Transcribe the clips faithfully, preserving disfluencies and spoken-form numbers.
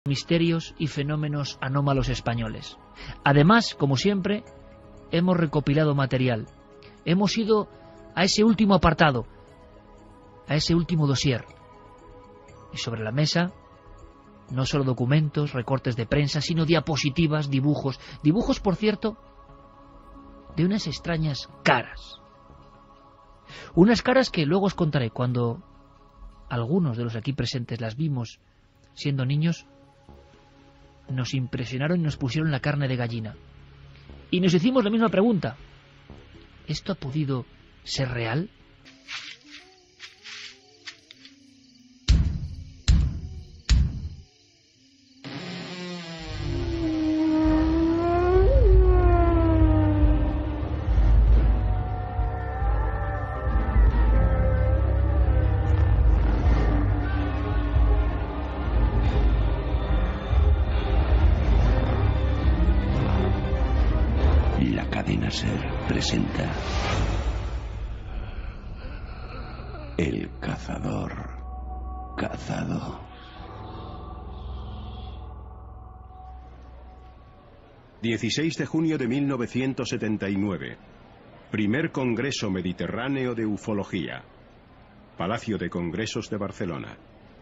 misterios y fenómenos anómalos españoles. Además, como siempre, hemos recopilado material. Hemos ido a ese último apartado, a ese último dossier. Y sobre la mesa, no solo documentos, recortes de prensa, sino diapositivas, dibujos. Dibujos, por cierto, de unas extrañas caras. Unas caras que luego os contaré. Cuando algunos de los aquí presentes las vimos siendo niños, nos impresionaron y nos pusieron la carne de gallina. Y nos hicimos la misma pregunta. ¿Esto ha podido ser real? Presenta El cazador cazado. dieciséis de junio de mil novecientos setenta y nueve. Primer Congreso Mediterráneo de Ufología. Palacio de Congresos de Barcelona.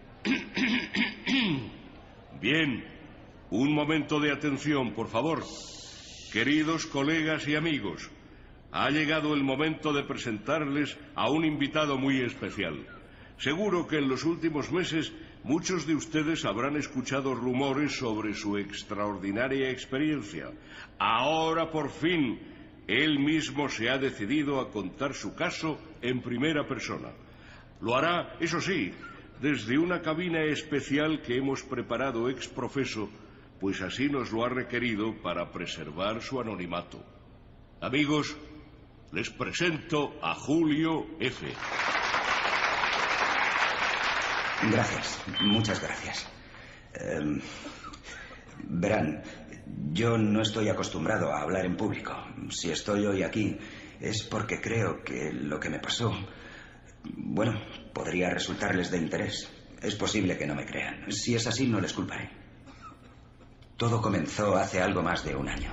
Bien, un momento de atención, por favor. Queridos colegas y amigos, ha llegado el momento de presentarles a un invitado muy especial. Seguro que en los últimos meses muchos de ustedes habrán escuchado rumores sobre su extraordinaria experiencia. Ahora, por fin, él mismo se ha decidido a contar su caso en primera persona. Lo hará, eso sí, desde una cabina especial que hemos preparado ex profeso, pues así nos lo ha requerido para preservar su anonimato. Amigos, les presento a Julio F. Gracias, muchas gracias. Eh, verán, yo no estoy acostumbrado a hablar en público. Si estoy hoy aquí es porque creo que lo que me pasó, bueno, podría resultarles de interés. Es posible que no me crean. Si es así, no les culparé. Todo comenzó hace algo más de un año.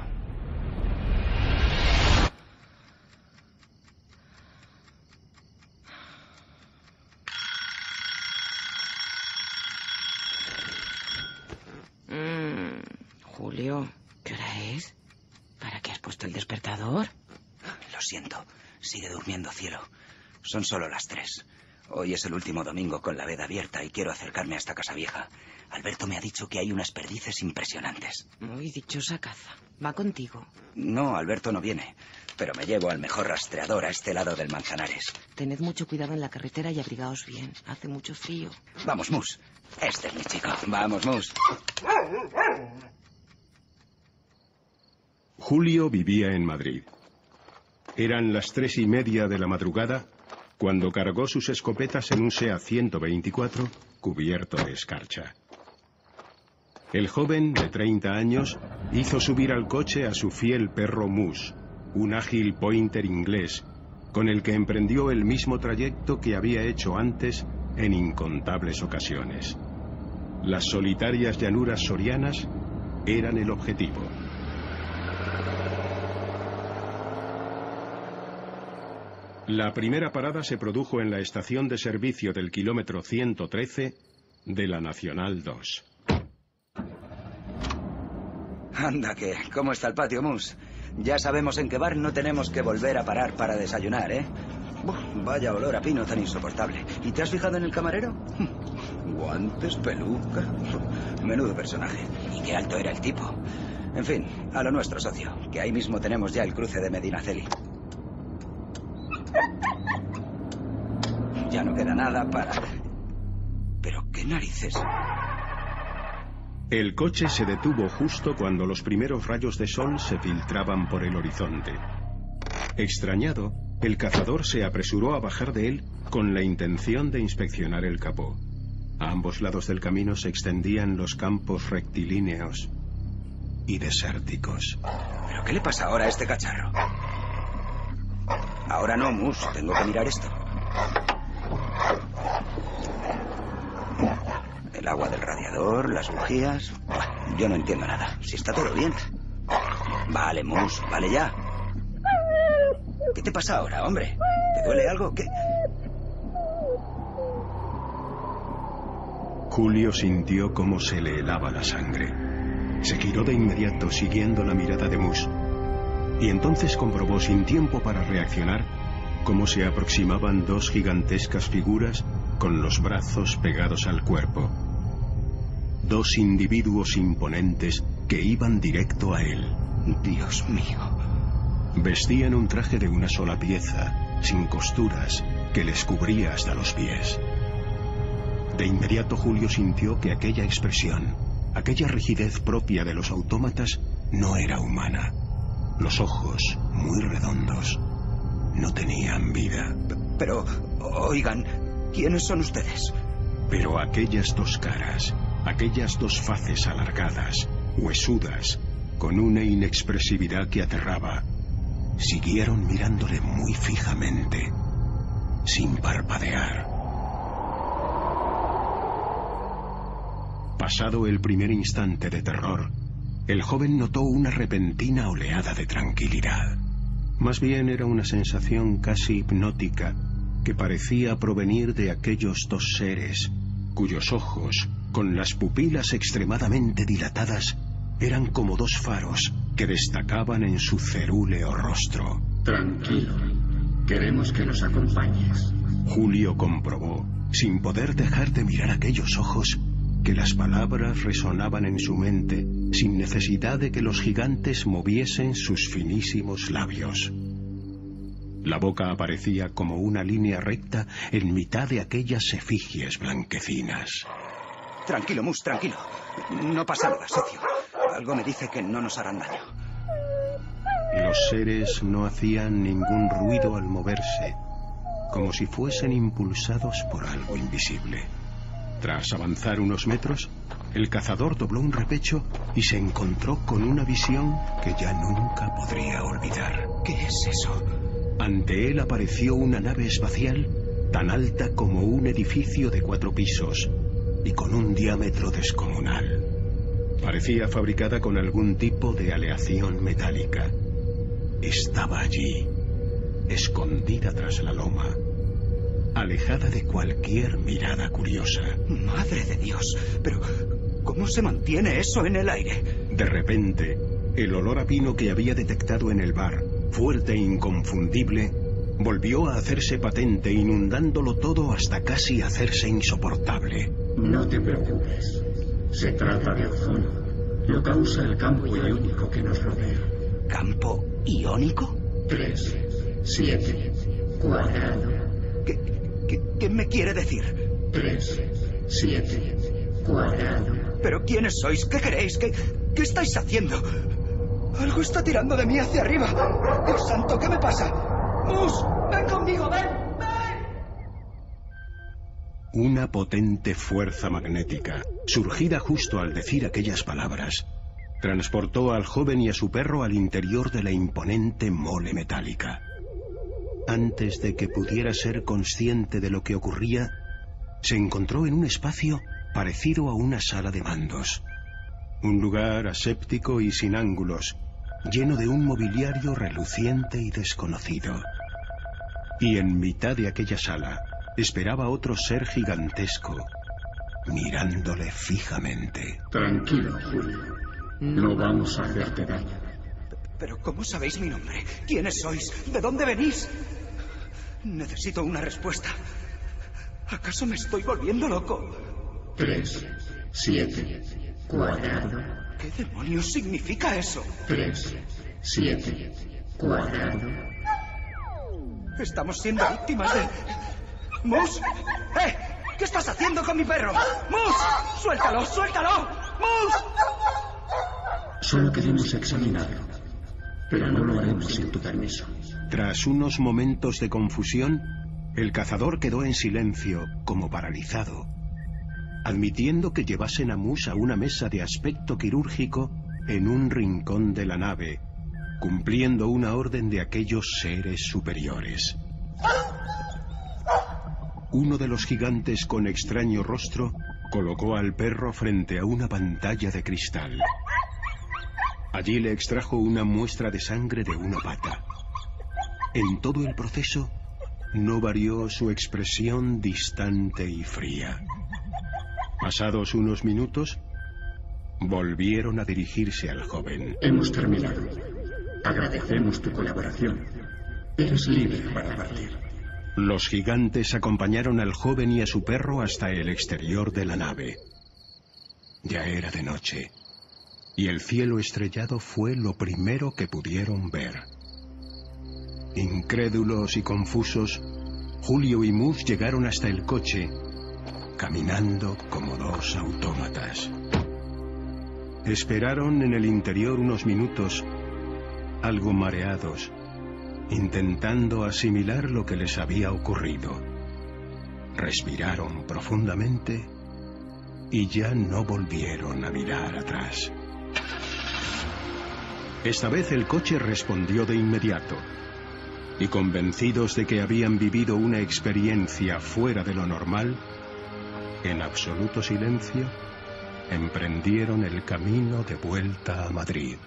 Mm, Julio, ¿qué hora es? ¿Para qué has puesto el despertador? Lo siento, sigue durmiendo, cielo. Son solo las tres. Hoy es el último domingo con la veda abierta y quiero acercarme a esta casa vieja. Alberto me ha dicho que hay unas perdices impresionantes. Muy dichosa caza. ¿Va contigo? No, Alberto no viene. Pero me llevo al mejor rastreador a este lado del Manzanares. Tened mucho cuidado en la carretera y abrigaos bien. Hace mucho frío. Vamos, Mus. Este es mi chico. Vamos, Mus. Julio vivía en Madrid. Eran las tres y media de la madrugada cuando cargó sus escopetas en un SEAT ciento veinticuatro cubierto de escarcha. El joven, de treinta años, hizo subir al coche a su fiel perro Mus, un ágil pointer inglés, con el que emprendió el mismo trayecto que había hecho antes en incontables ocasiones. Las solitarias llanuras sorianas eran el objetivo. La primera parada se produjo en la estación de servicio del kilómetro ciento trece de la Nacional dos. Anda que, ¿cómo está el patio, Mus? Ya sabemos en qué bar no tenemos que volver a parar para desayunar, ¿eh? Uf, vaya olor a pino tan insoportable. ¿Y te has fijado en el camarero? Guantes, peluca... Menudo personaje. Y qué alto era el tipo. En fin, a lo nuestro, socio, que ahí mismo tenemos ya el cruce de Medinaceli. Ya no queda nada para... ¿Pero qué narices? El coche se detuvo justo cuando los primeros rayos de sol se filtraban por el horizonte. Extrañado, el cazador se apresuró a bajar de él con la intención de inspeccionar el capó. A ambos lados del camino se extendían los campos rectilíneos y desérticos. ¿Pero qué le pasa ahora a este cacharro? Ahora no, Mus, tengo que mirar esto. El agua del radiador, las bujías... Buah, yo no entiendo nada. Si está todo bien. Vale, Mus, vale ya. ¿Qué te pasa ahora, hombre? ¿Te duele algo? ¿Qué...? Julio sintió cómo se le helaba la sangre. Se giró de inmediato siguiendo la mirada de Mus. Y entonces comprobó sin tiempo para reaccionar cómo se aproximaban dos gigantescas figuras con los brazos pegados al cuerpo. Dos individuos imponentes que iban directo a él. Dios mío. Vestían un traje de una sola pieza, sin costuras, que les cubría hasta los pies. De inmediato Julio sintió que aquella expresión, aquella rigidez propia de los autómatas, no era humana. Los ojos, muy redondos, no tenían vida. Pero, oigan, ¿quiénes son ustedes? Pero aquellas dos caras, aquellas dos faces alargadas, huesudas, con una inexpresividad que aterraba, siguieron mirándole muy fijamente, sin parpadear. Pasado el primer instante de terror, el joven notó una repentina oleada de tranquilidad. Más bien era una sensación casi hipnótica que parecía provenir de aquellos dos seres cuyos ojos, con las pupilas extremadamente dilatadas, eran como dos faros que destacaban en su cerúleo rostro. Tranquilo, queremos que nos acompañes. Julio comprobó, sin poder dejar de mirar aquellos ojos, que las palabras resonaban en su mente sin necesidad de que los gigantes moviesen sus finísimos labios. La boca aparecía como una línea recta en mitad de aquellas efigies blanquecinas. Tranquilo, Mus, tranquilo. No pasa nada, socio. Algo me dice que no nos harán daño. Los seres no hacían ningún ruido al moverse, como si fuesen impulsados por algo invisible. Tras avanzar unos metros, el cazador dobló un repecho y se encontró con una visión que ya nunca podría olvidar. ¿Qué es eso? Ante él apareció una nave espacial tan alta como un edificio de cuatro pisos y con un diámetro descomunal. Parecía fabricada con algún tipo de aleación metálica. Estaba allí, escondida tras la loma, alejada de cualquier mirada curiosa. ¡Madre de Dios! Pero, ¿cómo se mantiene eso en el aire? De repente, el olor a pino que había detectado en el bar, fuerte e inconfundible, volvió a hacerse patente, inundándolo todo hasta casi hacerse insoportable. No te preocupes. Se trata de ozono. Lo causa el campo iónico que nos rodea. ¿Campo iónico? Tres, siete, cuadrado. ¿Qué, qué, qué me quiere decir? Tres, siete, cuadrado. ¿Pero quiénes sois? ¿Qué queréis? ¿Qué, qué estáis haciendo? Algo está tirando de mí hacia arriba. Dios santo, ¿qué me pasa? ¡Mus! ¡Ven conmigo! ¡Ven! Una potente fuerza magnética, surgida justo al decir aquellas palabras, transportó al joven y a su perro al interior de la imponente mole metálica. Antes de que pudiera ser consciente de lo que ocurría, se encontró en un espacio parecido a una sala de mandos. Un lugar aséptico y sin ángulos, lleno de un mobiliario reluciente y desconocido. Y en mitad de aquella sala esperaba otro ser gigantesco, mirándole fijamente. Tranquilo, Julio. No vamos a hacerte daño. ¿Pero cómo sabéis mi nombre? ¿Quiénes sois? ¿De dónde venís? Necesito una respuesta. ¿Acaso me estoy volviendo loco? Tres, siete, cuadrado. ¿Qué demonios significa eso? Tres, siete, cuadrado. Estamos siendo víctimas de... ¡Mus! ¡Eh! ¿Qué estás haciendo con mi perro? ¡Mus! ¡Suéltalo! ¡Suéltalo! ¡Mus! Solo queremos examinarlo, pero no lo haremos sin tu permiso. Tras unos momentos de confusión, el cazador quedó en silencio, como paralizado, admitiendo que llevasen a Mus a una mesa de aspecto quirúrgico en un rincón de la nave, cumpliendo una orden de aquellos seres superiores. Uno de los gigantes con extraño rostro colocó al perro frente a una pantalla de cristal. Allí le extrajo una muestra de sangre de una pata. En todo el proceso no varió su expresión distante y fría. Pasados unos minutos, volvieron a dirigirse al joven. Hemos terminado. Agradecemos tu colaboración. Eres libre para partir. Los gigantes acompañaron al joven y a su perro hasta el exterior de la nave. Ya era de noche, y el cielo estrellado fue lo primero que pudieron ver. Incrédulos y confusos, Julio y Muz llegaron hasta el coche, caminando como dos autómatas. Esperaron en el interior unos minutos, algo mareados, intentando asimilar lo que les había ocurrido. Respiraron profundamente y ya no volvieron a mirar atrás. Esta vez el coche respondió de inmediato, y convencidos de que habían vivido una experiencia fuera de lo normal, en absoluto silencio, emprendieron el camino de vuelta a Madrid.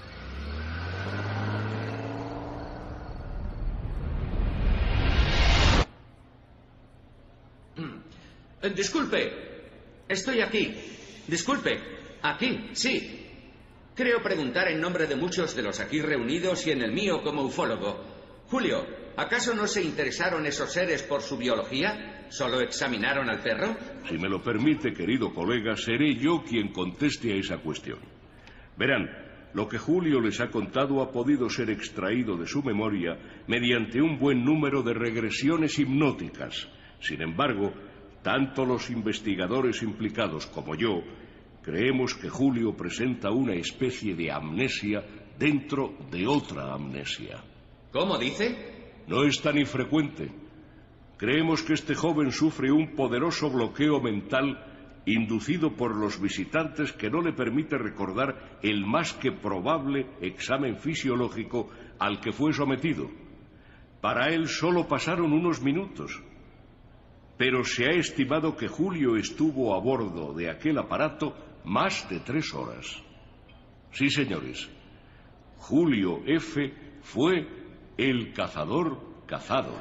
Disculpe, estoy aquí. Disculpe, aquí, sí. Creo preguntar en nombre de muchos de los aquí reunidos y en el mío como ufólogo. Julio, ¿acaso no se interesaron esos seres por su biología? ¿Solo examinaron al perro? Si me lo permite, querido colega, seré yo quien conteste a esa cuestión. Verán, lo que Julio les ha contado ha podido ser extraído de su memoria mediante un buen número de regresiones hipnóticas. Sin embargo, tanto los investigadores implicados como yo creemos que Julio presenta una especie de amnesia dentro de otra amnesia. ¿Cómo dice? No es tan infrecuente. Creemos que este joven sufre un poderoso bloqueo mental inducido por los visitantes que no le permite recordar el más que probable examen fisiológico al que fue sometido. Para él solo pasaron unos minutos, pero se ha estimado que Julio estuvo a bordo de aquel aparato más de tres horas. Sí, señores, Julio F. fue el cazador cazado.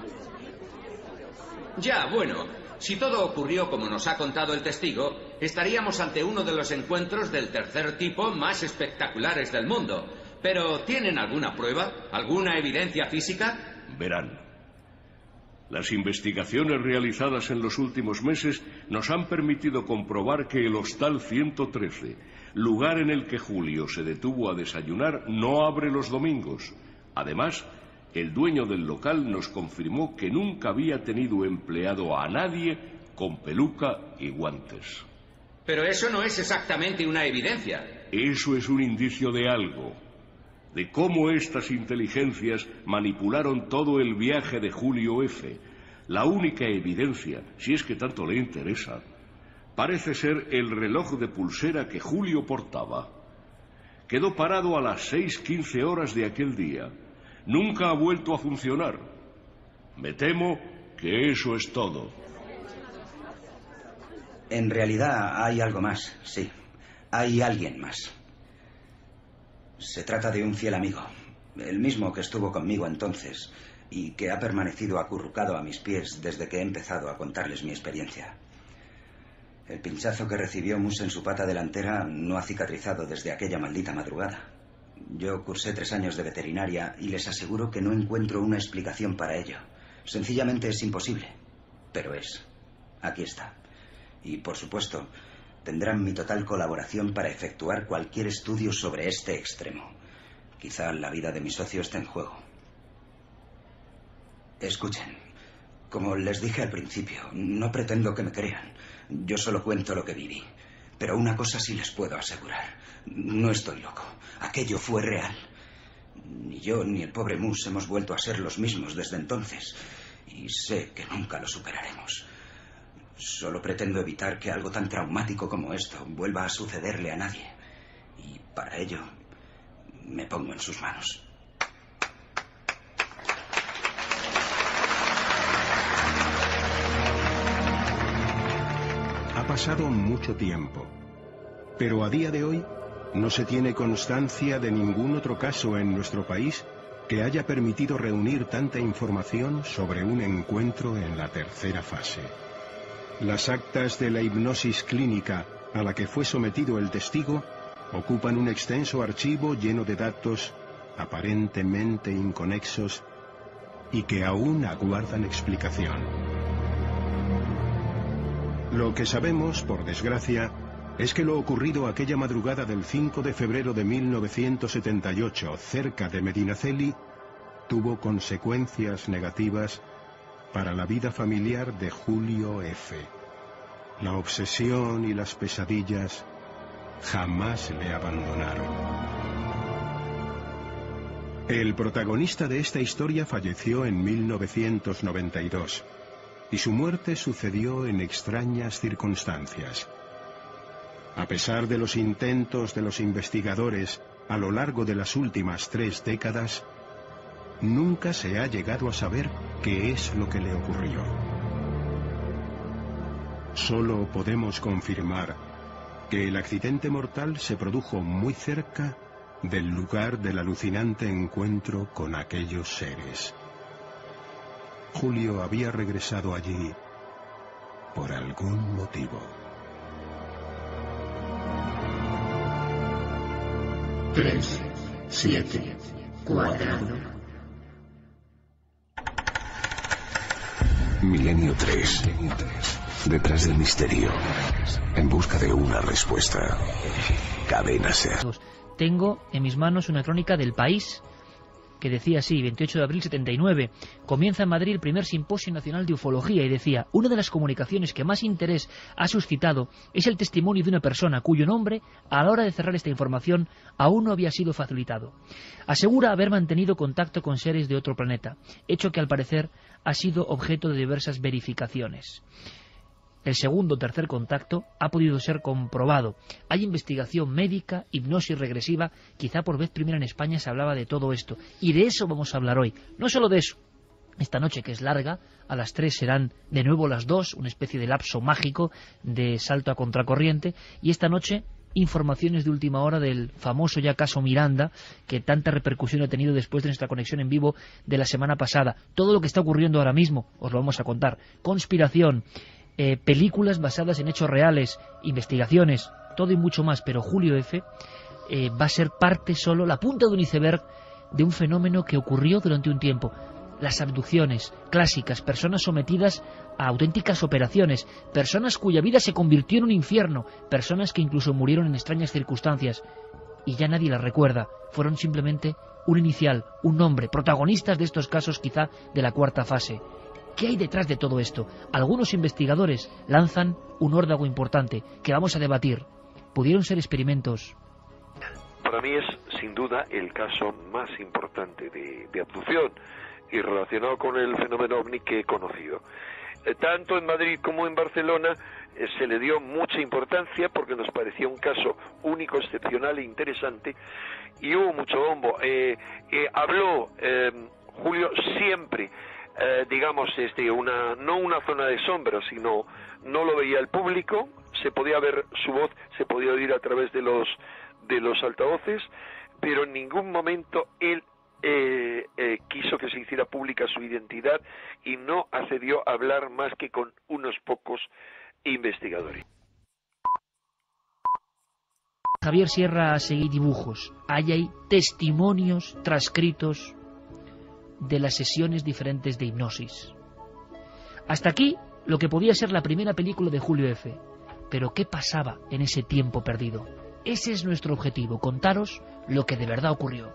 Ya, bueno, si todo ocurrió como nos ha contado el testigo, estaríamos ante uno de los encuentros del tercer tipo más espectaculares del mundo. Pero, ¿tienen alguna prueba? ¿Alguna evidencia física? Verán, las investigaciones realizadas en los últimos meses nos han permitido comprobar que el Hostal ciento trece, lugar en el que Julio se detuvo a desayunar, no abre los domingos. Además, el dueño del local nos confirmó que nunca había tenido empleado a nadie con peluca y guantes. Pero eso no es exactamente una evidencia. Eso es un indicio de algo, de cómo estas inteligencias manipularon todo el viaje de Julio F. La única evidencia, si es que tanto le interesa, parece ser el reloj de pulsera que Julio portaba. Quedó parado a las seis quince horas de aquel día. Nunca ha vuelto a funcionar. Me temo que eso es todo. En realidad hay algo más, sí. Hay alguien más. Se trata de un fiel amigo, el mismo que estuvo conmigo entonces y que ha permanecido acurrucado a mis pies desde que he empezado a contarles mi experiencia. El pinchazo que recibió Mus en su pata delantera no ha cicatrizado desde aquella maldita madrugada. Yo cursé tres años de veterinaria y les aseguro que no encuentro una explicación para ello. Sencillamente es imposible, pero es. Aquí está. Y, por supuesto, tendrán mi total colaboración para efectuar cualquier estudio sobre este extremo. Quizá la vida de mi socio esté en juego. Escuchen, como les dije al principio, no pretendo que me crean. Yo solo cuento lo que viví. Pero una cosa sí les puedo asegurar. No estoy loco. Aquello fue real. Ni yo ni el pobre Mus hemos vuelto a ser los mismos desde entonces. Y sé que nunca lo superaremos. Solo pretendo evitar que algo tan traumático como esto vuelva a sucederle a nadie. Y para ello, me pongo en sus manos. Ha pasado mucho tiempo, pero a día de hoy no se tiene constancia de ningún otro caso en nuestro país que haya permitido reunir tanta información sobre un encuentro en la tercera fase. Las actas de la hipnosis clínica a la que fue sometido el testigo ocupan un extenso archivo lleno de datos aparentemente inconexos y que aún aguardan explicación. Lo que sabemos, por desgracia, es que lo ocurrido aquella madrugada del cinco de febrero de mil novecientos setenta y ocho, cerca de Medinaceli, tuvo consecuencias negativas para la vida familiar de Julio F. La obsesión y las pesadillas jamás le abandonaron. El protagonista de esta historia falleció en mil novecientos noventa y dos, y su muerte sucedió en extrañas circunstancias. A pesar de los intentos de los investigadores a lo largo de las últimas tres décadas, nunca se ha llegado a saber qué es lo que le ocurrió. Solo podemos confirmar que el accidente mortal se produjo muy cerca del lugar del alucinante encuentro con aquellos seres. Julio había regresado allí por algún motivo. Tres, siete, cuadrado. Milenio tres. Detrás del misterio. En busca de una respuesta. Cadena SER. Tengo en mis manos una crónica del País que decía así, veintiocho de abril setenta y nueve, comienza en Madrid el primer simposio nacional de ufología, y decía, una de las comunicaciones que más interés ha suscitado es el testimonio de una persona cuyo nombre, a la hora de cerrar esta información, aún no había sido facilitado. Asegura haber mantenido contacto con seres de otro planeta, hecho que al parecer ha sido objeto de diversas verificaciones. El segundo o tercer contacto ha podido ser comprobado. Hay investigación médica, hipnosis regresiva, quizá por vez primera en España se hablaba de todo esto. Y de eso vamos a hablar hoy. No solo de eso. Esta noche, que es larga, a las tres serán de nuevo las dos, una especie de lapso mágico de salto a contracorriente. Y esta noche, informaciones de última hora del famoso ya caso Miranda, que tanta repercusión ha tenido después de nuestra conexión en vivo de la semana pasada. Todo lo que está ocurriendo ahora mismo, os lo vamos a contar. Conspiración. Eh, películas basadas en hechos reales, investigaciones, todo y mucho más, pero Julio F. Eh, va a ser parte solo, la punta de un iceberg de un fenómeno que ocurrió durante un tiempo. Las abducciones clásicas, personas sometidas a auténticas operaciones, personas cuya vida se convirtió en un infierno, personas que incluso murieron en extrañas circunstancias, y ya nadie las recuerda, fueron simplemente un inicial, un nombre, protagonistas de estos casos quizá de la cuarta fase. ¿Qué hay detrás de todo esto? Algunos investigadores lanzan un órdago importante que vamos a debatir. ¿Pudieron ser experimentos? Para mí es, sin duda, el caso más importante de, de abducción y relacionado con el fenómeno ovni que he conocido. Eh, tanto en Madrid como en Barcelona eh, se le dio mucha importancia porque nos parecía un caso único, excepcional e interesante, y hubo mucho bombo. Eh, eh, habló eh, Julio siempre... Eh, digamos, este, una, no una zona de sombra, sino no lo veía el público, se podía ver su voz, se podía oír a través de los, de los altavoces, pero en ningún momento él eh, eh, quiso que se hiciera pública su identidad y no accedió a hablar más que con unos pocos investigadores. Javier Sierra seguí dibujos, ahí hay testimonios transcritos de las sesiones diferentes de hipnosis. Hasta aquí lo que podía ser la primera película de Julio F. Pero ¿qué pasaba en ese tiempo perdido? Ese es nuestro objetivo, contaros lo que de verdad ocurrió.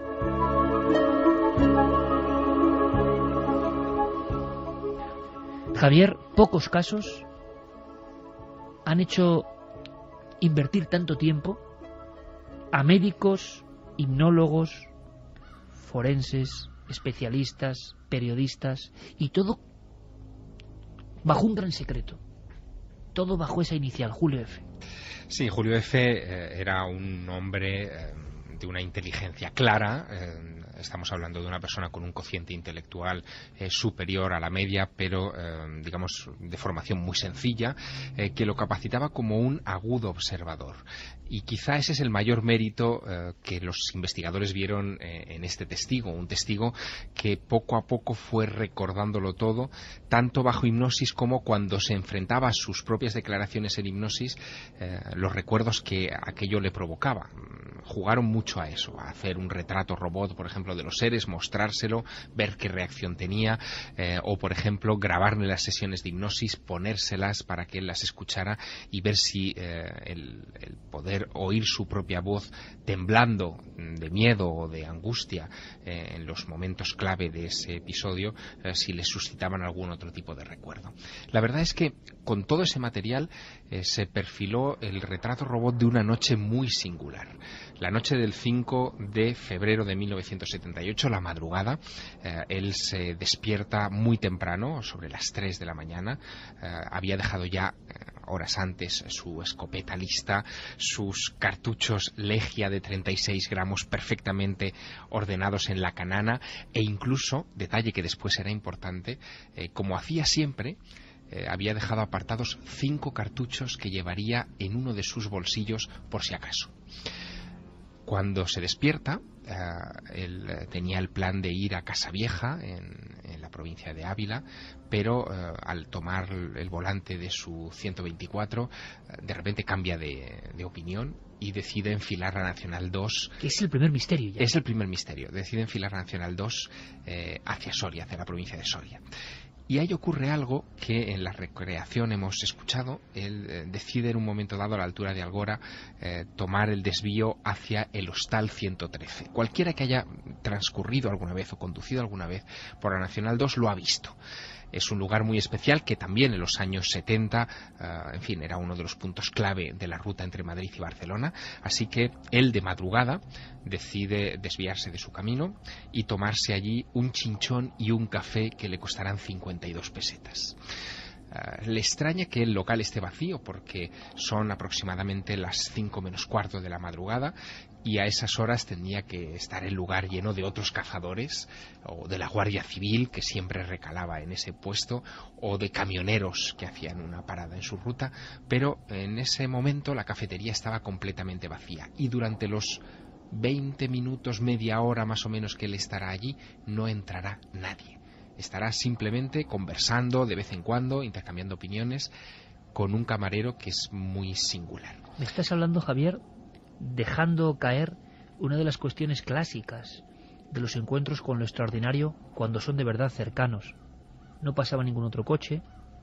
Javier, pocos casos han hecho invertir tanto tiempo a médicos, hipnólogos, forenses, especialistas, periodistas, y todo bajo un gran secreto, todo bajo esa inicial, Julio F. Sí, Julio F. eh, era un hombre eh, de una inteligencia clara, eh, estamos hablando de una persona con un cociente intelectual eh, superior a la media, pero eh, digamos de formación muy sencilla, eh, que lo capacitaba como un agudo observador. Y quizá ese es el mayor mérito eh, que los investigadores vieron eh, en este testigo, un testigo que poco a poco fue recordándolo todo, tanto bajo hipnosis como cuando se enfrentaba a sus propias declaraciones en hipnosis, eh, los recuerdos que aquello le provocaba. Jugaron mucho a eso, a hacer un retrato robot, por ejemplo, de los seres, mostrárselo, ver qué reacción tenía, eh, o por ejemplo, grabarle las sesiones de hipnosis, ponérselas para que él las escuchara y ver si eh, el, el poder oír su propia voz temblando de miedo o de angustia eh, en los momentos clave de ese episodio, eh, si le suscitaban algún otro tipo de recuerdo. La verdad es que con todo ese material eh, se perfiló el retrato robot de una noche muy singular. La noche del cinco de febrero de mil novecientos setenta y ocho, la madrugada, eh, él se despierta muy temprano, sobre las tres de la mañana. Eh, había dejado ya eh, horas antes su escopeta lista, sus cartuchos Legia de treinta y seis gramos perfectamente ordenados en la canana, e incluso, detalle que después será importante, eh, como hacía siempre, eh, había dejado apartados cinco cartuchos que llevaría en uno de sus bolsillos por si acaso. Cuando se despierta, uh, él tenía el plan de ir a Casavieja, en, en la provincia de Ávila, pero uh, al tomar el volante de su ciento veinticuatro, uh, de repente cambia de, de opinión y decide enfilar la Nacional dos. Que es el primer misterio ya. Es el primer misterio. Decide enfilar la Nacional dos eh, hacia Soria, hacia la provincia de Soria. Y ahí ocurre algo que en la recreación hemos escuchado. Él eh, decide en un momento dado, a la altura de Algora, eh, tomar el desvío hacia el Hostal ciento trece. Cualquiera que haya transcurrido alguna vez o conducido alguna vez por la Nacional dos lo ha visto. Es un lugar muy especial que también en los años setenta, uh, en fin, era uno de los puntos clave de la ruta entre Madrid y Barcelona. Así que él, de madrugada, decide desviarse de su camino y tomarse allí un chinchón y un café que le costarán cincuenta y dos pesetas. Uh, le extraña que el local esté vacío porque son aproximadamente las cinco menos cuarto de la madrugada y a esas horas tendría que estar el lugar lleno de otros cazadores o de la Guardia Civil, que siempre recalaba en ese puesto, o de camioneros que hacían una parada en su ruta, pero en ese momento la cafetería estaba completamente vacía y durante los veinte minutos, media hora más o menos que él estará allí, no entrará nadie. Estará simplemente conversando de vez en cuando, intercambiando opiniones con un camarero que es muy singular. Me estás hablando, Javier, dejando caer una de las cuestiones clásicas de los encuentros con lo extraordinario cuando son de verdad cercanos. No pasaba ningún otro coche,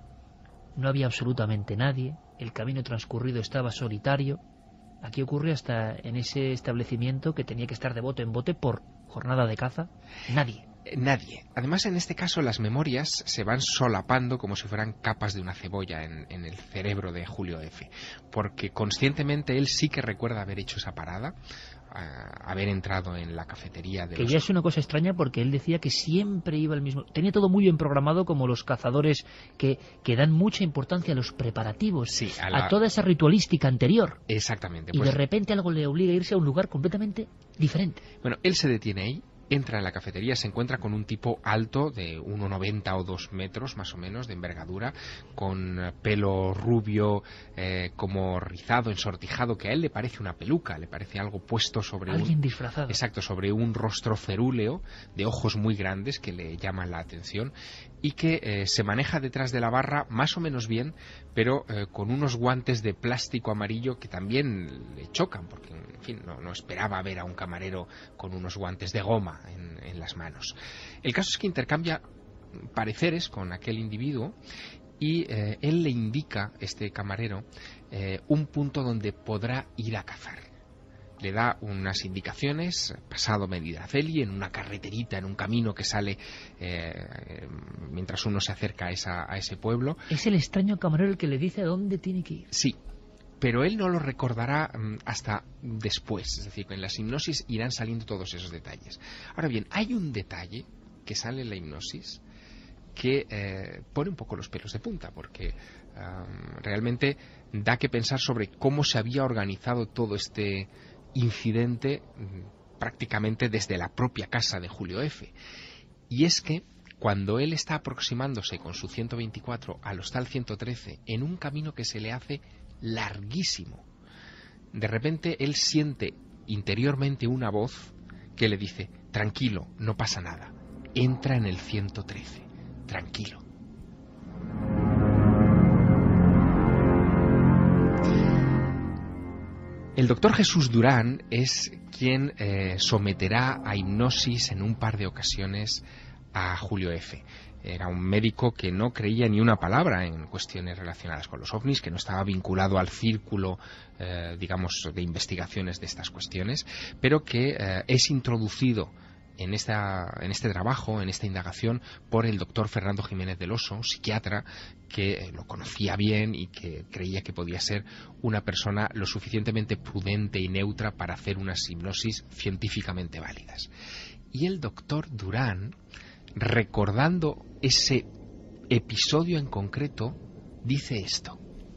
no había absolutamente nadie, el camino transcurrido estaba solitario. Aquí ocurre hasta en ese establecimiento que tenía que estar de bote en bote por jornada de caza, nadie. Nadie. Además, en este caso, las memorias se van solapando como si fueran capas de una cebolla en, en el cerebro de Julio F. Porque conscientemente él sí que recuerda haber hecho esa parada, uh, haber entrado en la cafetería de que los... ya es una cosa extraña porque él decía que siempre iba al mismo... Tenía todo muy bien programado, como los cazadores que, que dan mucha importancia a los preparativos, sí, a, la... a toda esa ritualística anterior. Exactamente. Y pues... de repente algo le obliga a irse a un lugar completamente diferente. Bueno, él se detiene ahí. Entra en la cafetería, se encuentra con un tipo alto de uno noventa o dos metros más o menos de envergadura, con pelo rubio, eh, como rizado, ensortijado, que a él le parece una peluca, le parece algo puesto sobre alguien un... disfrazado. Exacto, sobre un rostro cerúleo, de ojos muy grandes que le llaman la atención, y que eh, se maneja detrás de la barra más o menos bien, pero eh, con unos guantes de plástico amarillo que también le chocan, porque en fin, no, no esperaba ver a un camarero con unos guantes de goma en, en las manos. El caso es que intercambia pareceres con aquel individuo y eh, él le indica, este camarero, eh, un punto donde podrá ir a cazar. Le da unas indicaciones, pasado Medinaceli, en una carreterita, en un camino que sale eh, mientras uno se acerca a, esa, a ese pueblo. Es el extraño camarero el que le dice a dónde tiene que ir. Sí, pero él no lo recordará um, hasta después, es decir, en las hipnosis irán saliendo todos esos detalles. Ahora bien, hay un detalle que sale en la hipnosis que eh, pone un poco los pelos de punta, porque um, realmente da que pensar sobre cómo se había organizado todo este incidente prácticamente desde la propia casa de Julio F. Y es que cuando él está aproximándose con su ciento veinticuatro al hostal ciento trece en un camino que se le hace larguísimo, de repente él siente interiormente una voz que le dice: tranquilo, no pasa nada, entra en el ciento trece, tranquilo. El doctor Jesús Durán es quien eh, someterá a hipnosis en un par de ocasiones a Julio F. Era un médico que no creía ni una palabra en cuestiones relacionadas con los ovnis, que no estaba vinculado al círculo, eh, digamos, de investigaciones de estas cuestiones, pero que eh, es introducido en, esta, en este trabajo, en esta indagación, por el doctor Fernando Jiménez del Oso, psiquiatra, que eh, lo conocía bien y que creía que podía ser una persona lo suficientemente prudente y neutra para hacer unas hipnosis científicamente válidas. Y el doctor Durán, recordando ese episodio en concreto, dice esto.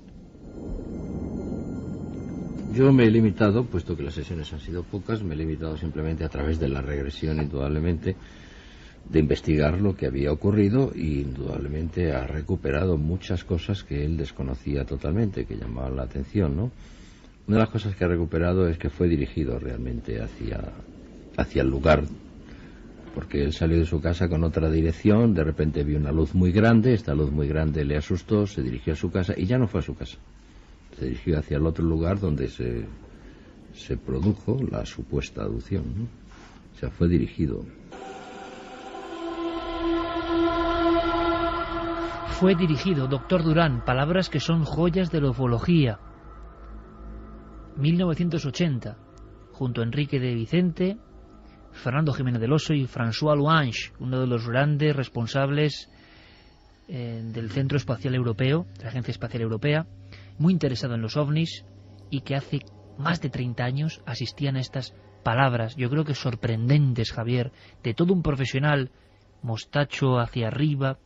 Yo me he limitado, puesto que las sesiones han sido pocas, me he limitado simplemente a través de la regresión, indudablemente, de investigar lo que había ocurrido, y indudablemente ha recuperado muchas cosas que él desconocía totalmente, que llamaban la atención, ¿no? Una de las cosas que ha recuperado es que fue dirigido realmente hacia, hacia el lugar, porque él salió de su casa con otra dirección, de repente vio una luz muy grande, esta luz muy grande le asustó, se dirigió a su casa y ya no fue a su casa. Se dirigió hacia el otro lugar donde se, se produjo la supuesta abducción, ¿no? O sea, fue dirigido. Fue dirigido, doctor Durán, palabras que son joyas de la ufología. mil novecientos ochenta, junto a Enrique de Vicente, Fernando Jiménez del Oso y François Louange, uno de los grandes responsables eh, del Centro Espacial Europeo, de la Agencia Espacial Europea, muy interesado en los ovnis y que hace más de treinta años asistían a estas palabras, yo creo que sorprendentes, Javier, de todo un profesional, mostacho hacia arriba,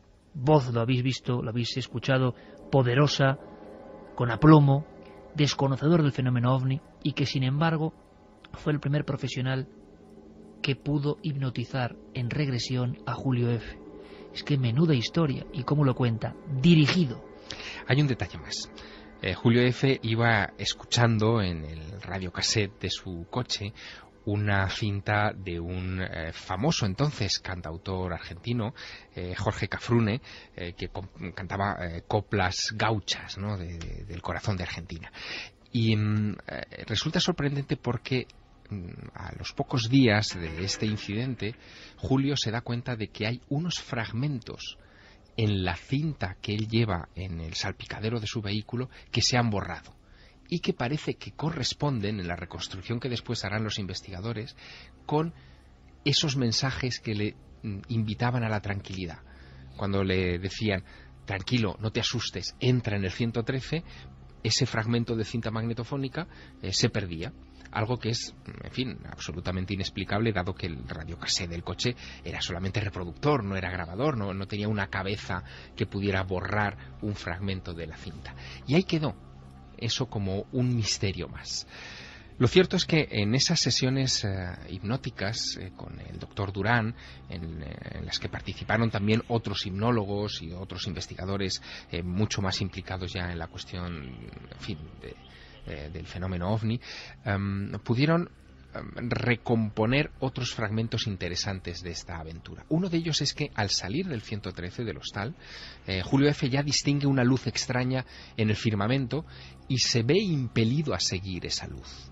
voz, lo habéis visto, lo habéis escuchado, poderosa, con aplomo, desconocedor del fenómeno ovni, y que sin embargo fue el primer profesional que pudo hipnotizar en regresión a Julio F. Es que menuda historia, y cómo lo cuenta, dirigido. Hay un detalle más. Eh, Julio F. iba escuchando en el radiocassette de su coche una cinta de un eh, famoso entonces cantautor argentino, eh, Jorge Cafrune, eh, que cantaba eh, coplas gauchas, ¿no?, de, de, del corazón de Argentina. Y mm, eh, resulta sorprendente porque mm, a los pocos días de este incidente, Julio se da cuenta de que hay unos fragmentos en la cinta que él lleva en el salpicadero de su vehículo que se han borrado y que parece que corresponden, en la reconstrucción que después harán los investigadores, con esos mensajes que le mm, invitaban a la tranquilidad. Cuando le decían, tranquilo, no te asustes, entra en el ciento trece, ese fragmento de cinta magnetofónica eh, se perdía. Algo que es, en fin, absolutamente inexplicable, dado que el radiocassette del coche era solamente reproductor, no era grabador, no, no tenía una cabeza que pudiera borrar un fragmento de la cinta. Y ahí quedó eso como un misterio más. Lo cierto es que en esas sesiones eh, hipnóticas eh, con el doctor Durán, en, eh, en las que participaron también otros hipnólogos y otros investigadores eh, mucho más implicados ya en la cuestión, en fin, de, eh, del fenómeno ovni, um, pudieron um, recomponer otros fragmentos interesantes de esta aventura. Uno de ellos es que al salir del ciento trece del hostal, eh, Julio F. ya distingue una luz extraña en el firmamento y se ve impelido a seguir esa luz.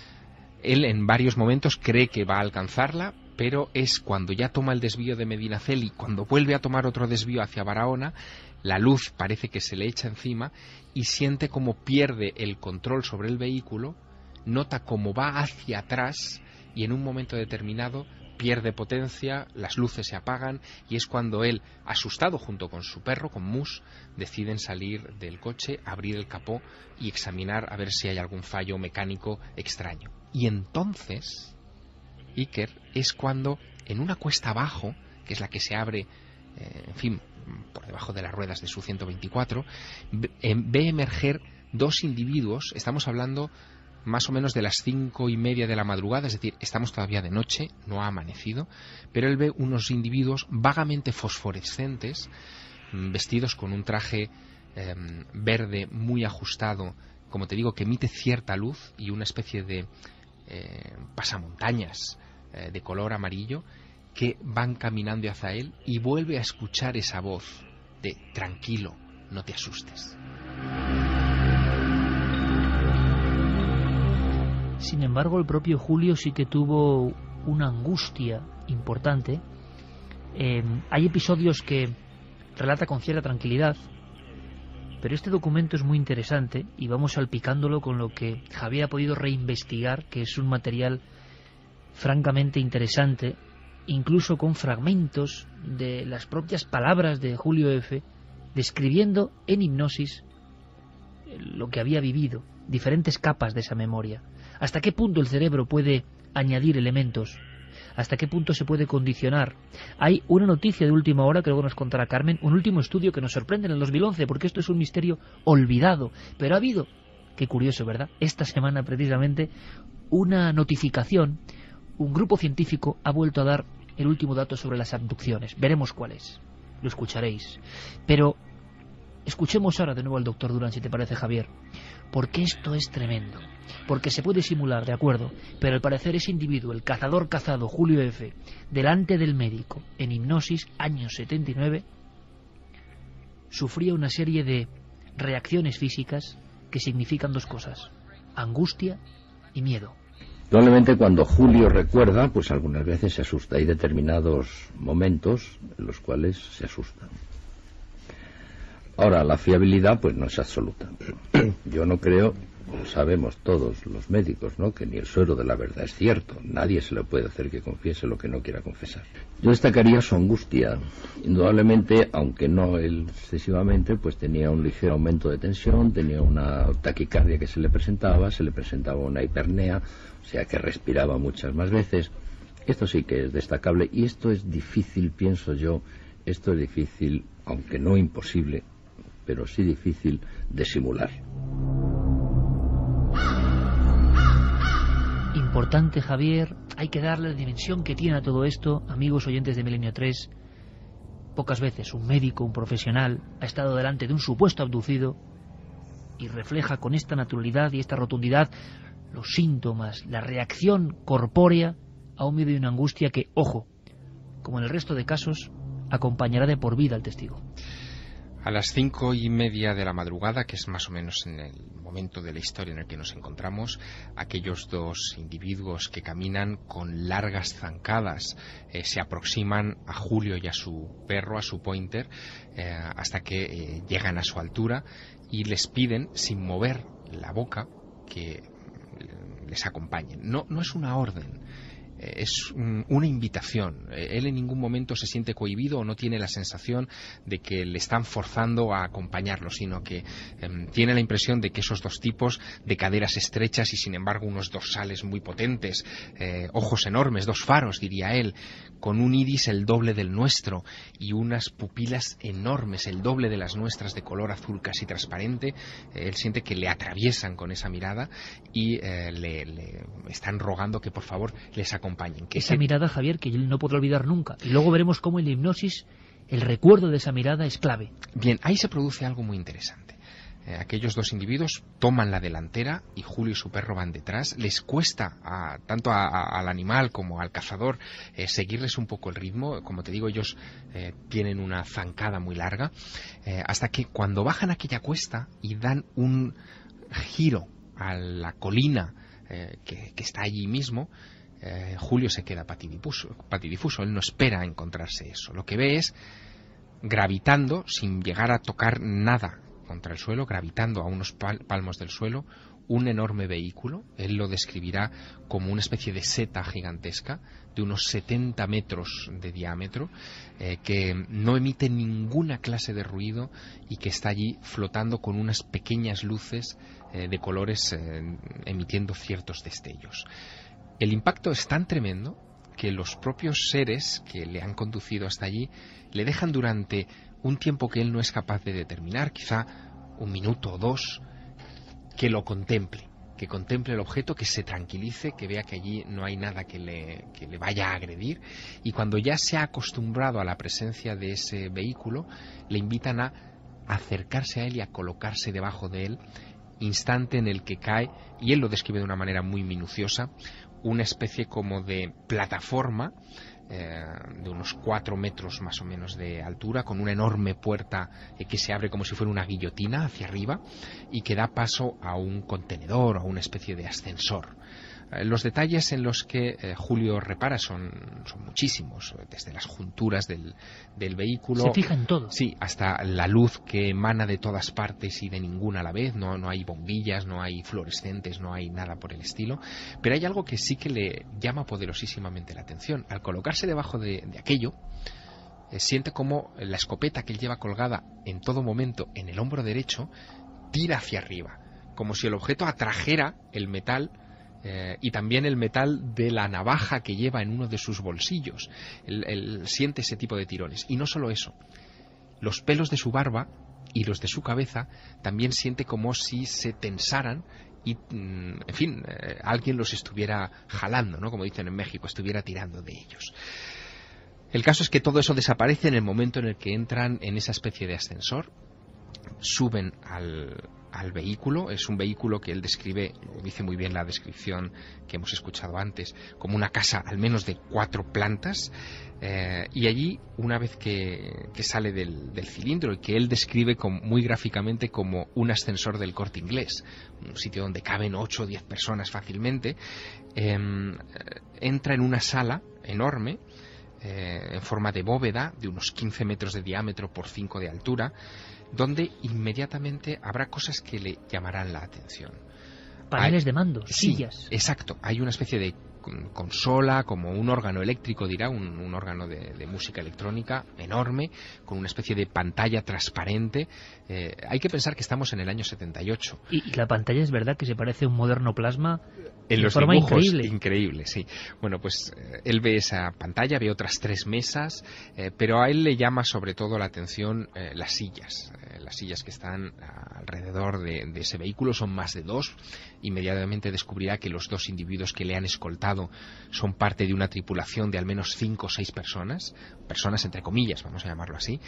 Él en varios momentos cree que va a alcanzarla, pero es cuando ya toma el desvío de Medinaceli, cuando vuelve a tomar otro desvío hacia Barahona, la luz parece que se le echa encima y siente como pierde el control sobre el vehículo, nota cómo va hacia atrás y en un momento determinado pierde potencia, las luces se apagan y es cuando él, asustado junto con su perro, con Mus, deciden salir del coche, abrir el capó y examinar a ver si hay algún fallo mecánico extraño. Y entonces, Iker, es cuando en una cuesta abajo, que es la que se abre, eh, en fin, por debajo de las ruedas de su ciento veinticuatro, ve emerger dos individuos, estamos hablando más o menos de las cinco y media de la madrugada, es decir, estamos todavía de noche, no ha amanecido, pero él ve unos individuos vagamente fosforescentes, vestidos con un traje eh, verde muy ajustado, como te digo, que emite cierta luz, y una especie de eh, pasamontañas eh, de color amarillo, que van caminando hacia él, y vuelve a escuchar esa voz de tranquilo, no te asustes. Sin embargo, el propio Julio sí que tuvo una angustia importante. Eh, hay episodios que relata con cierta tranquilidad, pero este documento es muy interesante y vamos salpicándolo con lo que Javier ha podido reinvestigar, que es un material francamente interesante, incluso con fragmentos de las propias palabras de Julio F., describiendo en hipnosis lo que había vivido, diferentes capas de esa memoria. ¿Hasta qué punto el cerebro puede añadir elementos? ¿Hasta qué punto se puede condicionar? Hay una noticia de última hora que luego nos contará Carmen, un último estudio que nos sorprende en el dos mil once, porque esto es un misterio olvidado, pero ha habido, qué curioso, ¿verdad?, esta semana precisamente, una notificación. Un grupo científico ha vuelto a dar el último dato sobre las abducciones. Veremos cuál es, lo escucharéis. Pero escuchemos ahora de nuevo al doctor Durán, si te parece, Javier, porque esto es tremendo. Porque se puede simular, de acuerdo, pero al parecer ese individuo, el cazador cazado, Julio F., delante del médico, en hipnosis, años setenta y nueve, sufría una serie de reacciones físicas que significan dos cosas: angustia y miedo. Probablemente cuando Julio recuerda, pues algunas veces se asusta. Hay determinados momentos en los cuales se asusta. Ahora, la fiabilidad pues no es absoluta. Yo no creo, como sabemos todos los médicos, ¿no?, que ni el suero de la verdad es cierto. Nadie se le puede hacer que confiese lo que no quiera confesar. Yo destacaría su angustia. Indudablemente, aunque no él excesivamente, pues tenía un ligero aumento de tensión, tenía una taquicardia que se le presentaba, se le presentaba una hipernea, o sea que respiraba muchas más veces. Esto sí que es destacable, y esto es difícil, pienso yo, esto es difícil, aunque no imposible, pero sí difícil de simular. Importante, Javier, hay que darle la dimensión que tiene a todo esto. Amigos oyentes de Milenio tres, pocas veces un médico, un profesional, ha estado delante de un supuesto abducido y refleja con esta naturalidad y esta rotundidad los síntomas, la reacción corpórea a un miedo y una angustia que, ojo, como en el resto de casos, acompañará de por vida al testigo. A las cinco y media de la madrugada, que es más o menos en el momento de la historia en el que nos encontramos, aquellos dos individuos que caminan con largas zancadas eh, se aproximan a Julio y a su perro, a su pointer, eh, hasta que eh, llegan a su altura y les piden, sin mover la boca, que les acompañen. No, no es una orden. Es una invitación. Él en ningún momento se siente cohibido o no tiene la sensación de que le están forzando a acompañarlo, sino que eh, tiene la impresión de que esos dos tipos de caderas estrechas y sin embargo unos dorsales muy potentes, eh, ojos enormes, dos faros, diría él, con un iris el doble del nuestro y unas pupilas enormes, el doble de las nuestras, de color azul casi transparente, eh, él siente que le atraviesan con esa mirada y eh, le, le están rogando que por favor les acompañen. Que esa se... mirada, Javier, que él no podrá olvidar nunca. Y luego veremos cómo en la hipnosis el recuerdo de esa mirada es clave. Bien, ahí se produce algo muy interesante. Eh, aquellos dos individuos toman la delantera y Julio y su perro van detrás. Les cuesta a, tanto a, a, al animal como al cazador eh, seguirles un poco el ritmo. Como te digo, ellos eh, tienen una zancada muy larga, eh, hasta que cuando bajan aquella cuesta y dan un giro a la colina eh, que, que está allí mismo, Eh, Julio se queda patidifuso, patidifuso, él no espera encontrarse eso. Lo que ve es, gravitando, sin llegar a tocar nada contra el suelo, gravitando a unos pal palmos del suelo, un enorme vehículo. Él lo describirá como una especie de seta gigantesca de unos setenta metros de diámetro, eh, que no emite ninguna clase de ruido y que está allí flotando con unas pequeñas luces eh, de colores eh, emitiendo ciertos destellos. El impacto es tan tremendo que los propios seres que le han conducido hasta allí le dejan durante un tiempo que él no es capaz de determinar, quizá un minuto o dos, que lo contemple. que contemple el objeto, que se tranquilice, que vea que allí no hay nada que le, que le vaya a agredir, y cuando ya se ha acostumbrado a la presencia de ese vehículo, le invitan a acercarse a él y a colocarse debajo de él, instante en el que cae, y él lo describe de una manera muy minuciosa, una especie como de plataforma eh, de unos cuatro metros más o menos de altura, con una enorme puerta eh, que se abre como si fuera una guillotina hacia arriba y que da paso a un contenedor o a una especie de ascensor. Eh, los detalles en los que eh, Julio repara son, son muchísimos, desde las junturas del, del vehículo. Se fija en todo. Sí, hasta la luz que emana de todas partes y de ninguna a la vez. No, no hay bombillas, no hay fluorescentes, no hay nada por el estilo. Pero hay algo que sí que le llama poderosísimamente la atención. Al colocarse debajo de, de aquello, eh, siente como la escopeta que él lleva colgada en todo momento en el hombro derecho tira hacia arriba, como si el objeto atrajera el metal. Eh, y también el metal de la navaja que lleva en uno de sus bolsillos. Él, él siente ese tipo de tirones. Y no solo eso, los pelos de su barba y los de su cabeza también siente como si se tensaran y, mm, en fin, eh, alguien los estuviera jalando, ¿no? Como dicen en México, estuviera tirando de ellos. El caso es que todo eso desaparece en el momento en el que entran en esa especie de ascensor, suben al... al vehículo. Es un vehículo que él describe, lo dice muy bien la descripción que hemos escuchado antes, como una casa al menos de cuatro plantas, eh, y allí, una vez que, que sale del, del cilindro, y que él describe como, muy gráficamente como un ascensor del Corte Inglés, un sitio donde caben ocho o diez personas fácilmente, eh, entra en una sala enorme, eh, en forma de bóveda, de unos quince metros de diámetro por cinco de altura, donde inmediatamente habrá cosas que le llamarán la atención. Paneles hay, de mando, sí, sillas. Exacto, hay una especie de consola, como un órgano eléctrico, dirá, un, un órgano de, de música electrónica enorme, con una especie de pantalla transparente. Eh, hay que pensar que estamos en el año setenta y ocho. Y, y la pantalla es verdad que se parece a un moderno plasma en de los forma dibujos, increíble. Increíble, sí. Bueno, pues eh, él ve esa pantalla, ve otras tres mesas, eh, pero a él le llama sobre todo la atención eh, las sillas. Eh, las sillas que están alrededor de, de ese vehículo son más de dos. Inmediatamente descubrirá que los dos individuos que le han escoltado son parte de una tripulación de al menos cinco o seis personas, personas entre comillas, vamos a llamarlo así,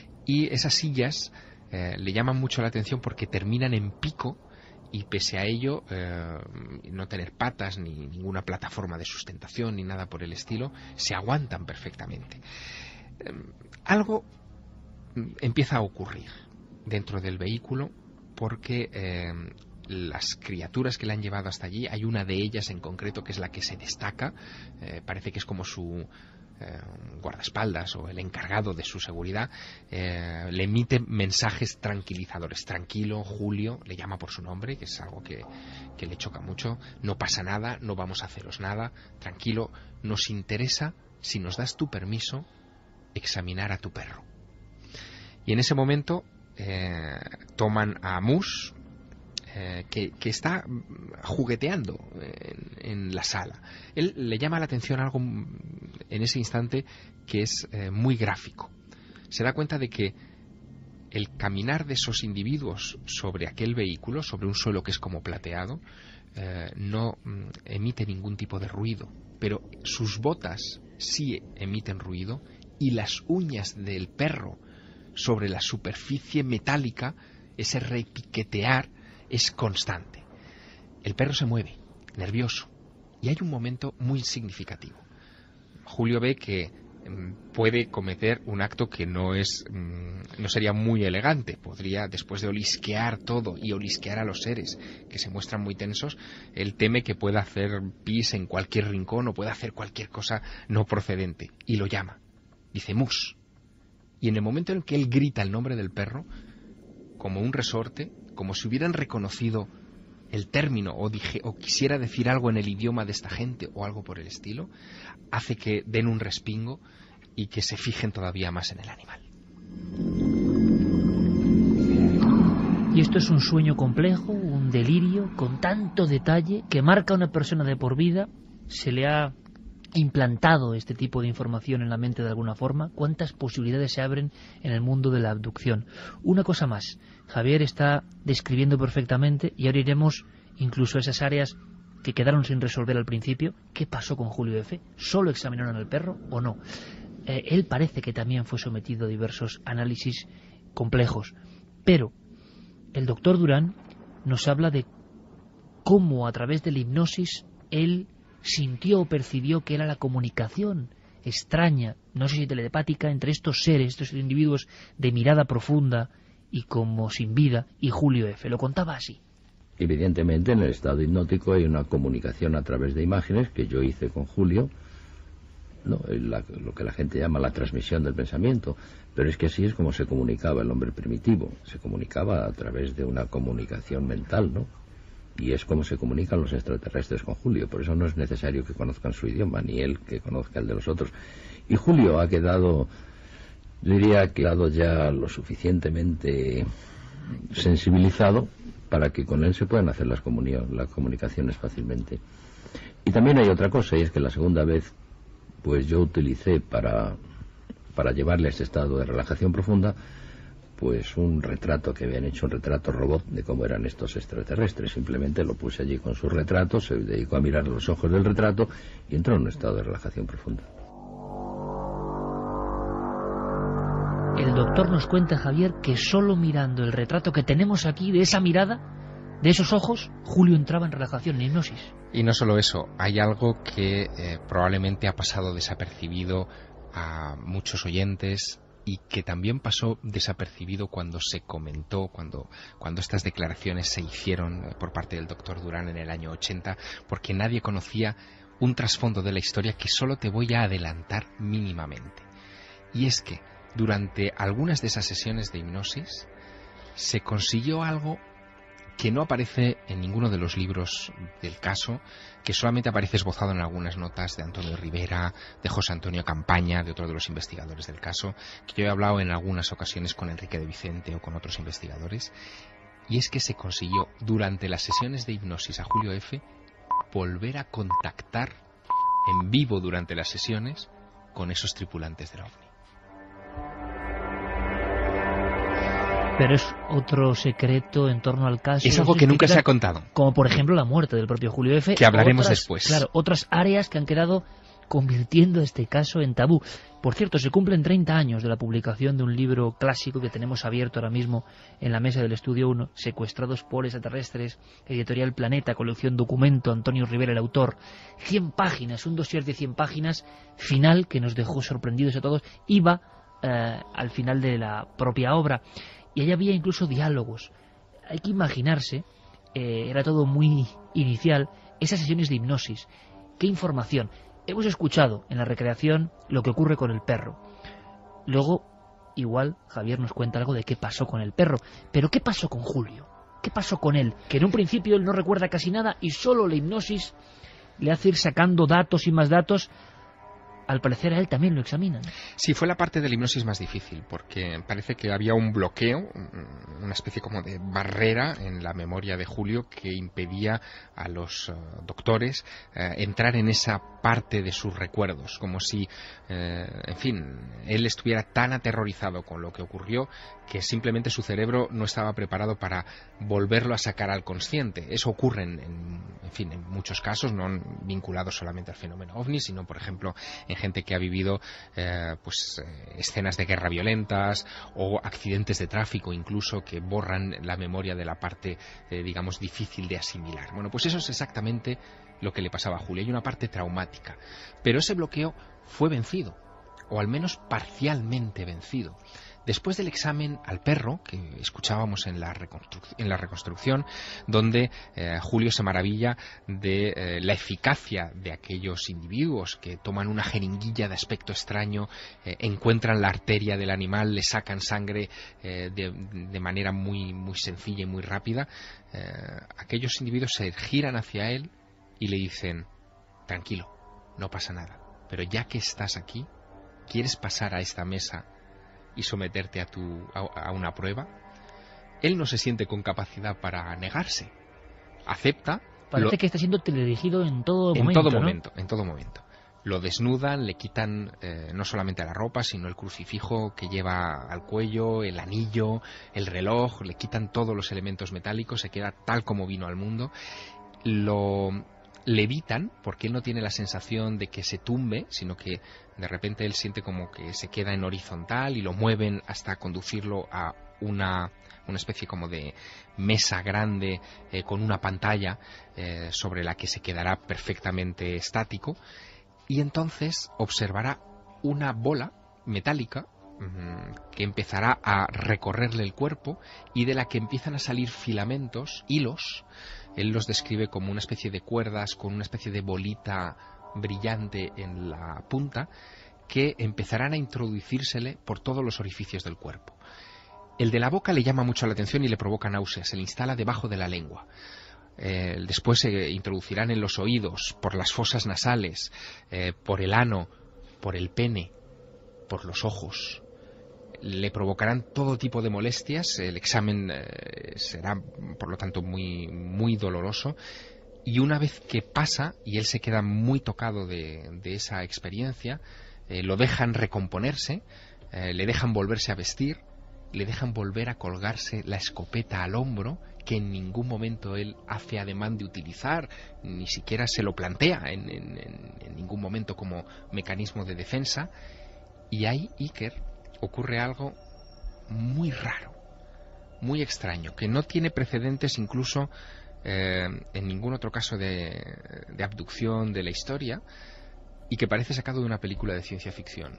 y esas sillas eh, le llaman mucho la atención porque terminan en pico y pese a ello eh, no tener patas ni ninguna plataforma de sustentación ni nada por el estilo, se aguantan perfectamente. Eh, algo empieza a ocurrir dentro del vehículo porque eh, las criaturas que le han llevado hasta allí, hay una de ellas en concreto que es la que se destaca, eh, parece que es como su eh, guardaespaldas o el encargado de su seguridad, eh, le emite mensajes tranquilizadores. Tranquilo, Julio, le llama por su nombre, que es algo que, que le choca mucho. No pasa nada, no vamos a haceros nada, tranquilo, nos interesa, si nos das tu permiso, examinar a tu perro. Y en ese momento eh, toman a Mus, Eh, que, que está jugueteando en, en la sala. Él le llama la atención algo en ese instante que es eh, muy gráfico. Se da cuenta de que el caminar de esos individuos sobre aquel vehículo, sobre un suelo que es como plateado, eh, no mm, emite ningún tipo de ruido, pero sus botas sí emiten ruido y las uñas del perro sobre la superficie metálica, ese repiquetear, es constante. El perro se mueve, nervioso, y hay un momento muy significativo. Julio ve que mm, puede cometer un acto que no es mm, no sería muy elegante. Podría, después de olisquear todo y olisquear a los seres que se muestran muy tensos, él teme que pueda hacer pis en cualquier rincón o pueda hacer cualquier cosa no procedente, y lo llama. Dice Mus. Y en el momento en que él grita el nombre del perro, como un resorte, como si hubieran reconocido el término o, dije, o quisiera decir algo en el idioma de esta gente o algo por el estilo, hace que den un respingo y que se fijen todavía más en el animal. Y esto es un sueño complejo, un delirio con tanto detalle que marca a una persona de por vida. Se le ha implantado este tipo de información en la mente de alguna forma. ¿Cuántas posibilidades se abren en el mundo de la abducción? Una cosa más, Javier está describiendo perfectamente y ahora iremos incluso esas áreas que quedaron sin resolver al principio. ¿Qué pasó con Julio F? ¿Solo examinaron al perro o no? Eh, él parece que también fue sometido a diversos análisis complejos, pero el doctor Durán nos habla de cómo a través de la hipnosis él sintió o percibió que era la comunicación extraña, no sé si telepática, entre estos seres, estos individuos de mirada profunda y como sin vida, y Julio F. Lo contaba así. Evidentemente, en el estado hipnótico hay una comunicación a través de imágenes que yo hice con Julio, ¿no? La, lo que la gente llama la transmisión del pensamiento, pero es que así es como se comunicaba el hombre primitivo, se comunicaba a través de una comunicación mental, ¿no? Y es como se comunican los extraterrestres con Julio, por eso no es necesario que conozcan su idioma, ni él que conozca el de los otros. Y Julio ha quedado, diría, ha quedado ya lo suficientemente sensibilizado para que con él se puedan hacer las, las comunicaciones fácilmente. Y también hay otra cosa, y es que la segunda vez, pues yo utilicé para, para llevarle a ese estado de relajación profunda, pues un retrato que habían hecho, un retrato robot de cómo eran estos extraterrestres. Simplemente lo puse allí con su retrato, se dedicó a mirar los ojos del retrato y entró en un estado de relajación profunda. El doctor nos cuenta, Javier, que solo mirando el retrato que tenemos aquí, de esa mirada, de esos ojos, Julio entraba en relajación, en hipnosis. Y no solo eso, hay algo que eh, probablemente ha pasado desapercibido a muchos oyentes, y que también pasó desapercibido cuando se comentó, cuando, cuando estas declaraciones se hicieron por parte del doctor Durán en el año ochenta, porque nadie conocía un trasfondo de la historia que solo te voy a adelantar mínimamente. Y es que durante algunas de esas sesiones de hipnosis se consiguió algo que no aparece en ninguno de los libros del caso, que solamente aparece esbozado en algunas notas de Antonio Rivera, de José Antonio Campaña, de otro de los investigadores del caso, que yo he hablado en algunas ocasiones con Enrique de Vicente o con otros investigadores, y es que se consiguió durante las sesiones de hipnosis a Julio F. volver a contactar en vivo durante las sesiones con esos tripulantes del OVNI. Pero es otro secreto en torno al caso. Es algo que nunca se ha contado. Como por ejemplo la muerte del propio Julio F. Que hablaremos otras, después. Claro, otras áreas que han quedado convirtiendo este caso en tabú. Por cierto, se cumplen treinta años de la publicación de un libro clásico que tenemos abierto ahora mismo en la mesa del Estudio uno, Secuestrados por extraterrestres, editorial Planeta, colección Documento, Antonio Rivera el autor. cien páginas, un dossier de cien páginas, final que nos dejó sorprendidos a todos. Iba eh, al final de la propia obra. Y ahí había incluso diálogos. Hay que imaginarse, eh, era todo muy inicial, esas sesiones de hipnosis. ¿Qué información? Hemos escuchado en la recreación lo que ocurre con el perro. Luego, igual, Javier nos cuenta algo de qué pasó con el perro. Pero ¿qué pasó con Julio? ¿Qué pasó con él? Que en un principio él no recuerda casi nada y solo la hipnosis le hace ir sacando datos y más datos. Al parecer a él también lo examinan. Sí, fue la parte de la hipnosis más difícil, porque parece que había un bloqueo, una especie como de barrera en la memoria de Julio que impedía a los uh, doctores uh, entrar en esa parte de sus recuerdos, como si, uh, en fin, él estuviera tan aterrorizado con lo que ocurrió que simplemente su cerebro no estaba preparado para volverlo a sacar al consciente. Eso ocurre en, en, en fin, en muchos casos, no vinculados solamente al fenómeno OVNI, sino, por ejemplo, en gente que ha vivido eh, pues eh, escenas de guerra violentas o accidentes de tráfico incluso que borran la memoria de la parte, eh, digamos, difícil de asimilar. Bueno, pues eso es exactamente lo que le pasaba a Julio. Hay una parte traumática, pero ese bloqueo fue vencido, o al menos parcialmente vencido. Después del examen al perro, que escuchábamos en la, reconstru en la reconstrucción, donde eh, Julio se maravilla de eh, la eficacia de aquellos individuos que toman una jeringuilla de aspecto extraño, eh, encuentran la arteria del animal, le sacan sangre eh, de, de manera muy, muy sencilla y muy rápida, eh, aquellos individuos se giran hacia él y le dicen: tranquilo, no pasa nada, pero ya que estás aquí, ¿quieres pasar a esta mesa y someterte a, tu, a, a una prueba? Él no se siente con capacidad para negarse. Acepta. Parece lo, que está siendo teledirigido en todo en momento. todo ¿no? momento, en todo momento. Lo desnudan, le quitan eh, no solamente la ropa, sino el crucifijo que lleva al cuello, el anillo, el reloj, le quitan todos los elementos metálicos, se queda tal como vino al mundo. Lo levitan, porque él no tiene la sensación de que se tumbe, sino que de repente él siente como que se queda en horizontal, y lo mueven hasta conducirlo a una, una especie como de mesa grande eh, con una pantalla eh, sobre la que se quedará perfectamente estático. Y entonces observará una bola metálica mmm, que empezará a recorrerle el cuerpo, y de la que empiezan a salir filamentos, hilos. Él los describe como una especie de cuerdas con una especie de bolita brillante en la punta, que empezarán a introducírsele por todos los orificios del cuerpo. El de la boca le llama mucho la atención y le provoca náuseas, se le instala debajo de la lengua. Eh, después se introducirán en los oídos, por las fosas nasales, eh, por el ano, por el pene, por los ojos. Le provocarán todo tipo de molestias. El examen eh, será, por lo tanto, muy, muy doloroso. Y una vez que pasa, y él se queda muy tocado de, de esa experiencia, eh, lo dejan recomponerse, eh, le dejan volverse a vestir, le dejan volver a colgarse la escopeta al hombro, que en ningún momento él hace ademán de utilizar, ni siquiera se lo plantea en, en, en ningún momento como mecanismo de defensa. Y ahí, Iker, ocurre algo muy raro, muy extraño, que no tiene precedentes incluso eh, en ningún otro caso de, de abducción de la historia, y que parece sacado de una película de ciencia ficción.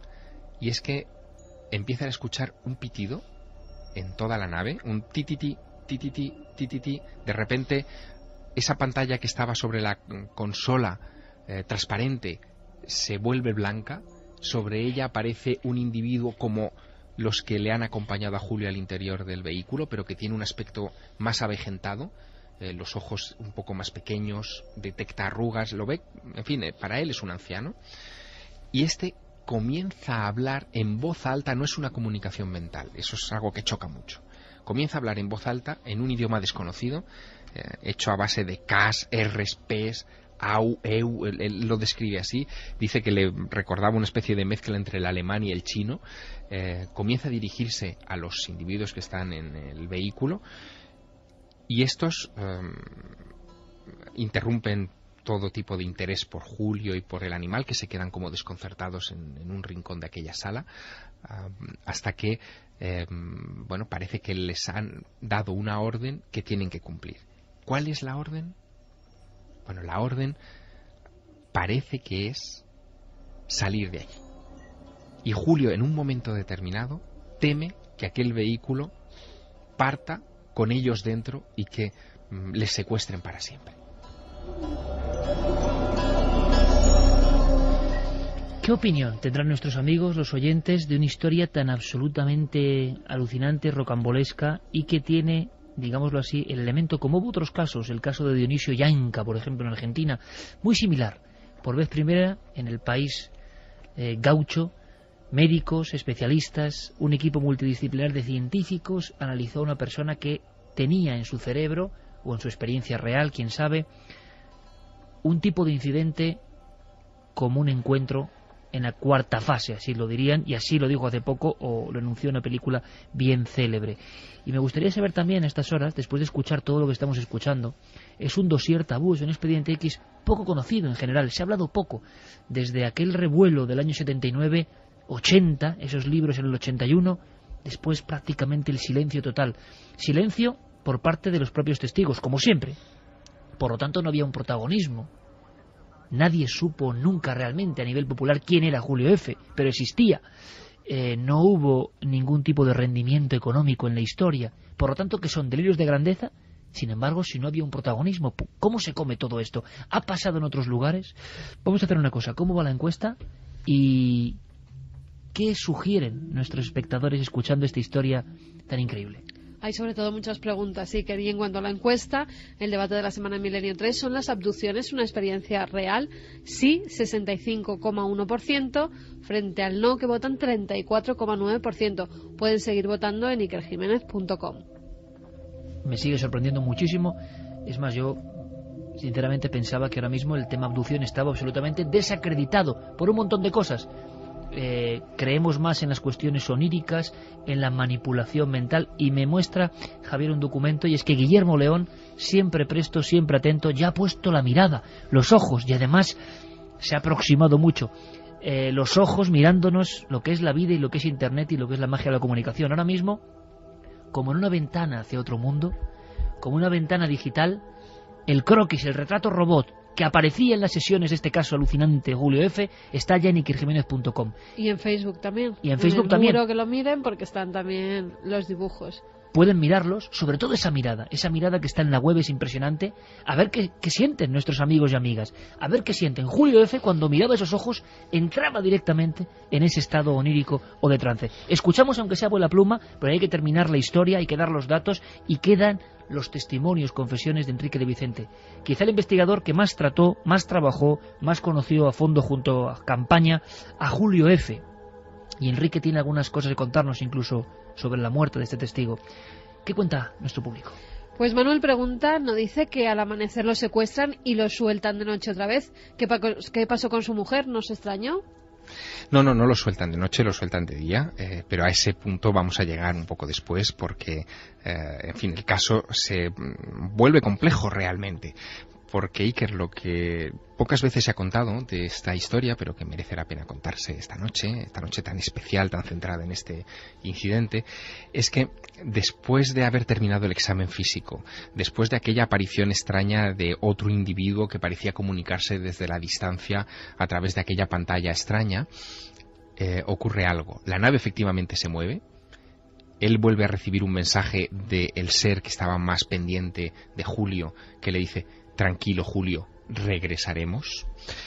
Y es que empiezan a escuchar un pitido en toda la nave, un tititi, tititi, tititi. De repente, esa pantalla que estaba sobre la consola eh, transparente se vuelve blanca. Sobre ella aparece un individuo como los que le han acompañado a Julio al interior del vehículo, pero que tiene un aspecto más avejentado, eh, los ojos un poco más pequeños, detecta arrugas, lo ve, en fin, eh, para él es un anciano. Y este comienza a hablar en voz alta, no es una comunicación mental, eso es algo que choca mucho. Comienza a hablar en voz alta en un idioma desconocido, eh, hecho a base de Ks, Rs, Ps, Au, Eu, él, él lo describe así, dice que le recordaba una especie de mezcla entre el alemán y el chino. Eh, comienza a dirigirse a los individuos que están en el vehículo, y estos eh, interrumpen todo tipo de interés por Julio y por el animal, que se quedan como desconcertados en, en un rincón de aquella sala, uh, hasta que eh, bueno, parece que les han dado una orden que tienen que cumplir. ¿Cuál es la orden? Bueno, la orden parece que es salir de allí. Y Julio, en un momento determinado, teme que aquel vehículo parta con ellos dentro y que mm, les secuestren para siempre. ¿Qué opinión tendrán nuestros amigos, los oyentes, de una historia tan absolutamente alucinante, rocambolesca, y que tiene, digámoslo así, el elemento, como hubo otros casos, el caso de Dionisio Yanca, por ejemplo, en Argentina, muy similar? Por vez primera, en el país eh, gaucho, médicos, especialistas, un equipo multidisciplinar de científicos analizó a una persona que tenía en su cerebro, o en su experiencia real, quién sabe, un tipo de incidente como un encuentro en la cuarta fase, así lo dirían, y así lo dijo hace poco, o lo anunció en una película bien célebre. Y me gustaría saber también a estas horas, después de escuchar todo lo que estamos escuchando, es un dossier tabú, es un expediente X poco conocido en general, se ha hablado poco, desde aquel revuelo del año setenta y nueve, ochenta, esos libros en el ochenta y uno, después prácticamente el silencio total. Silencio por parte de los propios testigos, como siempre. Por lo tanto, no había un protagonismo. Nadie supo nunca realmente a nivel popular quién era Julio F., pero existía. Eh, no hubo ningún tipo de rendimiento económico en la historia. Por lo tanto, que son delirios de grandeza. Sin embargo, si no había un protagonismo, ¿cómo se come todo esto? ¿Ha pasado en otros lugares? Vamos a hacer una cosa. ¿Cómo va la encuesta? ¿Y qué sugieren nuestros espectadores escuchando esta historia tan increíble? Hay sobre todo muchas preguntas, sí, que y en cuanto a la encuesta, el debate de la semana en Milenio tres, ¿son las abducciones una experiencia real? Sí, sesenta y cinco coma uno por ciento, frente al no, que votan treinta y cuatro coma nueve por ciento. Pueden seguir votando en iker jiménez punto com. Me sigue sorprendiendo muchísimo. Es más, yo sinceramente pensaba que ahora mismo el tema abducción estaba absolutamente desacreditado por un montón de cosas. Eh, creemos más en las cuestiones oníricas, en la manipulación mental, y me muestra Javier un documento, y es que Guillermo León, siempre presto, siempre atento, ya ha puesto la mirada, los ojos, y además se ha aproximado mucho, eh, los ojos mirándonos lo que es la vida y lo que es Internet y lo que es la magia de la comunicación. Ahora mismo, como en una ventana hacia otro mundo, como una ventana digital, el croquis, el retrato robot que aparecía en las sesiones de este caso alucinante Julio F, está ya en iker jiménez punto com. Y en Facebook también. Y en Facebook en el también. Muro que lo miren, porque están también los dibujos. Pueden mirarlos, sobre todo esa mirada, esa mirada que está en la web es impresionante, a ver qué, qué sienten nuestros amigos y amigas, a ver qué sienten. Julio F, cuando miraba esos ojos, entraba directamente en ese estado onírico o de trance. Escuchamos, aunque sea vuela pluma, pero hay que terminar la historia, hay que dar los datos, y quedan los testimonios, confesiones de Enrique de Vicente. Quizá el investigador que más trató, más trabajó, más conoció a fondo junto a Campaña a Julio F. Y Enrique tiene algunas cosas que contarnos incluso sobre la muerte de este testigo. ¿Qué cuenta nuestro público? Pues Manuel pregunta, nos dice que al amanecer lo secuestran y lo sueltan de noche otra vez. ¿Qué, pa qué pasó con su mujer? ¿Nos extrañó? No, no, no lo sueltan de noche, lo sueltan de día, eh, pero a ese punto vamos a llegar un poco después porque, eh, en fin, el caso se vuelve complejo realmente. Porque, Iker, lo que pocas veces se ha contado de esta historia, pero que merece la pena contarse esta noche, esta noche tan especial, tan centrada en este incidente, es que después de haber terminado el examen físico, después de aquella aparición extraña de otro individuo que parecía comunicarse desde la distancia a través de aquella pantalla extraña, eh, ocurre algo. La nave efectivamente se mueve. Él vuelve a recibir un mensaje del ser que estaba más pendiente de Julio, que le dice: tranquilo, Julio, regresaremos.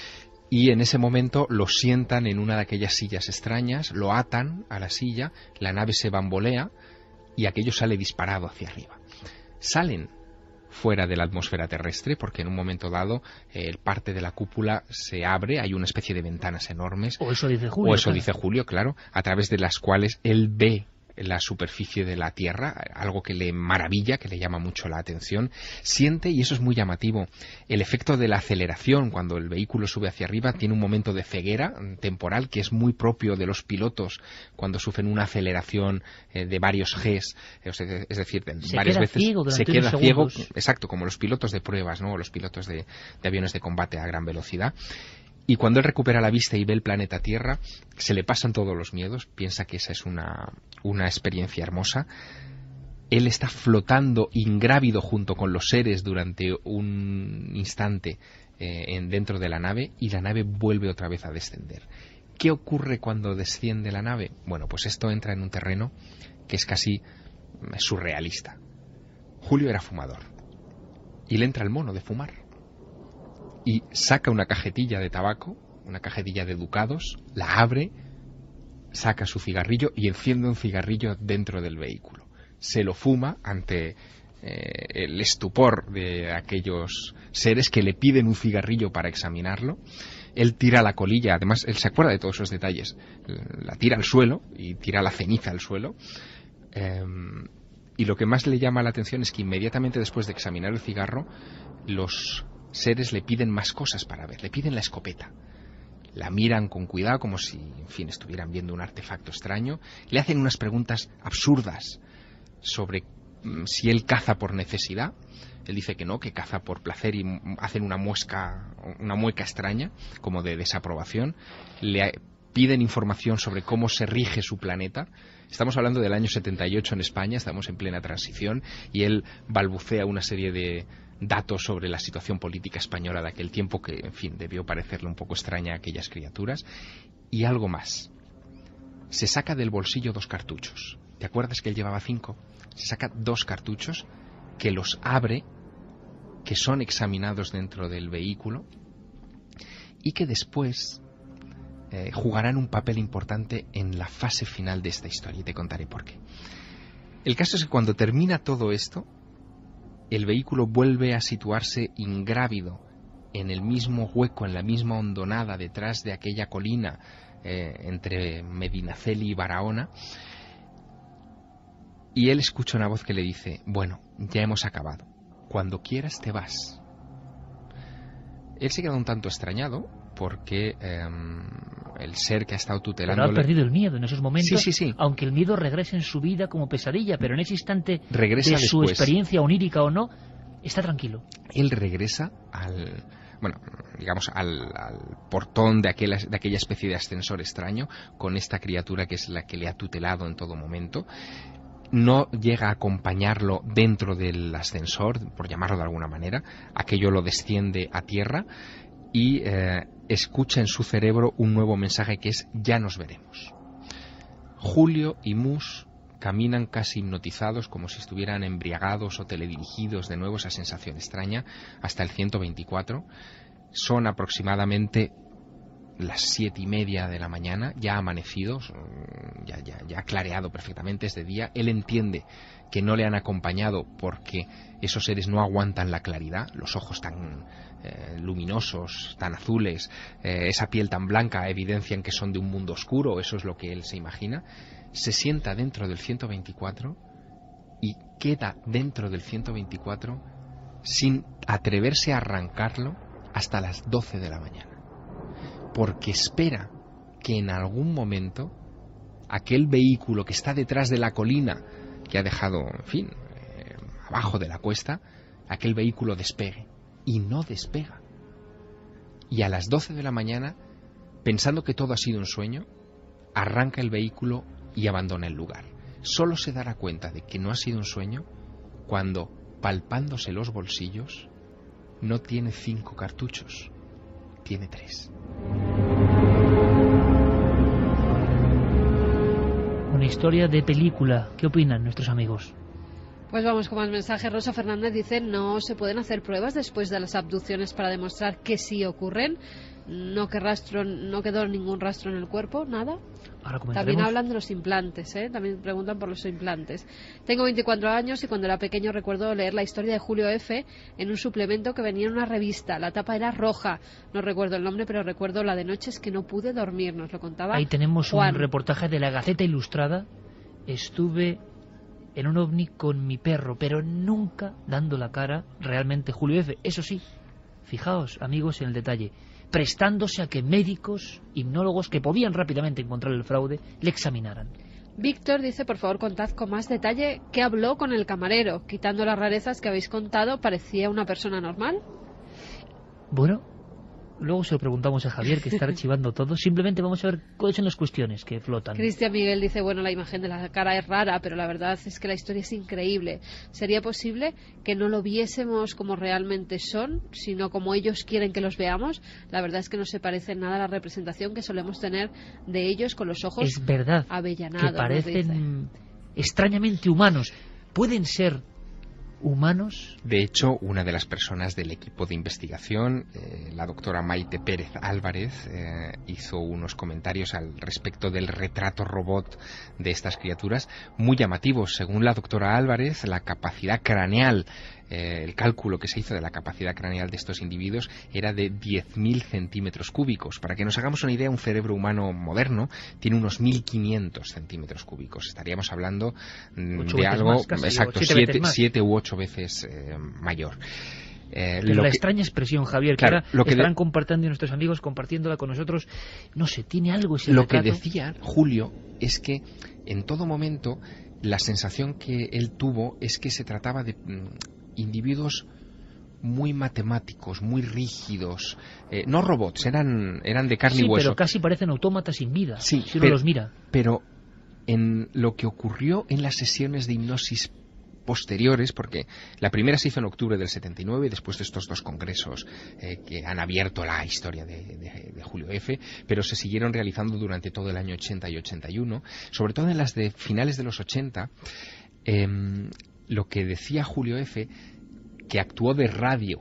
Y en ese momento lo sientan en una de aquellas sillas extrañas, lo atan a la silla, la nave se bambolea y aquello sale disparado hacia arriba. Salen fuera de la atmósfera terrestre porque en un momento dado eh, parte de la cúpula se abre, hay una especie de ventanas enormes. O eso dice Julio. O eso claro. dice Julio, claro, a través de las cuales él ve la superficie de la Tierra, algo que le maravilla, que le llama mucho la atención. Siente, y eso es muy llamativo, el efecto de la aceleración. Cuando el vehículo sube hacia arriba tiene un momento de ceguera temporal que es muy propio de los pilotos cuando sufren una aceleración eh, de varios Gs, es decir, de se varias queda veces ciego se queda ciego, segundos. exacto, como los pilotos de pruebas, ¿no? O los pilotos de, de aviones de combate a gran velocidad. Y cuando él recupera la vista y ve el planeta Tierra, se le pasan todos los miedos, piensa que esa es una, una experiencia hermosa. Él está flotando ingrávido junto con los seres durante un instante eh, en, dentro de la nave, y la nave vuelve otra vez a descender. ¿Qué ocurre cuando desciende la nave? Bueno, pues esto entra en un terreno que es casi surrealista. Julio era fumador y le entra el mono de fumar. Y saca una cajetilla de tabaco, una cajetilla de ducados, la abre, saca su cigarrillo y enciende un cigarrillo dentro del vehículo. Se lo fuma ante eh, el estupor de aquellos seres que le piden un cigarrillo para examinarlo. Él tira la colilla, además él se acuerda de todos esos detalles, la tira al suelo y tira la ceniza al suelo. Eh, y lo que más le llama la atención es que inmediatamente después de examinar el cigarro, los seres le piden más cosas para ver, le piden la escopeta. La miran con cuidado como si, en fin, estuvieran viendo un artefacto extraño. Le hacen unas preguntas absurdas sobre mm, si él caza por necesidad. Él dice que no, que caza por placer, y hacen una muesca, una mueca extraña, como de desaprobación. Le piden información sobre cómo se rige su planeta. Estamos hablando del año setenta y ocho en España, estamos en plena transición, y él balbucea una serie de datos sobre la situación política española de aquel tiempo que, en fin, debió parecerle un poco extraña a aquellas criaturas. Y algo más. Se saca del bolsillo dos cartuchos. ¿Te acuerdas que él llevaba cinco? Se saca dos cartuchos que los abre, que son examinados dentro del vehículo y que después eh, jugarán un papel importante en la fase final de esta historia, y te contaré por qué. El caso es que cuando termina todo esto, el vehículo vuelve a situarse ingrávido en el mismo hueco, en la misma hondonada detrás de aquella colina eh, entre Medinaceli y Barahona, y él escucha una voz que le dice: bueno, ya hemos acabado, cuando quieras te vas, Él se queda un tanto extrañado porque eh, el ser que ha estado tutelando... Pero ha perdido el miedo en esos momentos, sí, sí, sí. aunque el miedo regrese en su vida como pesadilla, pero en ese instante regresa de su después. experiencia onírica o no, está tranquilo. Él regresa al... bueno, digamos, al, al portón de aquella, de aquella especie de ascensor extraño, con esta criatura que es la que le ha tutelado en todo momento. No llega a acompañarlo dentro del ascensor, por llamarlo de alguna manera. Aquello lo desciende a tierra y eh, escucha en su cerebro un nuevo mensaje que es: ya nos veremos. Julio y Mus caminan casi hipnotizados, como si estuvieran embriagados o teledirigidos de nuevo, esa sensación extraña, hasta el ciento veinticuatro. Son aproximadamente las siete y media de la mañana, ya amanecido, ya, ya, ya ha clareado perfectamente este día. Él entiende que no le han acompañado porque esos seres no aguantan la claridad, los ojos tan eh, luminosos, tan azules, eh, esa piel tan blanca evidencian que son de un mundo oscuro, eso es lo que él se imagina. Se sienta dentro del ciento veinticuatro y queda dentro del ciento veinticuatro sin atreverse a arrancarlo hasta las doce de la mañana. Porque espera que en algún momento aquel vehículo que está detrás de la colina que ha dejado, en fin, eh, abajo de la cuesta, aquel vehículo despegue. Y no despega. Y a las doce de la mañana, pensando que todo ha sido un sueño, arranca el vehículo y abandona el lugar. Solo se dará cuenta de que no ha sido un sueño cuando, palpándose los bolsillos, no tiene cinco cartuchos, tiene tres. Una historia de película. ¿Qué opinan nuestros amigos? Pues vamos con más mensajes. Rosa Fernández dice: no se pueden hacer pruebas después de las abducciones para demostrar que sí ocurren. No, que rastro, no quedó ningún rastro en el cuerpo, nada. Ahora También hablan de los implantes, ¿eh? También preguntan por los implantes. Tengo veinticuatro años y cuando era pequeño recuerdo leer la historia de Julio F. en un suplemento que venía en una revista. La tapa era roja. No recuerdo el nombre, pero recuerdo la de noches que no pude dormir. Nos lo contaba Ahí tenemos Juan. Un reportaje de la Gaceta Ilustrada. Estuve en un ovni con mi perro, pero nunca dando la cara realmente Julio F. Eso sí, fijaos, amigos, en el detalle, prestándose a que médicos, hipnólogos que podían rápidamente encontrar el fraude, le examinaran. Víctor dice: por favor, contad con más detalle qué habló con el camarero. Quitando las rarezas que habéis contado, ¿parecía una persona normal? Bueno, luego se lo preguntamos a Javier, que está archivando todo. Simplemente vamos a ver cuáles son las cuestiones que flotan. Cristian Miguel dice: bueno, la imagen de la cara es rara, pero la verdad es que la historia es increíble. ¿Sería posible que no lo viésemos como realmente son, sino como ellos quieren que los veamos? La verdad es que no se parece nada a la representación que solemos tener de ellos con los ojos es verdad avellanados. Que parecen extrañamente humanos. ¿Pueden ser humanos? De hecho, una de las personas del equipo de investigación, eh, la doctora Maite Pérez Álvarez, eh, hizo unos comentarios al respecto del retrato robot de estas criaturas muy llamativos. Según la doctora Álvarez, la capacidad craneal, eh, el cálculo que se hizo de la capacidad craneal de estos individuos era de diez mil centímetros cúbicos. Para que nos hagamos una idea, un cerebro humano moderno tiene unos mil quinientos centímetros cúbicos. Estaríamos hablando mm, de algo, más, casi, exacto, siete, siete u ocho veces eh, mayor. Eh, Pero lo la que, extraña expresión, Javier, claro, que ahora lo que estarán de, compartiendo nuestros amigos, compartiéndola con nosotros, no sé, tiene algo ese Lo retrato. que decía Julio es que en todo momento la sensación que él tuvo es que se trataba de mm, individuos muy matemáticos, muy rígidos, eh, no robots, eran, eran de carne sí, y hueso. pero casi parecen autómatas sin vida, sí, si uno pero, los mira. Pero en lo que ocurrió en las sesiones de hipnosis posteriores, porque la primera se hizo en octubre del setenta y nueve, después de estos dos congresos eh, que han abierto la historia de, de, de Julio F., pero se siguieron realizando durante todo el año ochenta y ochenta y uno, sobre todo en las de finales de los ochenta. Eh, lo que decía Julio F., que actuó de radio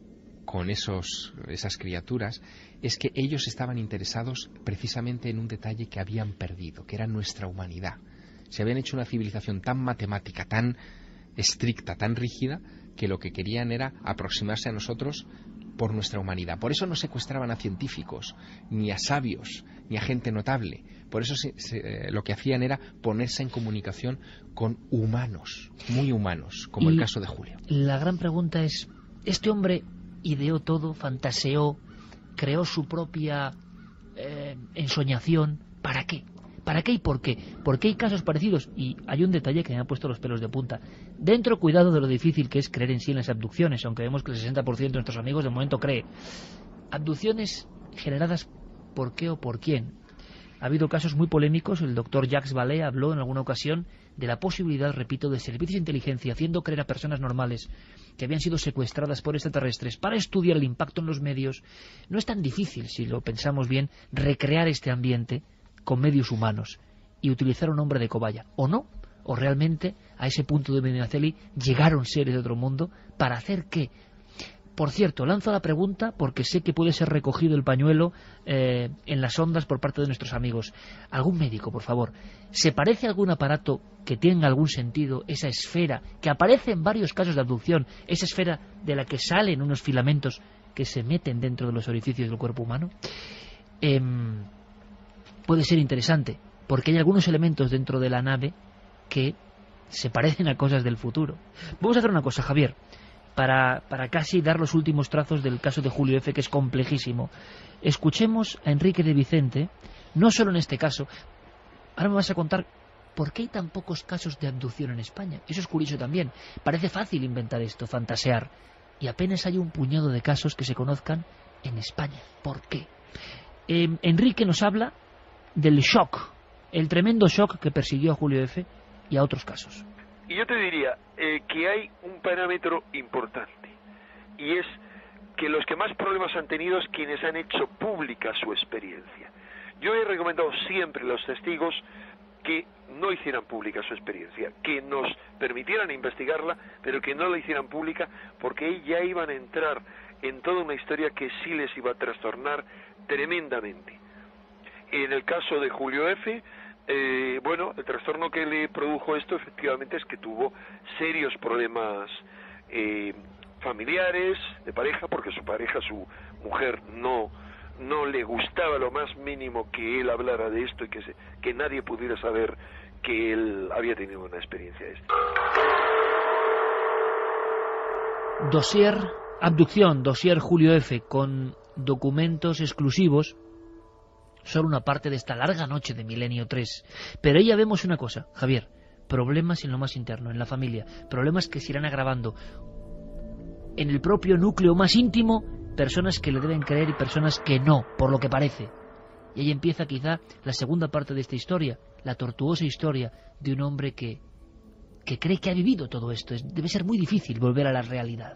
con esos, esas criaturas, es que ellos estaban interesados precisamente en un detalle que habían perdido, que era nuestra humanidad. Se habían hecho una civilización tan matemática, tan estricta, tan rígida, que lo que querían era aproximarse a nosotros por nuestra humanidad. Por eso no secuestraban a científicos, ni a sabios, ni a gente notable. Por eso se, se, lo que hacían era ponerse en comunicación con humanos, muy humanos, como y el caso de Julio. La gran pregunta es, ¿este hombre ideó todo, fantaseó, creó su propia eh, ensoñación. ¿Para qué? ¿Para qué y por qué? Porque hay casos parecidos, y hay un detalle que me ha puesto los pelos de punta. Dentro, cuidado de lo difícil que es creer en sí en las abducciones, aunque vemos que el sesenta por ciento de nuestros amigos de momento cree. Abducciones generadas por qué o por quién. Ha habido casos muy polémicos. El doctor Jacques Vallée habló en alguna ocasión de la posibilidad, repito, de servicios de inteligencia haciendo creer a personas normales que habían sido secuestradas por extraterrestres para estudiar el impacto en los medios. No es tan difícil, si lo pensamos bien, recrear este ambiente con medios humanos y utilizar un hombre de cobaya, ¿o no? ¿O realmente a ese punto de Medinaceli llegaron seres de otro mundo para hacer qué? Por cierto, lanzo la pregunta porque sé que puede ser recogido el pañuelo eh, en las ondas por parte de nuestros amigos. ¿Algún médico, por favor? ¿Se parece a algún aparato que tenga algún sentido esa esfera que aparece en varios casos de abducción, esa esfera de la que salen unos filamentos que se meten dentro de los orificios del cuerpo humano? Eh, puede ser interesante, porque hay algunos elementos dentro de la nave que se parecen a cosas del futuro. Vamos a hacer una cosa, Javier, para, para casi dar los últimos trazos del caso de Julio F., que es complejísimo. Escuchemos a Enrique de Vicente, no solo en este caso. Ahora me vas a contar por qué hay tan pocos casos de abducción en España. Eso es curioso también. Parece fácil inventar esto, fantasear, y apenas hay un puñado de casos que se conozcan en España. ¿Por qué? Eh, Enrique nos habla del shock, el tremendo shock que persiguió a Julio F. y a otros casos. Y yo te diría eh, que hay un parámetro importante, y es que los que más problemas han tenido es quienes han hecho pública su experiencia. Yo he recomendado siempre a los testigos que no hicieran pública su experiencia, que nos permitieran investigarla, pero que no la hicieran pública, porque ahí ya iban a entrar en toda una historia que sí les iba a trastornar tremendamente. En el caso de Julio F., Eh, bueno, el trastorno que le produjo esto efectivamente es que tuvo serios problemas eh, familiares, de pareja, porque su pareja, su mujer, no no le gustaba lo más mínimo que él hablara de esto y que, se, que nadie pudiera saber que él había tenido una experiencia de esto. Dossier abducción, dossier Julio F., con documentos exclusivos. Solo una parte de esta larga noche de Milenio tres. Pero ahí ya vemos una cosa, Javier. Problemas en lo más interno, en la familia. Problemas que se irán agravando. En el propio núcleo más íntimo, personas que le deben creer y personas que no, por lo que parece. Y ahí empieza quizá la segunda parte de esta historia, la tortuosa historia de un hombre que, que cree que ha vivido todo esto. Es, debe ser muy difícil volver a la realidad.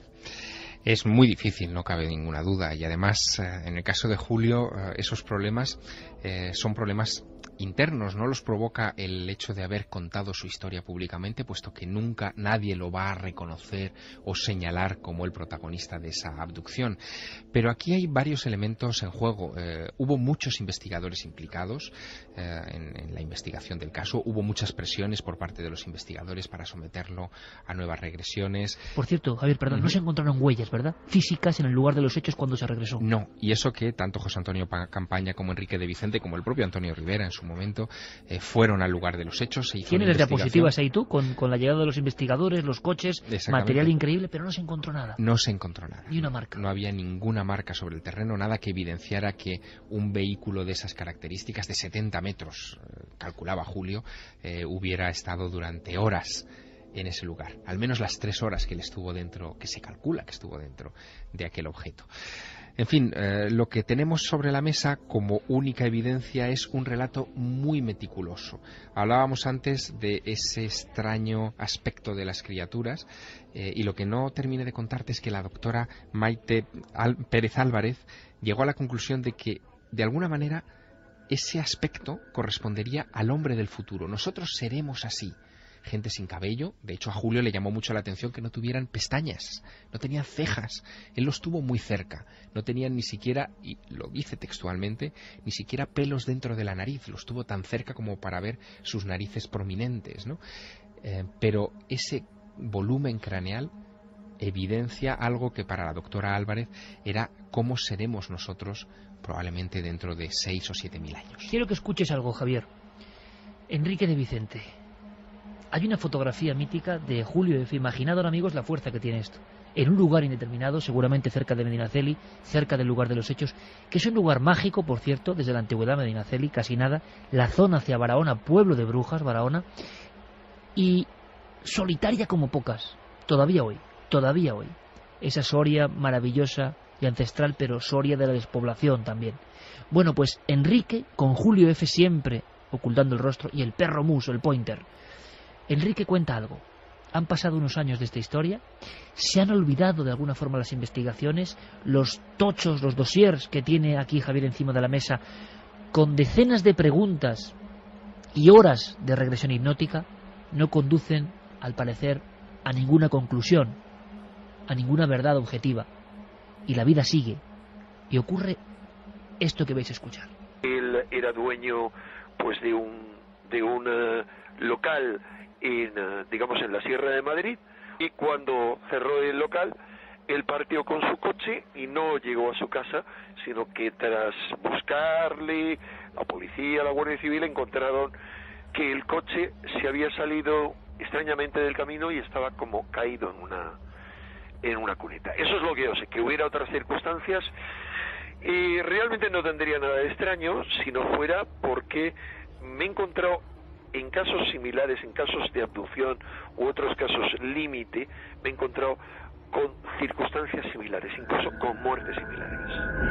Es muy difícil, no cabe ninguna duda, y además en el caso de Julio esos problemas eh, son problemas internos, no los provoca el hecho de haber contado su historia públicamente, puesto que nunca nadie lo va a reconocer o señalar como el protagonista de esa abducción. Pero aquí hay varios elementos en juego. Eh, hubo muchos investigadores implicados eh, en, en la investigación del caso, hubo muchas presiones por parte de los investigadores para someterlo a nuevas regresiones. Por cierto, Javier, perdón, uh-huh. no se encontraron huellas, ¿verdad? Físicas en el lugar de los hechos cuando se regresó. No, y eso que tanto José Antonio Campaña como Enrique de Vicente, como el propio Antonio Rivera en su momento, eh, fueron al lugar de los hechos. Se hizo ¿Tienes las diapositivas ahí tú? Con, con la llegada de los investigadores, los coches, material increíble, pero no se encontró nada. No se encontró nada. Ni una marca. No había ninguna marca sobre el terreno, nada que evidenciara que un vehículo de esas características, de setenta metros, eh, calculaba Julio, eh, hubiera estado durante horas en ese lugar. Al menos las tres horas que él estuvo dentro, que se calcula que estuvo dentro de aquel objeto. En fin, eh, lo que tenemos sobre la mesa como única evidencia es un relato muy meticuloso. Hablábamos antes de ese extraño aspecto de las criaturas eh, y lo que no terminé de contarte es que la doctora Maite Al- Pérez Álvarez llegó a la conclusión de que, de alguna manera, ese aspecto correspondería al hombre del futuro. Nosotros seremos así. Gente sin cabello. De hecho, a Julio le llamó mucho la atención que no tuvieran pestañas, no tenían cejas. Él los tuvo muy cerca. No tenían ni siquiera, y lo dice textualmente, ni siquiera pelos dentro de la nariz. Los tuvo tan cerca como para ver sus narices prominentes, ¿no? Eh, pero ese volumen craneal evidencia algo que para la doctora Álvarez era cómo seremos nosotros probablemente dentro de seis o siete mil años. Quiero que escuches algo, Javier. Enrique de Vicente. Hay una fotografía mítica de Julio F. Imaginad ahora, amigos, la fuerza que tiene esto. en un lugar indeterminado, seguramente cerca de Medinaceli, cerca del lugar de los hechos, que es un lugar mágico, por cierto, desde la antigüedad, Medinaceli, casi nada, la zona hacia Barahona, pueblo de brujas, Barahona, y solitaria como pocas, todavía hoy, todavía hoy. Esa Soria maravillosa y ancestral, pero Soria de la despoblación también. Bueno, pues Enrique, con Julio F. siempre ocultando el rostro, y el perro muso, el pointer. Enrique cuenta algo. Han pasado unos años de esta historia, se han olvidado de alguna forma las investigaciones, los tochos, los dossiers que tiene aquí Javier encima de la mesa, con decenas de preguntas y horas de regresión hipnótica, no conducen, al parecer, a ninguna conclusión, a ninguna verdad objetiva. Y la vida sigue, y ocurre esto que vais a escuchar. Él era dueño pues de un de un uh, local en uh, digamos en la Sierra de Madrid, y cuando cerró el local él partió con su coche y no llegó a su casa, sino que tras buscarle la policía, la Guardia Civil, encontraron que el coche se había salido extrañamente del camino y estaba como caído en una en una cuneta. Eso es lo que yo sé, que hubiera otras circunstancias. Y realmente no tendría nada de extraño si no fuera porque me he encontrado en casos similares, en casos de abducción u otros casos límite, me he encontrado con circunstancias similares, incluso con muertes similares.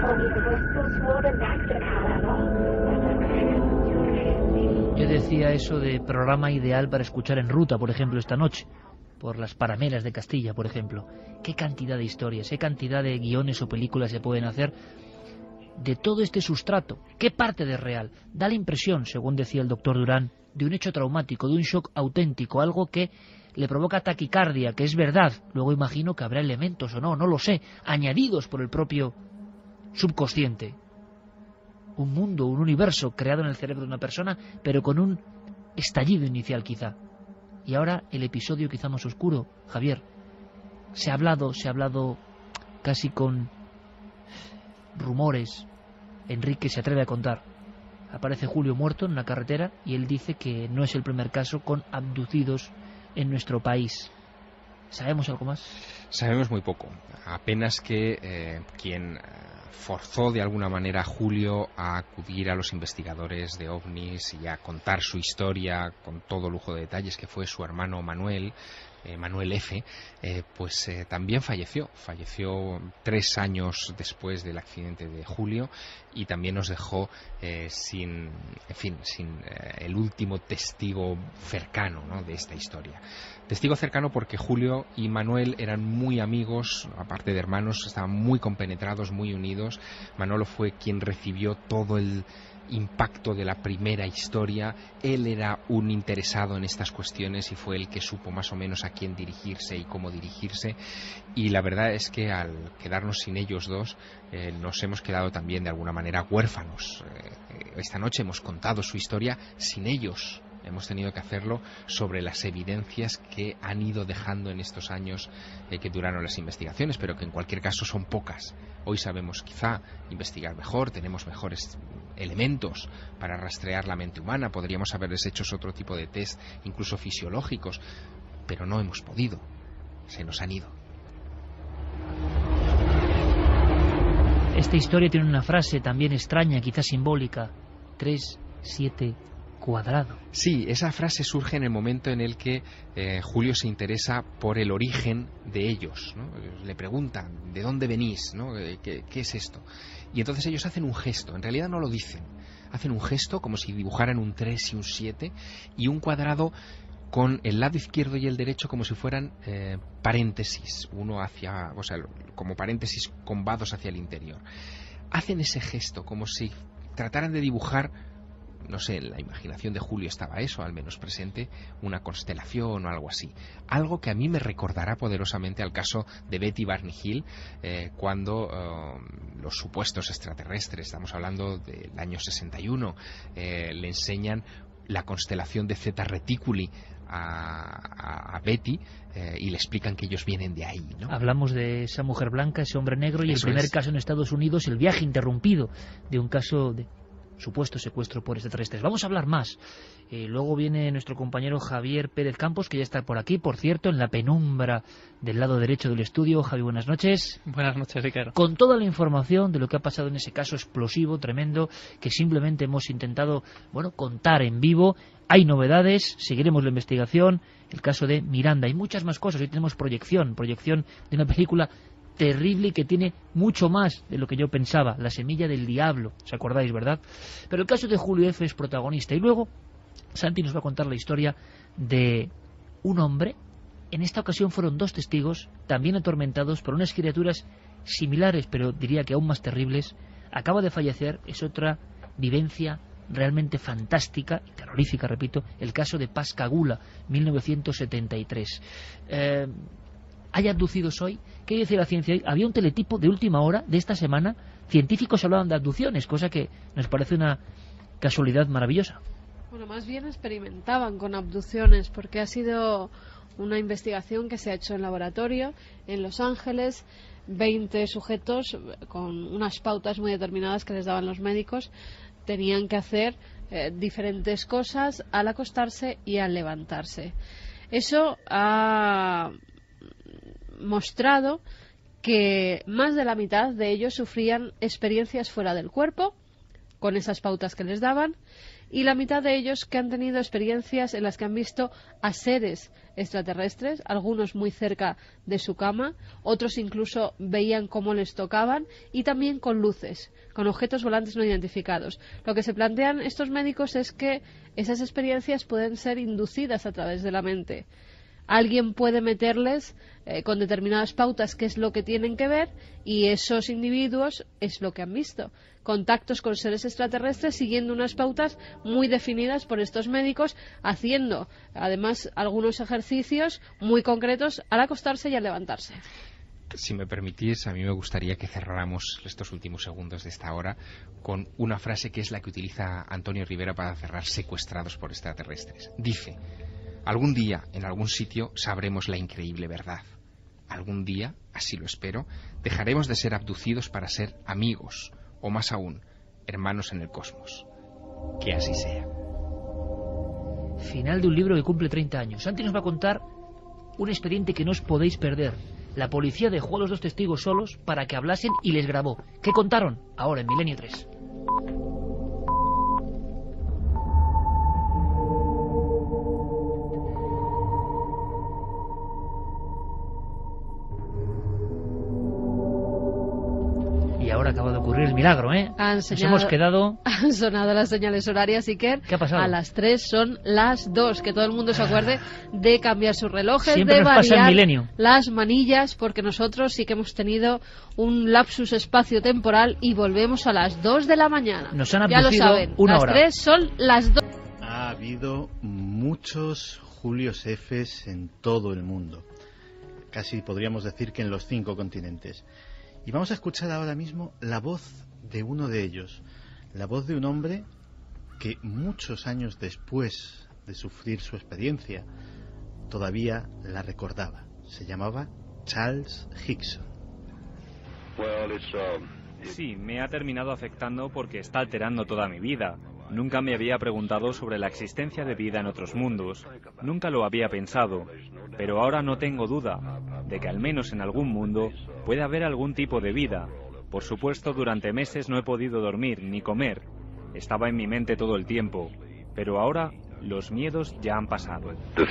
Yo decía eso de programa ideal para escuchar en ruta, por ejemplo, esta noche, por las Parameras de Castilla, por ejemplo. Qué cantidad de historias, qué cantidad de guiones o películas se pueden hacer de todo este sustrato. ¿Qué parte de real? Da la impresión, según decía el doctor Durán, de un hecho traumático, de un shock auténtico, algo que le provoca taquicardia, que es verdad. Luego imagino que habrá elementos o no, no lo sé, añadidos por el propio subconsciente. Un mundo, un universo creado en el cerebro de una persona, pero con un estallido inicial quizá. Y ahora el episodio quizá más oscuro, Javier. Se ha hablado, se ha hablado casi con rumores. Enrique se atreve a contar. Aparece Julio muerto en una carretera y él dice que no es el primer caso con abducidos en nuestro país. ¿Sabemos algo más? Sabemos muy poco. Apenas que eh, quien forzó de alguna manera a Julio a acudir a los investigadores de ovnis y a contar su historia con todo lujo de detalles, que fue su hermano Manuel, eh, Manuel F., eh, pues eh, también falleció. Falleció tres años después del accidente de Julio y también nos dejó eh, sin, en fin, sin eh, el último testigo cercano, ¿no?, de esta historia. Testigo cercano porque Julio y Manuel eran muy amigos, aparte de hermanos, estaban muy compenetrados, muy unidos. Manolo fue quien recibió todo el impacto de la primera historia. Él era un interesado en estas cuestiones y fue el que supo más o menos a quién dirigirse y cómo dirigirse. Y la verdad es que al quedarnos sin ellos dos, eh, nos hemos quedado también de alguna manera huérfanos. Eh, esta noche hemos contado su historia sin ellos. Hemos tenido que hacerlo sobre las evidencias que han ido dejando en estos años eh, que duraron las investigaciones, pero que en cualquier caso son pocas. Hoy sabemos quizá investigar mejor, tenemos mejores elementos para rastrear la mente humana, podríamos haberles hecho otro tipo de test, incluso fisiológicos, pero no hemos podido, se nos han ido. Esta historia tiene una frase también extraña, quizá simbólica: tres, siete... cuadrado. Sí, esa frase surge en el momento en el que eh, Julio se interesa por el origen de ellos, ¿no? Le preguntan, ¿de dónde venís?, ¿no? ¿Qué, ¿Qué es esto? Y entonces ellos hacen un gesto, en realidad no lo dicen, hacen un gesto como si dibujaran un tres y un siete y un cuadrado con el lado izquierdo y el derecho como si fueran eh, paréntesis, uno hacia, o sea, como paréntesis combados hacia el interior. Hacen ese gesto como si trataran de dibujar, no sé, en la imaginación de Julio estaba eso, al menos presente, una constelación o algo así. Algo que a mí me recordará poderosamente al caso de Betty Barney Hill, eh, cuando eh, los supuestos extraterrestres, estamos hablando del año sesenta y uno, eh, le enseñan la constelación de Zeta Reticuli a, a, a Betty eh, y le explican que ellos vienen de ahí, ¿no? Hablamos de esa mujer blanca, ese hombre negro y Eso el primer es. caso en Estados Unidos, el viaje interrumpido de un caso de supuesto secuestro por extraterrestres. Vamos a hablar más. Eh, luego viene nuestro compañero Javier Pérez Campos, que ya está por aquí, por cierto, en la penumbra del lado derecho del estudio. Javi, buenas noches. Buenas noches, Ricardo. Con toda la información de lo que ha pasado en ese caso explosivo, tremendo, que simplemente hemos intentado, bueno, contar en vivo. Hay novedades, seguiremos la investigación, el caso de Miranda y muchas más cosas. Hoy tenemos proyección, proyección de una película terrible y que tiene mucho más de lo que yo pensaba, La semilla del diablo, ¿os acordáis, verdad? Pero el caso de Julio F. es protagonista y luego Santi nos va a contar la historia de un hombre. En esta ocasión fueron dos testigos, también atormentados por unas criaturas similares, pero diría que aún más terribles. Acaba de fallecer, es otra vivencia realmente fantástica y terrorífica, repito, el caso de Pascagoula, mil novecientos setenta y tres. Eh, ¿Hay abducidos hoy? ¿Qué dice la ciencia hoy? Había un teletipo de última hora de esta semana, científicos hablaban de abducciones, cosa que nos parece una casualidad maravillosa. Bueno, más bien experimentaban con abducciones, porque ha sido una investigación que se ha hecho en laboratorio en Los Ángeles. veinte sujetos con unas pautas muy determinadas que les daban los médicos tenían que hacer eh, diferentes cosas al acostarse y al levantarse. Eso ha mostrado que más de la mitad de ellos sufrían experiencias fuera del cuerpo con esas pautas que les daban, y la mitad de ellos que han tenido experiencias en las que han visto a seres extraterrestres, algunos muy cerca de su cama, otros incluso veían cómo les tocaban, y también con luces, con objetos volantes no identificados. Lo que se plantean estos médicos es que esas experiencias pueden ser inducidas a través de la mente. Alguien puede meterles eh, con determinadas pautas qué es lo que tienen que ver, y esos individuos es lo que han visto. Contactos con seres extraterrestres siguiendo unas pautas muy definidas por estos médicos, haciendo además algunos ejercicios muy concretos al acostarse y al levantarse. Si me permitís, a mí me gustaría que cerráramos estos últimos segundos de esta hora con una frase que es la que utiliza Antonio Rivera para cerrar Secuestrados por extraterrestres. Dice: algún día, en algún sitio, sabremos la increíble verdad. Algún día, así lo espero, dejaremos de ser abducidos para ser amigos, o más aún, hermanos en el cosmos. Que así sea. Final de un libro que cumple treinta años. Santi nos va a contar un expediente que no os podéis perder. La policía dejó a los dos testigos solos para que hablasen y les grabó. ¿Qué contaron? Ahora en Milenio tres. Y ahora acaba de ocurrir el milagro, ¿eh? Han Nos señalado, hemos quedado... Han sonado las señales horarias, Iker. ¿Qué ha pasado? A las tres son las dos. Que todo el mundo se acuerde de cambiar sus relojes, Siempre de nos pasa en variar Milenio. las manillas, porque nosotros sí que hemos tenido un lapsus espacio-temporal y volvemos a las dos de la mañana. Nos han ya lo abducido saben, una las hora. tres son las dos. Ha habido muchos Julios Fs en todo el mundo. Casi podríamos decir que en los cinco continentes. Y vamos a escuchar ahora mismo la voz de uno de ellos, la voz de un hombre que muchos años después de sufrir su experiencia todavía la recordaba. Se llamaba Charles Hickson. Sí, me ha terminado afectando porque está alterando toda mi vida. Nunca me había preguntado sobre la existencia de vida en otros mundos. Nunca lo había pensado. Pero ahora no tengo duda de que al menos en algún mundo puede haber algún tipo de vida. Por supuesto, durante meses no he podido dormir ni comer. Estaba en mi mente todo el tiempo. Pero ahora los miedos ya han pasado.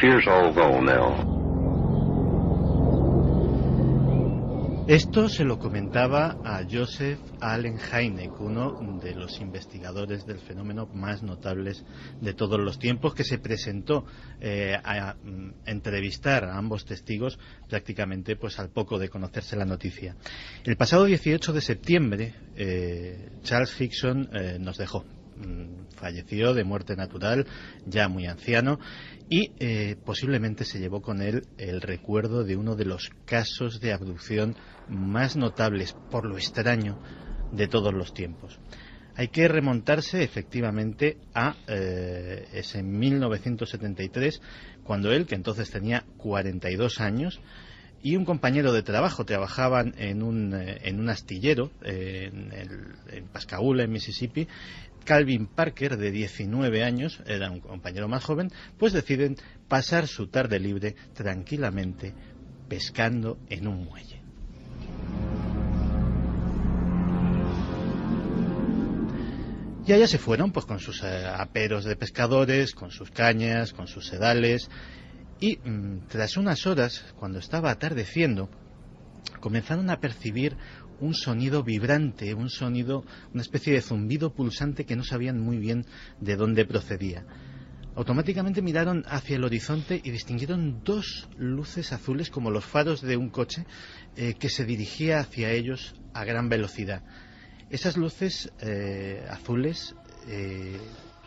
Esto se lo comentaba a Joseph Allen Hynek, uno de los investigadores del fenómeno más notables de todos los tiempos, que se presentó eh, a mm, entrevistar a ambos testigos prácticamente pues al poco de conocerse la noticia. El pasado dieciocho de septiembre, eh, Charles Hickson eh, nos dejó. Falleció de muerte natural, ya muy anciano, y eh, posiblemente se llevó con él el recuerdo de uno de los casos de abducción más notables, por lo extraño, de todos los tiempos. Hay que remontarse efectivamente a eh, ese mil novecientos setenta y tres, cuando él, que entonces tenía cuarenta y dos años, y un compañero de trabajo trabajaban en un, eh, en un astillero eh, en, el, en Pascagoula, en Mississippi, Calvin Parker, de diecinueve años, era un compañero más joven, pues deciden pasar su tarde libre tranquilamente pescando en un muelle. Y allá se fueron, pues con sus eh, aperos de pescadores, con sus cañas, con sus sedales, y mmm, tras unas horas, cuando estaba atardeciendo, comenzaron a percibir un sonido vibrante, un sonido, una especie de zumbido pulsante que no sabían muy bien de dónde procedía. Automáticamente miraron hacia el horizonte y distinguieron dos luces azules como los faros de un coche eh, que se dirigía hacia ellos a gran velocidad. Esas luces eh, azules eh,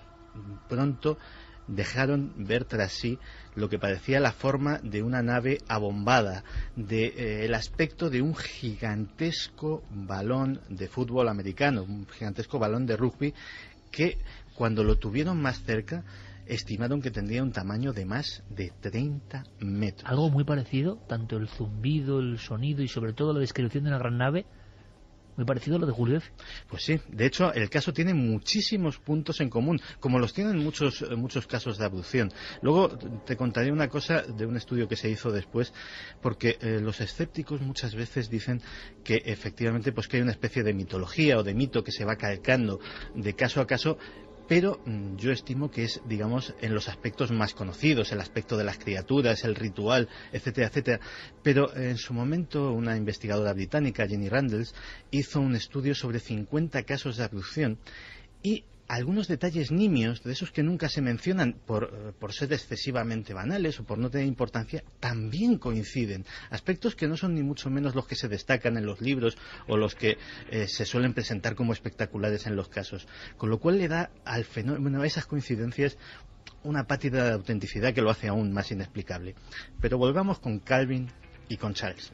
pronto dejaron ver tras sí lo que parecía la forma de una nave abombada, de, eh, el aspecto de un gigantesco balón de fútbol americano, un gigantesco balón de rugby que cuando lo tuvieron más cerca estimaron que tendría un tamaño de más de treinta metros. Algo muy parecido, tanto el zumbido, el sonido y sobre todo la descripción de una gran nave, muy parecido a lo de Julio F. Pues sí, de hecho el caso tiene muchísimos puntos en común, como los tienen muchos muchos casos de abducción. Luego te contaré una cosa de un estudio que se hizo después, porque eh, los escépticos muchas veces dicen que efectivamente pues que hay una especie de mitología o de mito que se va calcando de caso a caso, pero mmm, yo estimo que es, digamos, en los aspectos más conocidos, el aspecto de las criaturas, el ritual, etcétera, etcétera. Pero en su momento una investigadora británica, Jenny Randles, hizo un estudio sobre cincuenta casos de abducción y algunos detalles nimios, de esos que nunca se mencionan por, por ser excesivamente banales o por no tener importancia, también coinciden. Aspectos que no son ni mucho menos los que se destacan en los libros o los que eh, se suelen presentar como espectaculares en los casos. Con lo cual le da al fenómeno, a esas coincidencias, una pátida de autenticidad que lo hace aún más inexplicable. Pero volvamos con Calvin y con Charles.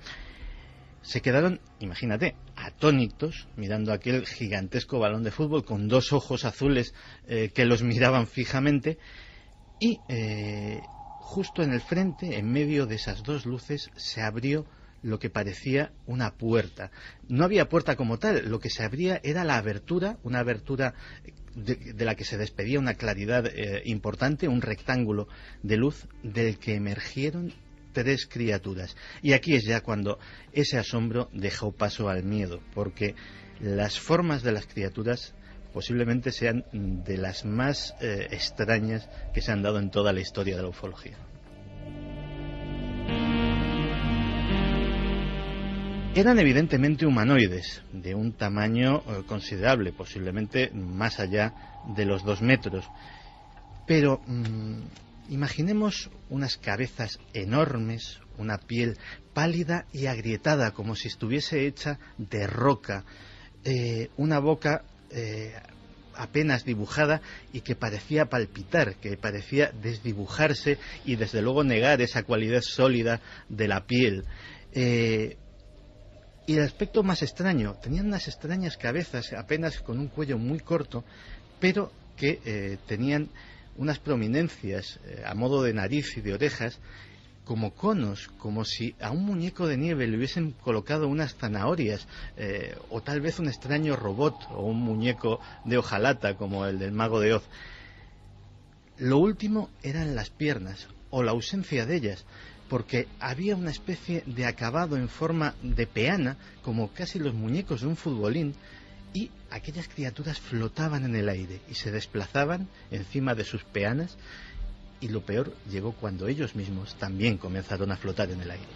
Se quedaron, imagínate, atónitos mirando aquel gigantesco balón de fútbol con dos ojos azules eh, que los miraban fijamente y eh, justo en el frente, en medio de esas dos luces, se abrió lo que parecía una puerta. No había puerta como tal, lo que se abría era la abertura, una abertura de, de la que se despedía una claridad eh, importante, un rectángulo de luz del que emergieron tres criaturas. Y aquí es ya cuando ese asombro dejó paso al miedo, porque las formas de las criaturas posiblemente sean de las más eh, extrañas que se han dado en toda la historia de la ufología. Eran evidentemente humanoides, de un tamaño eh, considerable, posiblemente más allá de los dos metros, pero mmm, imaginemos unas cabezas enormes, una piel pálida y agrietada como si estuviese hecha de roca, eh, una boca eh, apenas dibujada y que parecía palpitar, que parecía desdibujarse y desde luego negar esa cualidad sólida de la piel. Eh, y el aspecto más extraño, tenían unas extrañas cabezas apenas con un cuello muy corto, pero que eh, tenían unas prominencias eh, a modo de nariz y de orejas como conos, como si a un muñeco de nieve le hubiesen colocado unas zanahorias eh, o tal vez un extraño robot o un muñeco de hojalata como el del Mago de Oz. Lo último eran las piernas o la ausencia de ellas, porque había una especie de acabado en forma de peana como casi los muñecos de un futbolín, y aquellas criaturas flotaban en el aire y se desplazaban encima de sus peanas, y lo peor llegó cuando ellos mismos también comenzaron a flotar en el aire.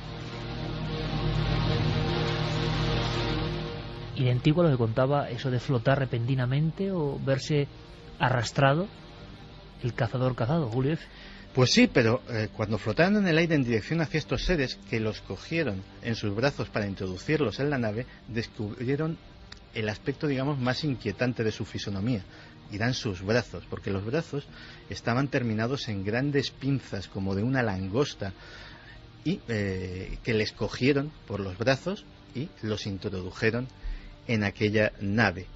Idéntico a lo que contaba eso de flotar repentinamente o verse arrastrado el cazador cazado, Julio F. Pues sí, pero eh, cuando flotaron en el aire en dirección hacia estos seres que los cogieron en sus brazos para introducirlos en la nave, descubrieron el aspecto, digamos, más inquietante de su fisonomía. Eran sus brazos, porque los brazos estaban terminados en grandes pinzas como de una langosta y eh, que les cogieron por los brazos y los introdujeron en aquella nave.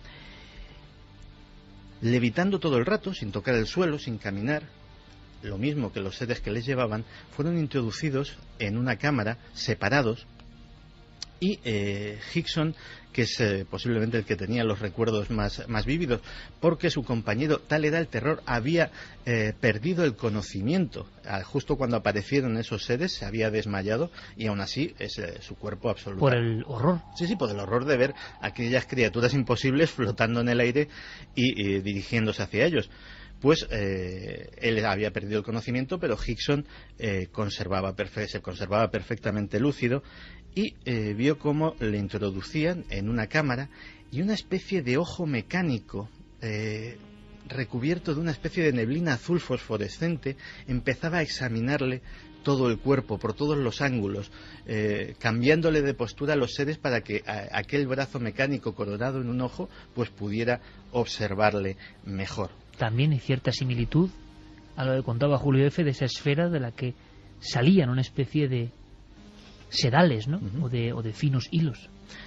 Levitando todo el rato, sin tocar el suelo, sin caminar, lo mismo que los seres que les llevaban, fueron introducidos en una cámara, separados, Y eh, Hickson, que es eh, posiblemente el que tenía los recuerdos más, más vívidos, porque su compañero, tal era el terror, había eh, perdido el conocimiento. Ah, justo cuando aparecieron esos seres se había desmayado y aún así es eh, su cuerpo absoluto. Por el horror. Sí, sí, por el horror de ver aquellas criaturas imposibles flotando en el aire y, y dirigiéndose hacia ellos. Pues eh, él había perdido el conocimiento, pero Hickson eh, conservaba perfe- se conservaba perfectamente lúcido y eh, vio cómo le introducían en una cámara y una especie de ojo mecánico eh, recubierto de una especie de neblina azul fosforescente empezaba a examinarle todo el cuerpo, por todos los ángulos, eh, cambiándole de postura a los seres para que a, aquel brazo mecánico coronado en un ojo pues pudiera observarle mejor. También hay cierta similitud a lo que contaba Julio F. de esa esfera de la que salían una especie de sedales, ¿no? Uh-huh. o, de, o de finos hilos.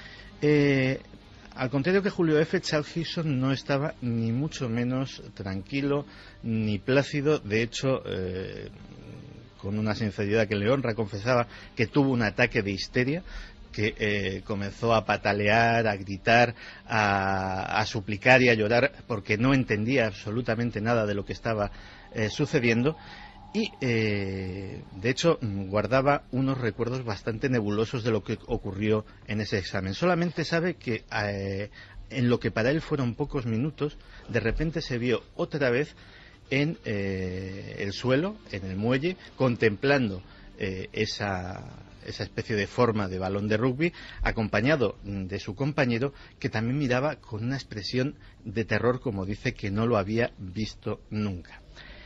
Eh, al contrario que Julio F., Charles Hickson no estaba ni mucho menos tranquilo ni plácido. De hecho, eh, con una sinceridad que le honra, confesaba que tuvo un ataque de histeria, que eh, comenzó a patalear, a gritar, a, a suplicar y a llorar porque no entendía absolutamente nada de lo que estaba eh, sucediendo y eh, de hecho guardaba unos recuerdos bastante nebulosos de lo que ocurrió en ese examen. Solamente sabe que eh, en lo que para él fueron pocos minutos, de repente se vio otra vez en eh, el suelo, en el muelle, contemplando eh, esa... esa especie de forma de balón de rugby, acompañado de su compañero, que también miraba con una expresión de terror, como dice, que no lo había visto nunca.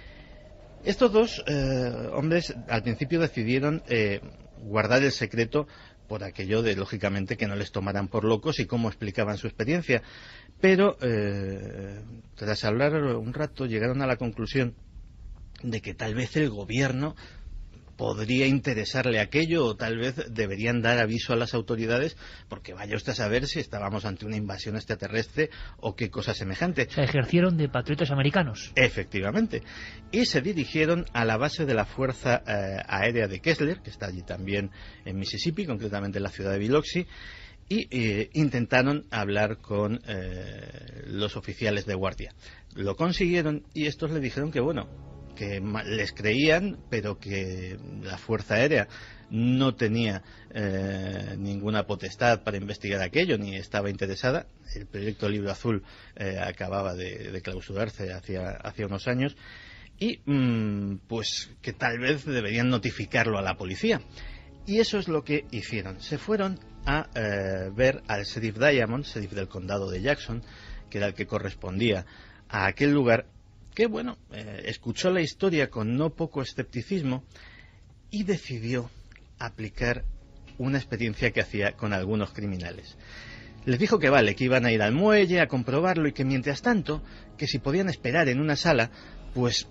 Estos dos eh, hombres al principio decidieron eh, guardar el secreto por aquello de, lógicamente, que no les tomaran por locos y cómo explicaban su experiencia. Pero, eh, tras hablar un rato, llegaron a la conclusión de que tal vez el gobierno podría interesarle aquello o tal vez deberían dar aviso a las autoridades porque vaya usted a saber si estábamos ante una invasión extraterrestre o qué cosa semejante. Se ejercieron de patriotas americanos. Efectivamente. Y se dirigieron a la base de la Fuerza eh, Aérea de Kessler, que está allí también en Mississippi, concretamente en la ciudad de Biloxi, y eh, intentaron hablar con eh, los oficiales de guardia. Lo consiguieron y estos le dijeron que bueno, que les creían, pero que la Fuerza Aérea no tenía eh, ninguna potestad para investigar aquello, ni estaba interesada. El proyecto Libro Azul eh, acababa de, de clausurarse hacia, hacia unos años, y mmm, pues que tal vez deberían notificarlo a la policía. Y eso es lo que hicieron. Se fueron a eh, ver al sheriff Diamond, sheriff del condado de Jackson, que era el que correspondía a aquel lugar, que bueno, eh, escuchó la historia con no poco escepticismo y decidió aplicar una experiencia que hacía con algunos criminales. Les dijo que vale, que iban a ir al muelle a comprobarlo y que mientras tanto, que si podían esperar en una sala, pues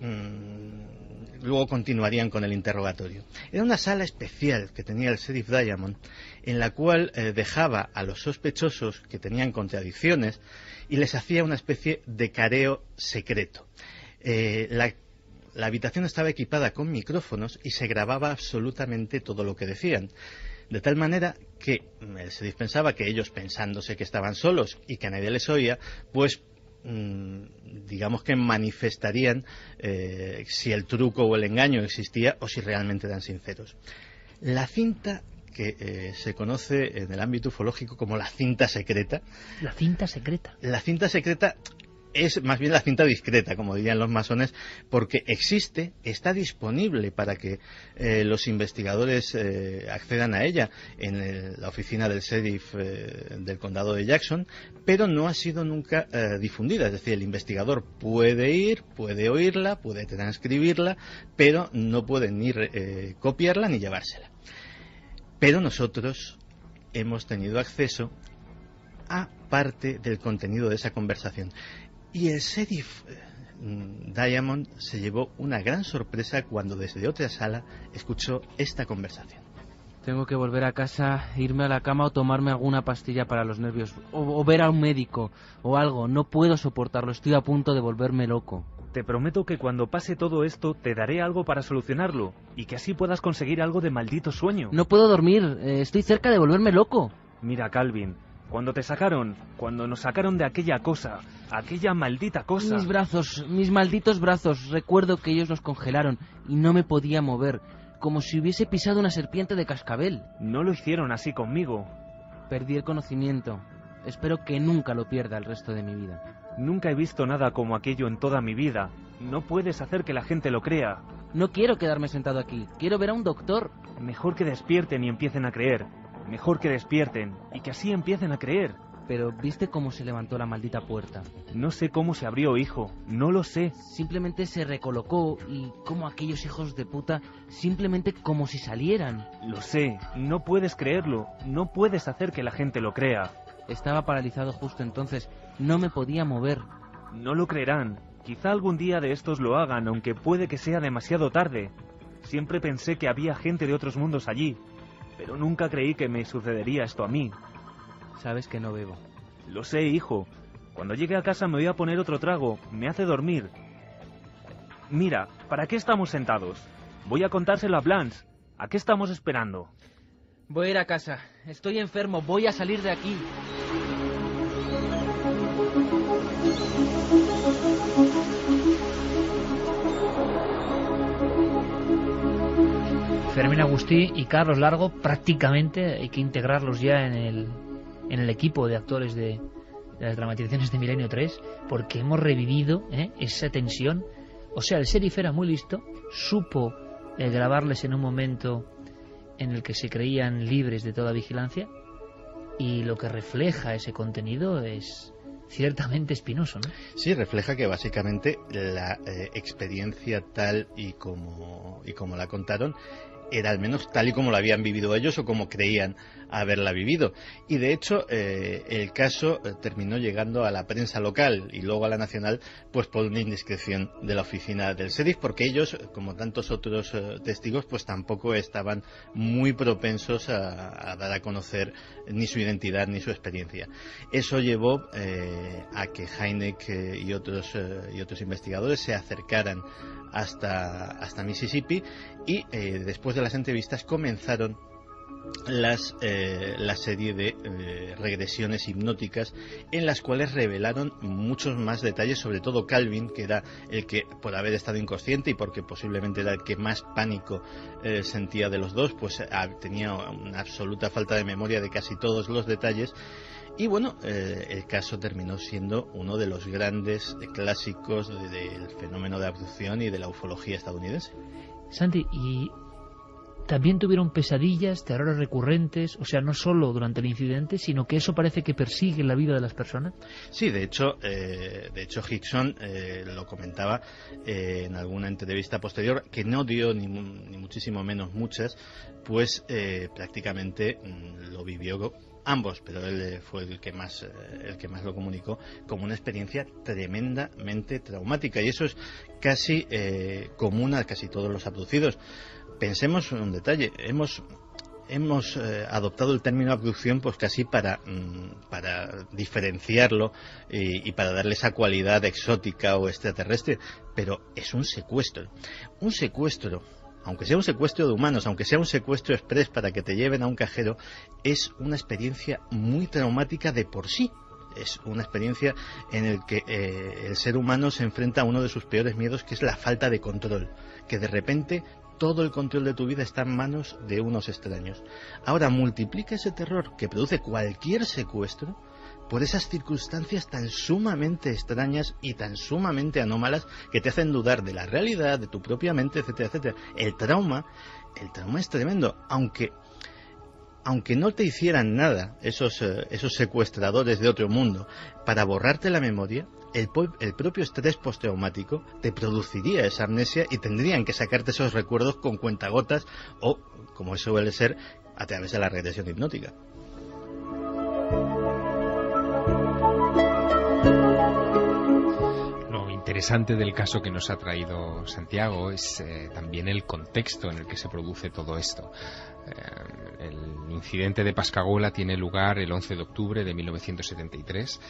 mmm, luego continuarían con el interrogatorio. Era una sala especial que tenía el sheriff Diamond, en la cual eh, dejaba a los sospechosos que tenían contradicciones y les hacía una especie de careo secreto. Eh, la, la habitación estaba equipada con micrófonos y se grababa absolutamente todo lo que decían, de tal manera que eh, se dispensaba que ellos, pensándose que estaban solos y que a nadie les oía, pues mmm, digamos que manifestarían eh, si el truco o el engaño existía o si realmente eran sinceros. La cinta que eh, se conoce en el ámbito ufológico como la cinta secreta. La cinta secreta. La cinta secreta es más bien la cinta discreta, como dirían los masones, porque existe, está disponible para que eh, los investigadores eh, accedan a ella en el, la oficina del sheriff eh, del condado de Jackson, pero no ha sido nunca eh, difundida. Es decir, el investigador puede ir, puede oírla, puede transcribirla, pero no puede ni eh, copiarla ni llevársela. Pero nosotros hemos tenido acceso a parte del contenido de esa conversación. Y el sheriff Diamond se llevó una gran sorpresa cuando desde otra sala escuchó esta conversación. Tengo que volver a casa, irme a la cama o tomarme alguna pastilla para los nervios. O, o ver a un médico o algo. No puedo soportarlo, estoy a punto de volverme loco. Te prometo que cuando pase todo esto te daré algo para solucionarlo y que así puedas conseguir algo de maldito sueño. No puedo dormir, eh, estoy cerca de volverme loco. Mira, Calvin, cuando te sacaron, cuando nos sacaron de aquella cosa, aquella maldita cosa... Mis brazos, mis malditos brazos. Recuerdo que ellos los congelaron y no me podía mover, como si hubiese pisado una serpiente de cascabel. No lo hicieron así conmigo. Perdí el conocimiento. Espero que nunca lo pierda el resto de mi vida. Nunca he visto nada como aquello en toda mi vida. No puedes hacer que la gente lo crea. No quiero quedarme sentado aquí. Quiero ver a un doctor. Mejor que despierten y empiecen a creer. Mejor que despierten y que así empiecen a creer. Pero ¿viste cómo se levantó la maldita puerta? No sé cómo se abrió, hijo. No lo sé. Simplemente se recolocó y como aquellos hijos de puta, simplemente como si salieran. Lo sé. No puedes creerlo. No puedes hacer que la gente lo crea. Estaba paralizado justo entonces. No me podía mover. No lo creerán. Quizá algún día de estos lo hagan, aunque puede que sea demasiado tarde. Siempre pensé que había gente de otros mundos allí, pero nunca creí que me sucedería esto a mí. Sabes que no bebo. Lo sé, hijo. Cuando llegue a casa me voy a poner otro trago. Me hace dormir. Mira, ¿para qué estamos sentados? Voy a contárselo a Blanche. ¿A qué estamos esperando? Voy a ir a casa. Estoy enfermo. Voy a salir de aquí. Fermín Agustí y Carlos Largo prácticamente hay que integrarlos ya en el, en el equipo de actores de, de las dramatizaciones de Milenio tres, porque hemos revivido ¿eh? esa tensión. O sea, el sheriff era muy listo, supo eh, grabarles en un momento en el que se creían libres de toda vigilancia, y lo que refleja ese contenido es ciertamente espinoso, ¿no? Sí, refleja que básicamente la eh, experiencia tal y como, y como la contaron era al menos tal y como la habían vivido ellos o como creían haberla vivido. Y de hecho eh, el caso eh, terminó llegando a la prensa local y luego a la nacional, pues por una indiscreción de la oficina del sheriff, porque ellos, como tantos otros eh, testigos, pues tampoco estaban muy propensos a, a dar a conocer ni su identidad ni su experiencia. Eso llevó eh, a que Hynek eh, y otros eh, y otros investigadores se acercaran hasta, hasta Mississippi y eh, después de las entrevistas comenzaron las eh, la serie de eh, regresiones hipnóticas en las cuales revelaron muchos más detalles, sobre todo Calvin, que era el que, por haber estado inconsciente y porque posiblemente era el que más pánico eh, sentía de los dos, pues eh, tenía una absoluta falta de memoria de casi todos los detalles. Y bueno, eh, el caso terminó siendo uno de los grandes clásicos de, del fenómeno de abducción y de la ufología estadounidense. Santi, y también tuvieron pesadillas, terrores recurrentes, o sea, no solo durante el incidente, sino que eso parece que persigue la vida de las personas. Sí, de hecho, eh, de hecho Hickson eh, lo comentaba eh, en alguna entrevista posterior, que no dio ni, ni muchísimo menos muchas, pues eh, prácticamente mmm, lo vivió ambos, pero él fue el que más eh, el que más lo comunicó como una experiencia tremendamente traumática, y eso es casi eh, común a casi todos los abducidos. Pensemos en un detalle, hemos hemos eh, adoptado el término abducción pues casi para, mm, para diferenciarlo y, y para darle esa cualidad exótica o extraterrestre, pero es un secuestro. Un secuestro, aunque sea un secuestro de humanos, aunque sea un secuestro express para que te lleven a un cajero, es una experiencia muy traumática de por sí. Es una experiencia en la que eh, el ser humano se enfrenta a uno de sus peores miedos, que es la falta de control, que de repente todo el control de tu vida está en manos de unos extraños. Ahora multiplica ese terror que produce cualquier secuestro por esas circunstancias tan sumamente extrañas y tan sumamente anómalas que te hacen dudar de la realidad, de tu propia mente, etcétera, etcétera. El trauma, el trauma es tremendo, aunque aunque no te hicieran nada esos, eh, esos secuestradores de otro mundo para borrarte la memoria, el, el propio estrés postraumático te produciría esa amnesia y tendrían que sacarte esos recuerdos con cuentagotas o, como eso suele ser, a través de la regresión hipnótica. Lo interesante del caso que nos ha traído Santiago es eh, también el contexto en el que se produce todo esto. Eh, el incidente de Pascagoula tiene lugar el once de octubre de mil novecientos setenta y tres.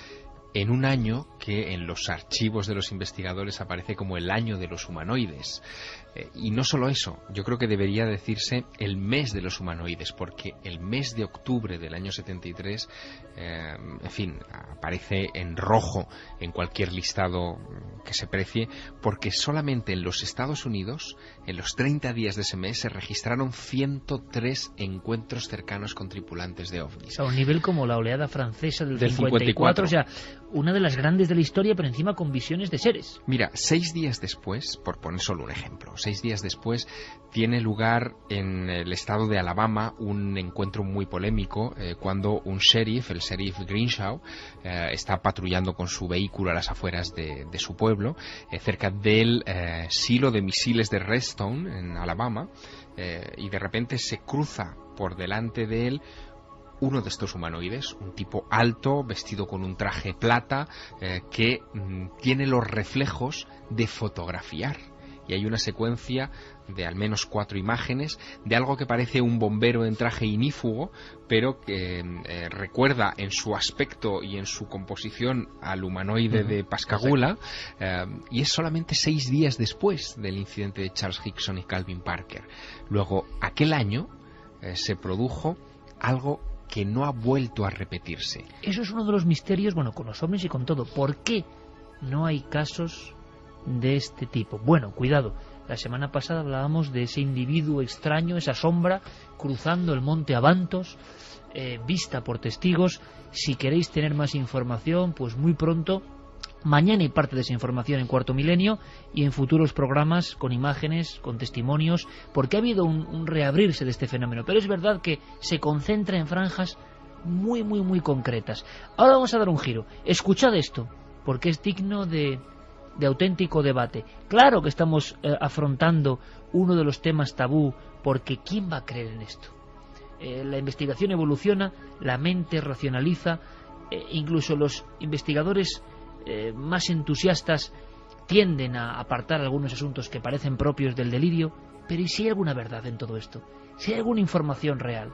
en un año que en los archivos de los investigadores aparece como el año de los humanoides. Eh, y no solo eso, yo creo que debería decirse el mes de los humanoides, porque el mes de octubre del año setenta y tres, eh, en fin, aparece en rojo en cualquier listado que se precie, porque solamente en los Estados Unidos, en los treinta días de ese mes, se registraron ciento tres encuentros cercanos con tripulantes de ovnis. A un nivel como la oleada francesa del, del cincuenta y cuatro, cincuenta y cuatro. O sea, una de las grandes de la historia, pero encima con visiones de seres. Mira, seis días después, por poner solo un ejemplo, seis días después tiene lugar en el estado de Alabama un encuentro muy polémico eh, cuando un sheriff, el sheriff Greenshaw, eh, está patrullando con su vehículo a las afueras de, de su pueblo, eh, cerca del eh, silo de misiles de Redstone, en Alabama, eh, y de repente se cruza por delante de él uno de estos humanoides, un tipo alto, vestido con un traje plata, eh, que mm, tiene los reflejos de fotografiar. Y hay una secuencia de al menos cuatro imágenes de algo que parece un bombero en traje inífugo, pero que eh, recuerda en su aspecto y en su composición al humanoide uh-huh. de Pascagoula, eh, y es solamente seis días después del incidente de Charles Hickson y Calvin Parker. Luego, aquel año eh, se produjo algo que no ha vuelto a repetirse. Eso es uno de los misterios, bueno, con los ovnis y con todo. ¿Por qué no hay casos de este tipo? Bueno, cuidado, la semana pasada hablábamos de ese individuo extraño, esa sombra cruzando el monte Avantos, eh, vista por testigos. Si queréis tener más información, pues muy pronto, mañana hay parte de esa información en Cuarto Milenio y en futuros programas con imágenes, con testimonios, porque ha habido un, un reabrirse de este fenómeno, pero es verdad que se concentra en franjas muy, muy, muy concretas. Ahora vamos a dar un giro. Escuchad esto, porque es digno de, de auténtico debate. Claro que estamos eh, afrontando uno de los temas tabú, porque ¿quién va a creer en esto? Eh, la investigación evoluciona, la mente racionaliza, eh, incluso los investigadores Eh, más entusiastas tienden a apartar algunos asuntos que parecen propios del delirio. Pero ¿y si hay alguna verdad en todo esto? Si hay alguna información real,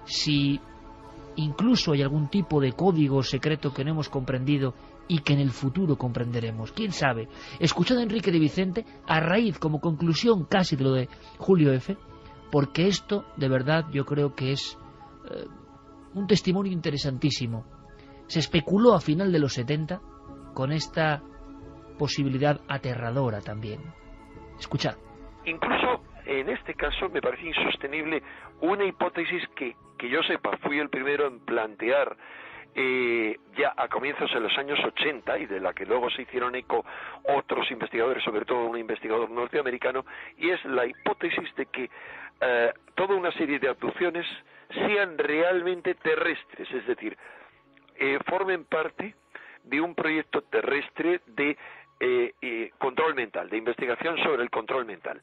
si incluso hay algún tipo de código secreto que no hemos comprendido y que en el futuro comprenderemos, quién sabe. Escuchad a Enrique de Vicente a raíz, como conclusión casi de lo de Julio F., porque esto de verdad yo creo que es eh, un testimonio interesantísimo. Se especuló a final de los setenta con esta posibilidad aterradora también. Escuchad. Incluso en este caso me parece insostenible una hipótesis que, que yo sepa, fui el primero en plantear eh, ya a comienzos de los años ochenta, y de la que luego se hicieron eco otros investigadores, sobre todo un investigador norteamericano, y es la hipótesis de que eh, toda una serie de abducciones sean realmente terrestres, es decir, eh, formen parte de un proyecto terrestre de eh, eh, control mental, de investigación sobre el control mental.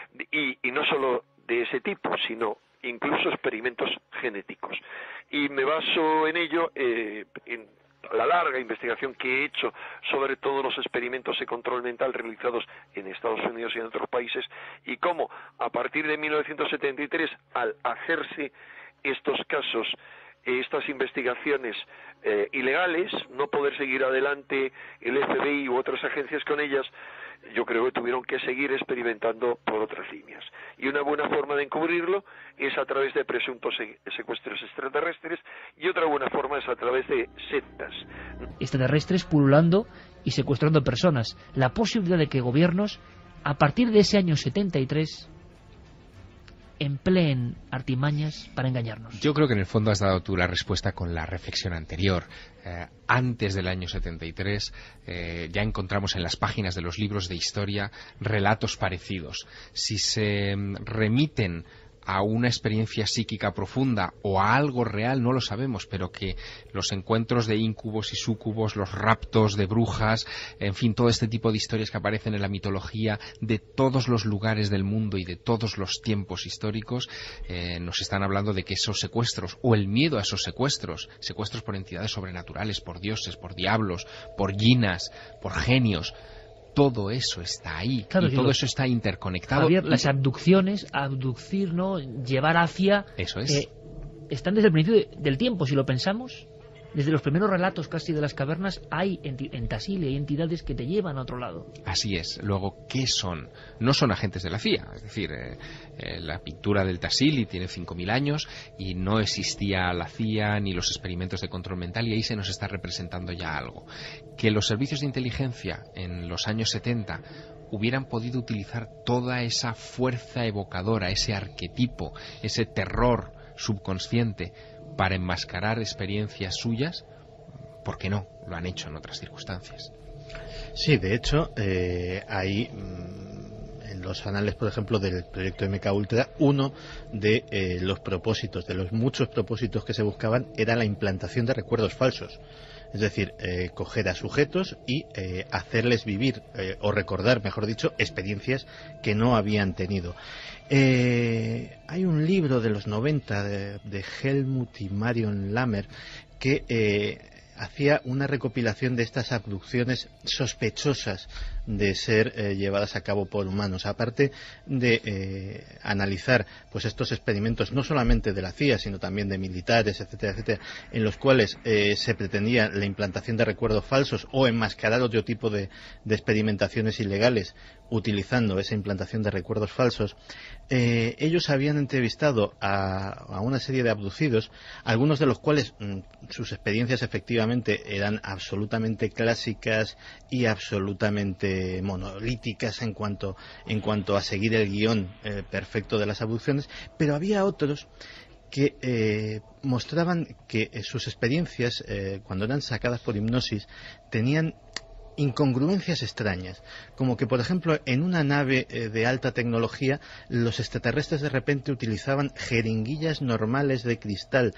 Y, y no solo de ese tipo, sino incluso experimentos genéticos. Y me baso en ello, eh, en la larga investigación que he hecho sobre todos los experimentos de control mental realizados en Estados Unidos y en otros países, y cómo a partir de mil novecientos setenta y tres, al hacerse estos casos, estas investigaciones eh, ilegales, no poder seguir adelante el F B I u otras agencias con ellas, yo creo que tuvieron que seguir experimentando por otras líneas. Y una buena forma de encubrirlo es a través de presuntos secuestros extraterrestres, y otra buena forma es a través de sectas. Extraterrestres pululando y secuestrando personas. La posibilidad de que gobiernos, a partir de ese año setenta y tres, empleen artimañas para engañarnos. Yo creo que en el fondo has dado tú la respuesta con la reflexión anterior. Eh, antes del año setenta y tres eh, ya encontramos en las páginas de los libros de historia relatos parecidos. Si se remiten a una experiencia psíquica profunda o a algo real, no lo sabemos, pero que los encuentros de íncubos y súcubos, los raptos de brujas, en fin, todo este tipo de historias que aparecen en la mitología de todos los lugares del mundo y de todos los tiempos históricos, eh, nos están hablando de que esos secuestros, o el miedo a esos secuestros, secuestros por entidades sobrenaturales, por dioses, por diablos, por yinas, por genios, todo eso está ahí, claro, y todo lo, eso está interconectado. Javier, las abducciones, abducir, ¿no?, llevar hacia... Eso es. Eh, están desde el principio de, del tiempo, si lo pensamos. Desde los primeros relatos casi de las cavernas hay en Tassili, hay entidades que te llevan a otro lado. Así es. Luego, ¿qué son? No son agentes de la C I A. Es decir, eh, eh, la pintura del Tassili tiene cinco mil años y no existía la C I A ni los experimentos de control mental, y ahí se nos está representando ya algo. Que los servicios de inteligencia en los años setenta hubieran podido utilizar toda esa fuerza evocadora, ese arquetipo, ese terror subconsciente para enmascarar experiencias suyas, ¿por qué no? Lo han hecho en otras circunstancias. Sí, de hecho, eh, hay mmm, en los anales, por ejemplo, del proyecto M K Ultra, uno de eh, los propósitos, de los muchos propósitos que se buscaban, era la implantación de recuerdos falsos. Es decir, eh, coger a sujetos y eh, hacerles vivir, eh, o recordar, mejor dicho, experiencias que no habían tenido. Eh, hay un libro de los noventa de, de Helmut y Marion Lammer que eh, hacía una recopilación de estas abducciones sospechosas de ser eh, llevadas a cabo por humanos, aparte de eh, analizar pues estos experimentos no solamente de la C I A sino también de militares, etcétera, etcétera, en los cuales eh, se pretendía la implantación de recuerdos falsos o enmascarar otro tipo de, de experimentaciones ilegales utilizando esa implantación de recuerdos falsos. Eh, ellos habían entrevistado a, a una serie de abducidos, algunos de los cuales mmm, sus experiencias efectivamente eran absolutamente clásicas y absolutamente monolíticas en cuanto, en cuanto a seguir el guión eh, perfecto de las abducciones, pero había otros que eh, mostraban que eh, sus experiencias, eh, cuando eran sacadas por hipnosis, tenían incongruencias extrañas, como que por ejemplo en una nave eh, de alta tecnología los extraterrestres de repente utilizaban jeringuillas normales de cristal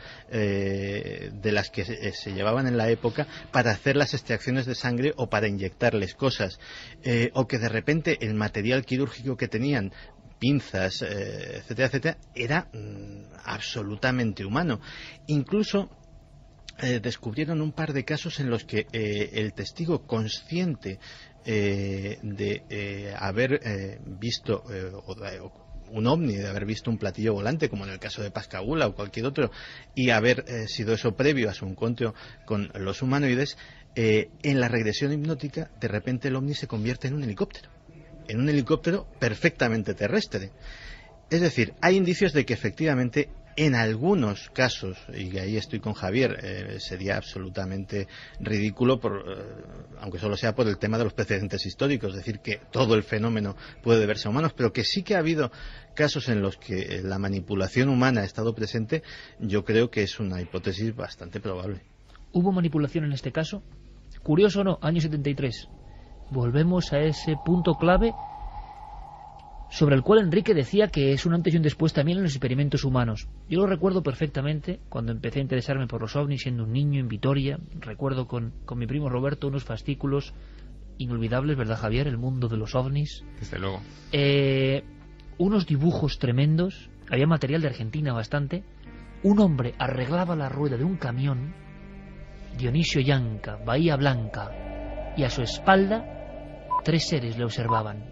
eh, de las que se, se llevaban en la época para hacer las extracciones de sangre o para inyectarles cosas, eh, o que de repente el material quirúrgico que tenían, pinzas, eh, etcétera, etcétera, era mm, absolutamente humano. Incluso Eh, descubrieron un par de casos en los que eh, el testigo consciente eh, de eh, haber eh, visto eh, o de, o un ovni, de haber visto un platillo volante, como en el caso de Pascagoula o cualquier otro, y haber eh, sido eso previo a su encuentro con los humanoides, eh, en la regresión hipnótica de repente el ovni se convierte en un helicóptero, en un helicóptero perfectamente terrestre. Es decir, hay indicios de que efectivamente en algunos casos, y ahí estoy con Javier, eh, sería absolutamente ridículo, por, eh, aunque solo sea por el tema de los precedentes históricos, es decir, que todo el fenómeno puede deberse a humanos, pero que sí que ha habido casos en los que la manipulación humana ha estado presente. Yo creo que es una hipótesis bastante probable. ¿Hubo manipulación en este caso? Curioso o no, año setenta y tres. Volvemos a ese punto clave sobre el cual Enrique decía que es un antes y un después también en los experimentos humanos. Yo lo recuerdo perfectamente cuando empecé a interesarme por los ovnis siendo un niño en Vitoria. Recuerdo con, con mi primo Roberto unos fascículos inolvidables, ¿verdad, Javier? El mundo de los ovnis. Desde luego. Eh, unos dibujos tremendos, había material de Argentina bastante. Un hombre arreglaba la rueda de un camión, Dionisio Yanca, Bahía Blanca, y a su espalda tres seres le observaban.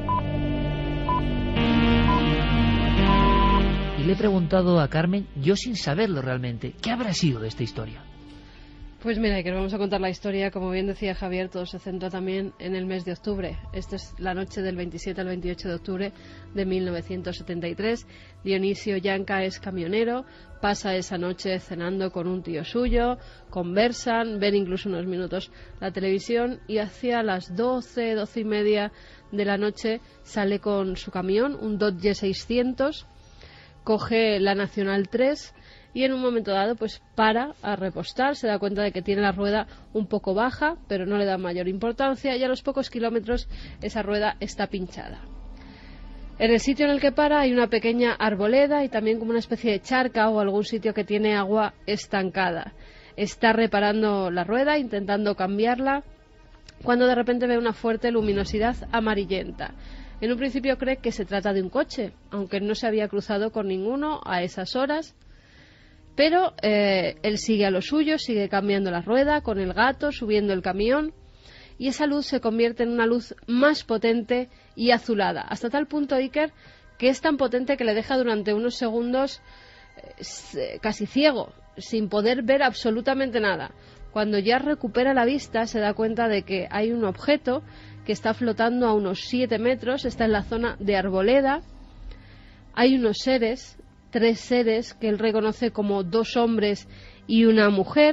Y le he preguntado a Carmen, yo sin saberlo realmente, ¿qué habrá sido de esta historia? Pues mira, que os vamos a contar la historia. Como bien decía Javier, todo se centra también en el mes de octubre. Esta es la noche del veintisiete al veintiocho de octubre de mil novecientos setenta y tres. Dionisio Yanca es camionero, pasa esa noche cenando con un tío suyo, conversan, ven incluso unos minutos la televisión, y hacia las doce, doce y media de la noche sale con su camión, un Dodge seiscientos, coge la Nacional tres y en un momento dado pues para a repostar. Se da cuenta de que tiene la rueda un poco baja, pero no le da mayor importancia, y a los pocos kilómetros esa rueda está pinchada. En el sitio en el que para hay una pequeña arboleda y también como una especie de charca o algún sitio que tiene agua estancada. Está reparando la rueda, intentando cambiarla, cuando de repente ve una fuerte luminosidad amarillenta. En un principio cree que se trata de un coche, aunque no se había cruzado con ninguno a esas horas. Pero eh, él sigue a lo suyo, sigue cambiando la rueda con el gato, subiendo el camión, y esa luz se convierte en una luz más potente y azulada, hasta tal punto, Iker, que es tan potente que le deja durante unos segundos eh, casi ciego. sin poder ver absolutamente nada. Cuando ya recupera la vista se da cuenta de que hay un objeto que está flotando a unos siete metros, está en la zona de Arboleda. Hay unos seres, tres seres que él reconoce como dos hombres y una mujer.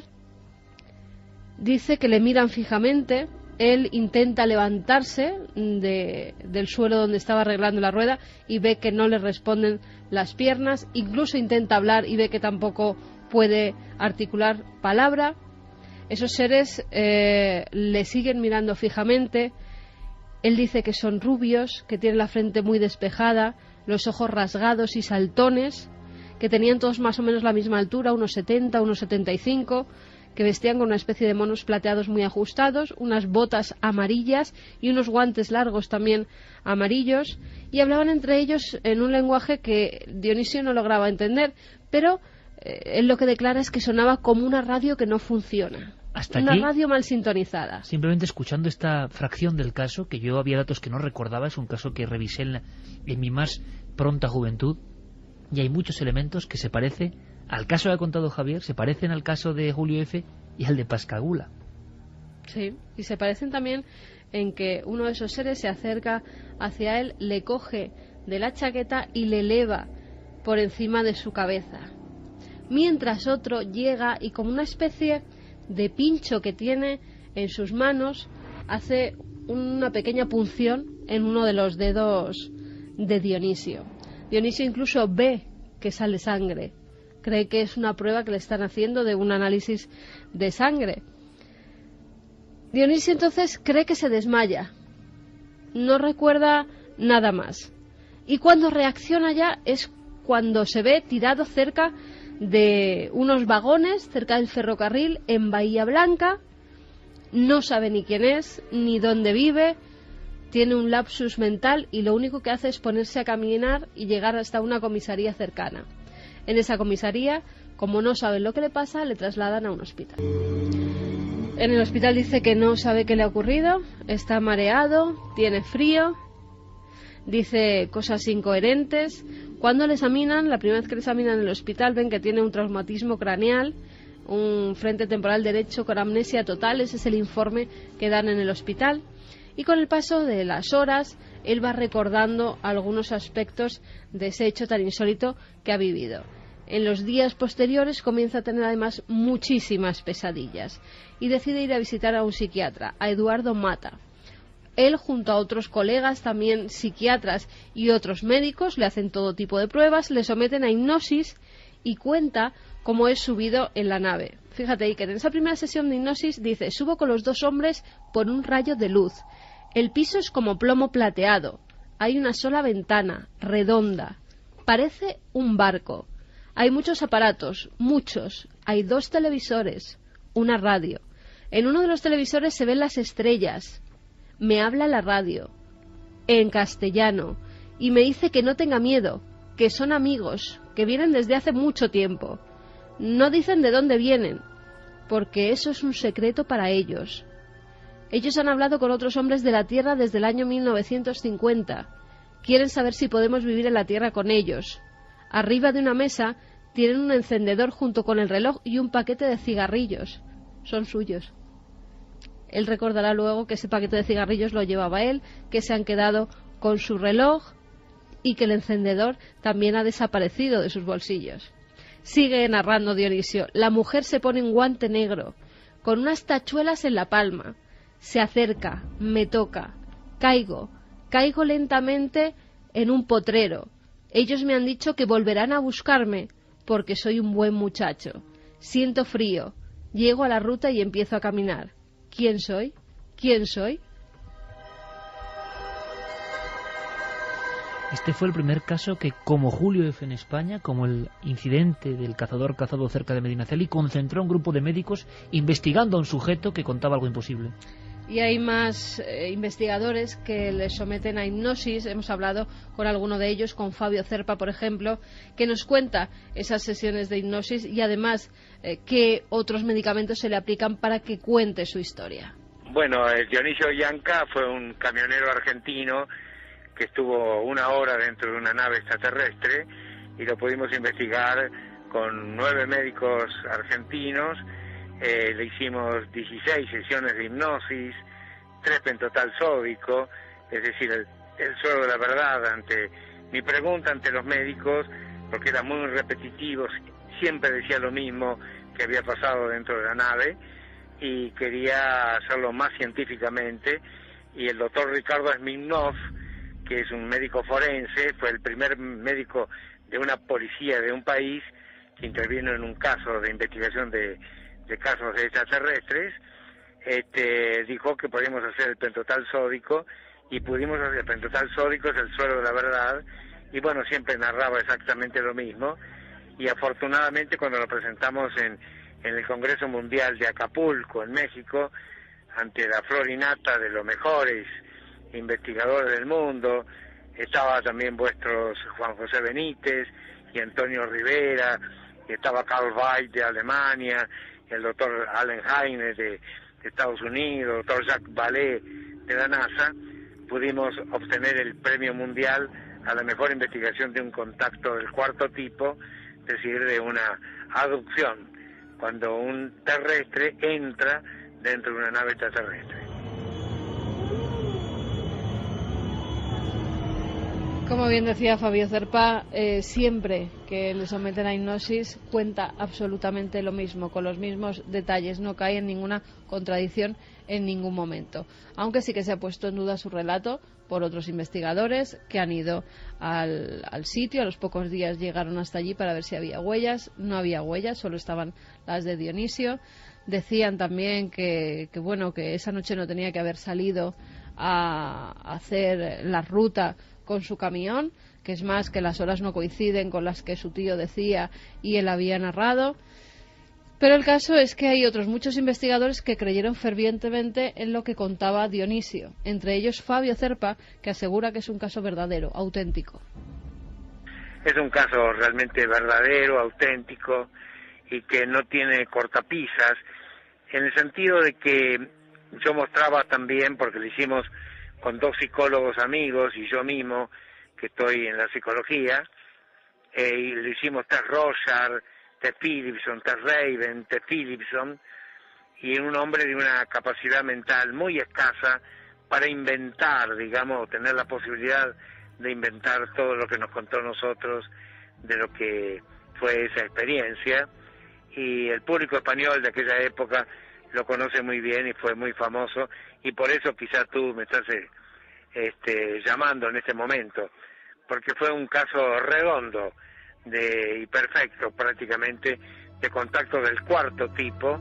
Dice que le miran fijamente. Él intenta levantarse de, del suelo donde estaba arreglando la rueda y ve que no le responden las piernas. Incluso intenta hablar y ve que tampoco puede articular palabra. Esos seres eh, le siguen mirando fijamente. Él dice que son rubios, que tienen la frente muy despejada, los ojos rasgados y saltones, que tenían todos más o menos la misma altura, unos setenta, unos setenta y cinco, que vestían con una especie de monos plateados muy ajustados, unas botas amarillas y unos guantes largos también amarillos, y hablaban entre ellos en un lenguaje que Dionisio no lograba entender, pero eh, él lo que declara es que sonaba como una radio que no funciona. Hasta una aquí, radio mal sintonizada. Simplemente escuchando esta fracción del caso, que yo había datos que no recordaba, es un caso que revisé en, la, en mi más pronta juventud, y hay muchos elementos que se parece al caso que ha contado Javier, se parecen al caso de Julio F. y al de Pascagoula. Sí, y se parecen también en que uno de esos seres se acerca hacia él, le coge de la chaqueta y le eleva por encima de su cabeza. Mientras otro llega y como una especie de pincho que tiene en sus manos, hace una pequeña punción en uno de los dedos de Dionisio. Dionisio incluso ve que sale sangre. Cree que es una prueba que le están haciendo de un análisis de sangre. Dionisio entonces cree que se desmaya. No recuerda nada más. Y cuando reacciona ya es cuando se ve tirado cerca de unos vagones, cerca del ferrocarril, en Bahía Blanca. No sabe ni quién es, ni dónde vive. Tiene un lapsus mental y lo único que hace es ponerse a caminar y llegar hasta una comisaría cercana. En esa comisaría, como no saben lo que le pasa, le trasladan a un hospital. En el hospital dice que no sabe qué le ha ocurrido, está mareado, tiene frío, dice cosas incoherentes. Cuando le examinan, la primera vez que le examinan en el hospital, ven que tiene un traumatismo craneal, un frente temporal derecho con amnesia total. Ese es el informe que dan en el hospital. Y con el paso de las horas, él va recordando algunos aspectos de ese hecho tan insólito que ha vivido. En los días posteriores comienza a tener además muchísimas pesadillas y decide ir a visitar a un psiquiatra, a Eduardo Mata. Él, junto a otros colegas, también psiquiatras y otros médicos, le hacen todo tipo de pruebas, le someten a hipnosis y cuenta cómo es subido en la nave. Fíjate ahí que en esa primera sesión de hipnosis dice: subo con los dos hombres por un rayo de luz. El piso es como plomo plateado. Hay una sola ventana, redonda. Parece un barco. Hay muchos aparatos, muchos. Hay dos televisores, una radio. En uno de los televisores se ven las estrellas. Me habla la radio, en castellano, y me dice que no tenga miedo, que son amigos, que vienen desde hace mucho tiempo. No dicen de dónde vienen, porque eso es un secreto para ellos. Ellos han hablado con otros hombres de la Tierra desde el año mil novecientos cincuenta. Quieren saber si podemos vivir en la Tierra con ellos. Arriba de una mesa tienen un encendedor junto con el reloj y un paquete de cigarrillos. Son suyos. Él recordará luego que ese paquete de cigarrillos lo llevaba él, que se han quedado con su reloj y que el encendedor también ha desaparecido de sus bolsillos. Sigue narrando Dionisio. La mujer se pone un guante negro, con unas tachuelas en la palma. Se acerca, me toca, caigo, caigo lentamente en un potrero. Ellos me han dicho que volverán a buscarme, porque soy un buen muchacho. Siento frío, llego a la ruta y empiezo a caminar. ¿Quién soy? ¿Quién soy? Este fue el primer caso que, como Julio F. en España, como el incidente del cazador cazado cerca de Medinaceli, concentró a un grupo de médicos investigando a un sujeto que contaba algo imposible. Y hay más eh, investigadores que les someten a hipnosis. Hemos hablado con alguno de ellos, con Fabio Cerpa, por ejemplo, que nos cuenta esas sesiones de hipnosis y además eh, qué otros medicamentos se le aplican para que cuente su historia. Bueno, el Dionisio Yanca fue un camionero argentino que estuvo una hora dentro de una nave extraterrestre y lo pudimos investigar con nueve médicos argentinos. Eh, le hicimos dieciséis sesiones de hipnosis, tres pentotal sódico, es decir, el, el suero de la verdad ante mi pregunta ante los médicos, porque era muy repetitivo, siempre decía lo mismo que había pasado dentro de la nave, y quería hacerlo más científicamente, y el doctor Ricardo Smirnov, que es un médico forense, fue el primer médico de una policía de un país que intervino en un caso de investigación de, de casos de extraterrestres, este, dijo que podíamos hacer el pentotal sódico, y pudimos hacer el pentotal sódico, es el suero de la verdad, y bueno, siempre narraba exactamente lo mismo, y afortunadamente cuando lo presentamos en, en el Congreso Mundial de Acapulco, en México, ante la flor y nata de los mejores investigadores del mundo, estaba también vuestros Juan José Benítez y Antonio Rivera, y estaba Karl Weiss de Alemania, el doctor Allen Heine de, de Estados Unidos, el doctor Jacques Vallée de la NASA, pudimos obtener el premio mundial a la mejor investigación de un contacto del cuarto tipo, es decir, de una abducción, cuando un terrestre entra dentro de una nave extraterrestre. Como bien decía Fabio Zerpa, eh, siempre que le someten a hipnosis cuenta absolutamente lo mismo, con los mismos detalles, no cae en ninguna contradicción en ningún momento. Aunque sí que se ha puesto en duda su relato por otros investigadores que han ido al, al sitio. A los pocos días llegaron hasta allí para ver si había huellas. No había huellas, solo estaban las de Dionisio. Decían también que, que bueno, que esa noche no tenía que haber salido a hacer la ruta con su camión, que es más, que las horas no coinciden con las que su tío decía y él había narrado. Pero el caso es que hay otros muchos investigadores que creyeron fervientemente en lo que contaba Dionisio, entre ellos Fabio Zerpa, que asegura que es un caso verdadero, auténtico. Es un caso realmente verdadero, auténtico, y que no tiene cortapisas, en el sentido de que yo mostraba también, porque lo hicimos con dos psicólogos amigos y yo mismo, que estoy en la psicología, eh, y lo hicimos Tess Rochard, Tess Philipson, Tess Raven, Tess Philipson, y un hombre de una capacidad mental muy escasa para inventar, digamos, tener la posibilidad de inventar todo lo que nos contó nosotros de lo que fue esa experiencia, y el público español de aquella época lo conoce muy bien y fue muy famoso, y por eso quizás tú me estás este, llamando en este momento, porque fue un caso redondo de, y perfecto prácticamente de contacto del cuarto tipo.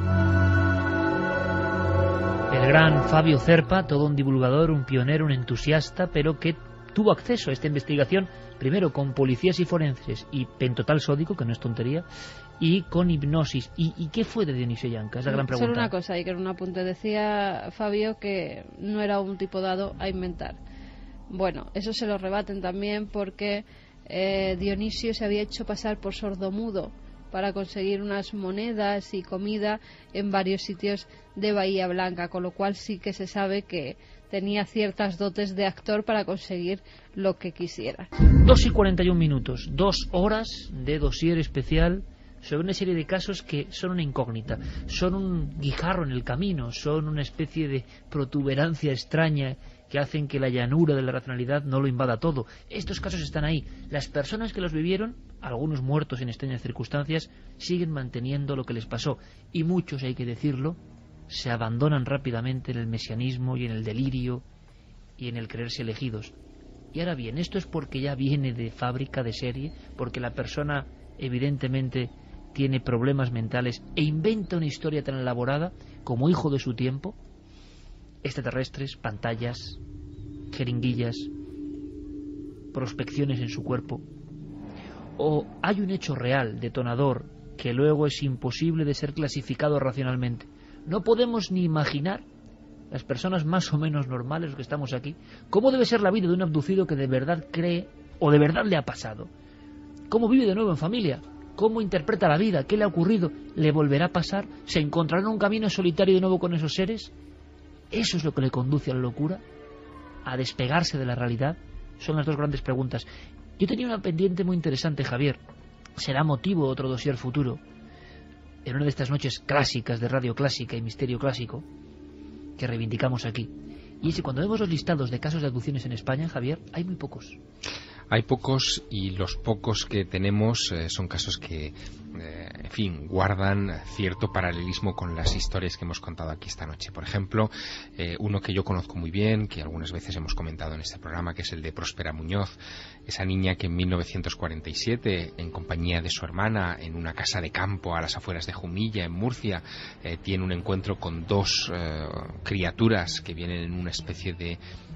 El gran Fabio Zerpa, todo un divulgador, un pionero, un entusiasta, pero que tuvo acceso a esta investigación primero con policías y forenses y pentotal sódico, que no es tontería, y con hipnosis. ¿Y, y qué fue de Dionisio Yanca? Es la gran pregunta. Solo una cosa, y que en un apunte decía Fabio que no era un tipo dado a inventar. Bueno, eso se lo rebaten también porque eh, Dionisio se había hecho pasar por sordomudo para conseguir unas monedas y comida en varios sitios de Bahía Blanca, con lo cual sí que se sabe que tenía ciertas dotes de actor para conseguir lo que quisiera. Dos y cuarenta y un minutos, dos horas de dossier especial sobre una serie de casos que son una incógnita, son un guijarro en el camino, son una especie de protuberancia extraña que hacen que la llanura de la racionalidad no lo invada todo. Estos casos están ahí. Las personas que los vivieron, algunos muertos en extrañas circunstancias, siguen manteniendo lo que les pasó, y muchos, hay que decirlo, se abandonan rápidamente en el mesianismo y en el delirio y en el creerse elegidos. Y ahora bien, esto es porque ya viene de fábrica, de serie, porque la persona evidentemente tiene problemas mentales e inventa una historia tan elaborada como hijo de su tiempo. Extraterrestres, pantallas, jeringuillas, prospecciones en su cuerpo. O hay un hecho real, detonador, que luego es imposible de ser clasificado racionalmente. No podemos ni imaginar, las personas más o menos normales, los que estamos aquí, cómo debe ser la vida de un abducido que de verdad cree o de verdad le ha pasado. ¿Cómo vive de nuevo en familia? ¿Cómo interpreta la vida? ¿Qué le ha ocurrido? ¿Le volverá a pasar? ¿Se encontrará en un camino solitario de nuevo con esos seres? ¿Eso es lo que le conduce a la locura? ¿A despegarse de la realidad? Son las dos grandes preguntas. Yo tenía una pendiente muy interesante, Javier. será motivo de otro dossier futuro, en una de estas noches clásicas de Radio Clásica y Misterio Clásico, que reivindicamos aquí. Y es que cuando vemos los listados de casos de abducciones en España, Javier, hay muy pocos. Hay pocos, y los pocos que tenemos eh, son casos que, eh, en fin, guardan cierto paralelismo con las historias que hemos contado aquí esta noche. Por ejemplo, eh, uno que yo conozco muy bien, que algunas veces hemos comentado en este programa, que es el de Próspera Muñoz, esa niña que en mil novecientos cuarenta y siete, en compañía de su hermana, en una casa de campo a las afueras de Jumilla, en Murcia, eh, tiene un encuentro con dos eh, criaturas que vienen en una especie de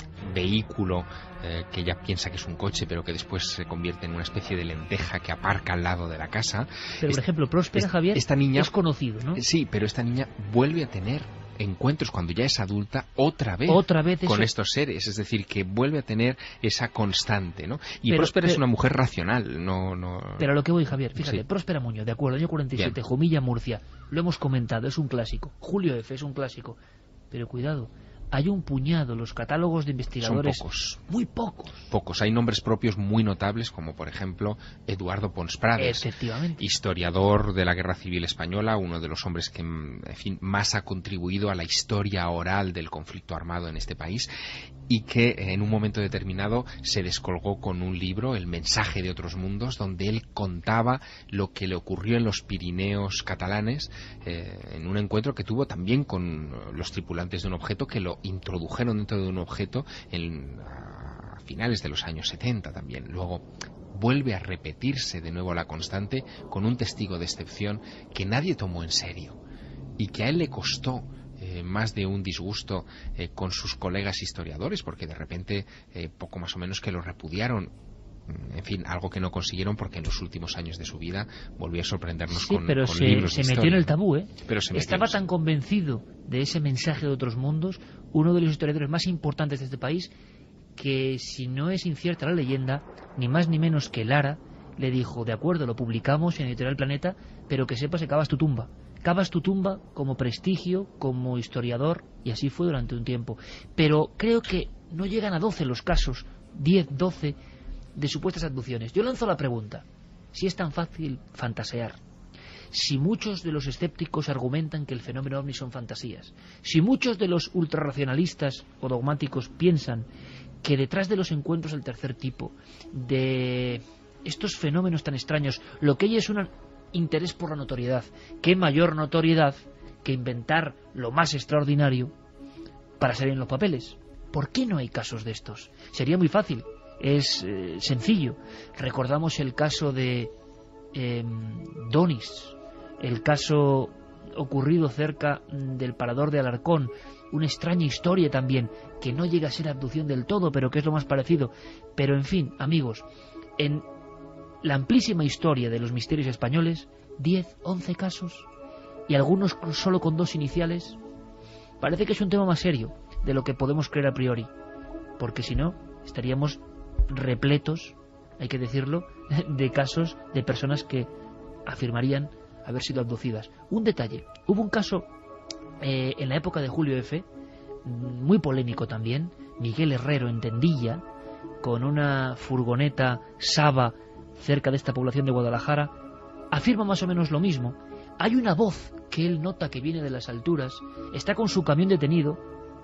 vehículo eh, que ella piensa que es un coche, pero que después se convierte en una especie de lenteja que aparca al lado de la casa. Pero, por ejemplo, Próspera, Javier, esta niña, es conocido, ¿no? Sí, pero esta niña vuelve a tener encuentros cuando ya es adulta otra vez, otra vez con eso... estos seres, es decir, que vuelve a tener esa constante, ¿no? Y pero, Próspera pero, es una mujer racional, no, no... Pero a lo que voy, Javier, fíjate, sí. Próspera Muñoz, de acuerdo, año cuarenta y siete, Bien. Jumilla, Murcia, lo hemos comentado, es un clásico. Julio F es un clásico, pero cuidado, hay un puñado, los catálogos de investigadores... Son pocos. Muy pocos. Pocos. Hay nombres propios muy notables, como por ejemplo Eduardo Pons Prades, historiador de la Guerra Civil Española, uno de los hombres que, en fin, más ha contribuido a la historia oral del conflicto armado en este país, y que en un momento determinado se descolgó con un libro, El mensaje de otros mundos, donde él contaba lo que le ocurrió en los Pirineos catalanes, eh, en un encuentro que tuvo también con los tripulantes de un objeto que lo introdujeron dentro de un objeto en, a finales de los años setenta también. Luego vuelve a repetirse de nuevo la constante con un testigo de excepción que nadie tomó en serio y que a él le costó Eh, más de un disgusto eh, con sus colegas historiadores, porque de repente eh, poco más o menos que lo repudiaron. En fin, algo que no consiguieron, porque en los últimos años de su vida volvió a sorprendernos sí, con, pero con se, libros se de metió historia. en el tabú, ¿eh? Pero se Estaba metió, tan convencido de ese mensaje de otros mundos, uno de los historiadores más importantes de este país, que si no es incierta la leyenda, ni más ni menos que Lara le dijo, de acuerdo, lo publicamos en Editorial Planeta, pero que sepas que cavas tu tumba. Cavas tu tumba como prestigio, como historiador, y así fue durante un tiempo. Pero creo que no llegan a doce los casos, diez, doce, de supuestas abducciones. Yo lanzo la pregunta, si es tan fácil fantasear, si muchos de los escépticos argumentan que el fenómeno ovni son fantasías, si muchos de los ultrarracionalistas o dogmáticos piensan que detrás de los encuentros del tercer tipo, de estos fenómenos tan extraños, lo que hay es un interés por la notoriedad. ¿Qué mayor notoriedad que inventar lo más extraordinario para salir en los papeles? ¿Por qué no hay casos de estos? Sería muy fácil, es eh, sencillo. Recordamos el caso de eh, Donis, el caso ocurrido cerca del Parador de Alarcón, una extraña historia también, que no llega a ser abducción del todo, pero que es lo más parecido. Pero en fin, amigos, en la amplísima historia de los misterios españoles, diez, once casos, y algunos solo con dos iniciales. Parece que es un tema más serio de lo que podemos creer a priori, porque si no, estaríamos repletos, hay que decirlo, de casos de personas que afirmarían haber sido abducidas. Un detalle, hubo un caso eh, en la época de Julio F, muy polémico también, Miguel Herrero en Tendilla, con una furgoneta Saba cerca de esta población de Guadalajara, afirma más o menos lo mismo. Hay una voz que él nota que viene de las alturas, está con su camión detenido.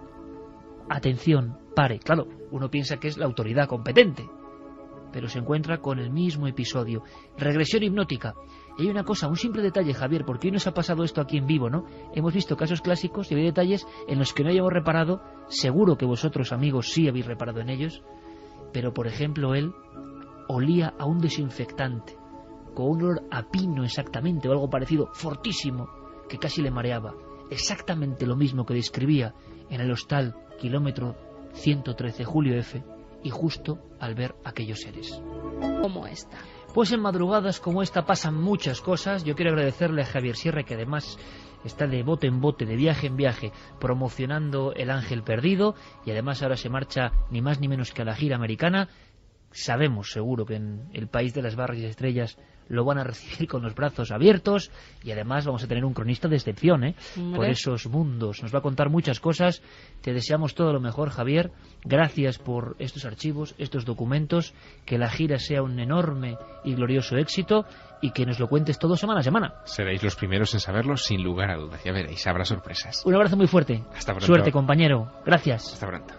Atención, pare. Claro, uno piensa que es la autoridad competente, pero se encuentra con el mismo episodio. Regresión hipnótica. Y hay una cosa, un simple detalle, Javier, porque hoy nos ha pasado esto aquí en vivo, ¿no? Hemos visto casos clásicos y hay detalles en los que no hayamos reparado. Seguro que vosotros, amigos, sí habéis reparado en ellos. Pero, por ejemplo, él olía a un desinfectante, con un olor a pino exactamente, o algo parecido, fortísimo, que casi le mareaba. Exactamente lo mismo que describía en el hostal kilómetro ciento trece Julio F, y justo al ver aquellos seres. Como esta. Pues en madrugadas como esta pasan muchas cosas. Yo quiero agradecerle a Javier Sierra, que además está de bote en bote, de viaje en viaje, promocionando El Ángel Perdido, y además ahora se marcha ni más ni menos que a la gira americana. Sabemos seguro que en el país de las barras y estrellas lo van a recibir con los brazos abiertos, y además vamos a tener un cronista de excepción, ¿eh? Por esos mundos. Nos va a contar muchas cosas. Te deseamos todo lo mejor, Javier. Gracias por estos archivos, estos documentos, que la gira sea un enorme y glorioso éxito, y que nos lo cuentes todo semana a semana. Seréis los primeros en saberlo, sin lugar a dudas. Ya veréis, habrá sorpresas. Un abrazo muy fuerte. Hasta pronto. Suerte, compañero. Gracias. Hasta pronto.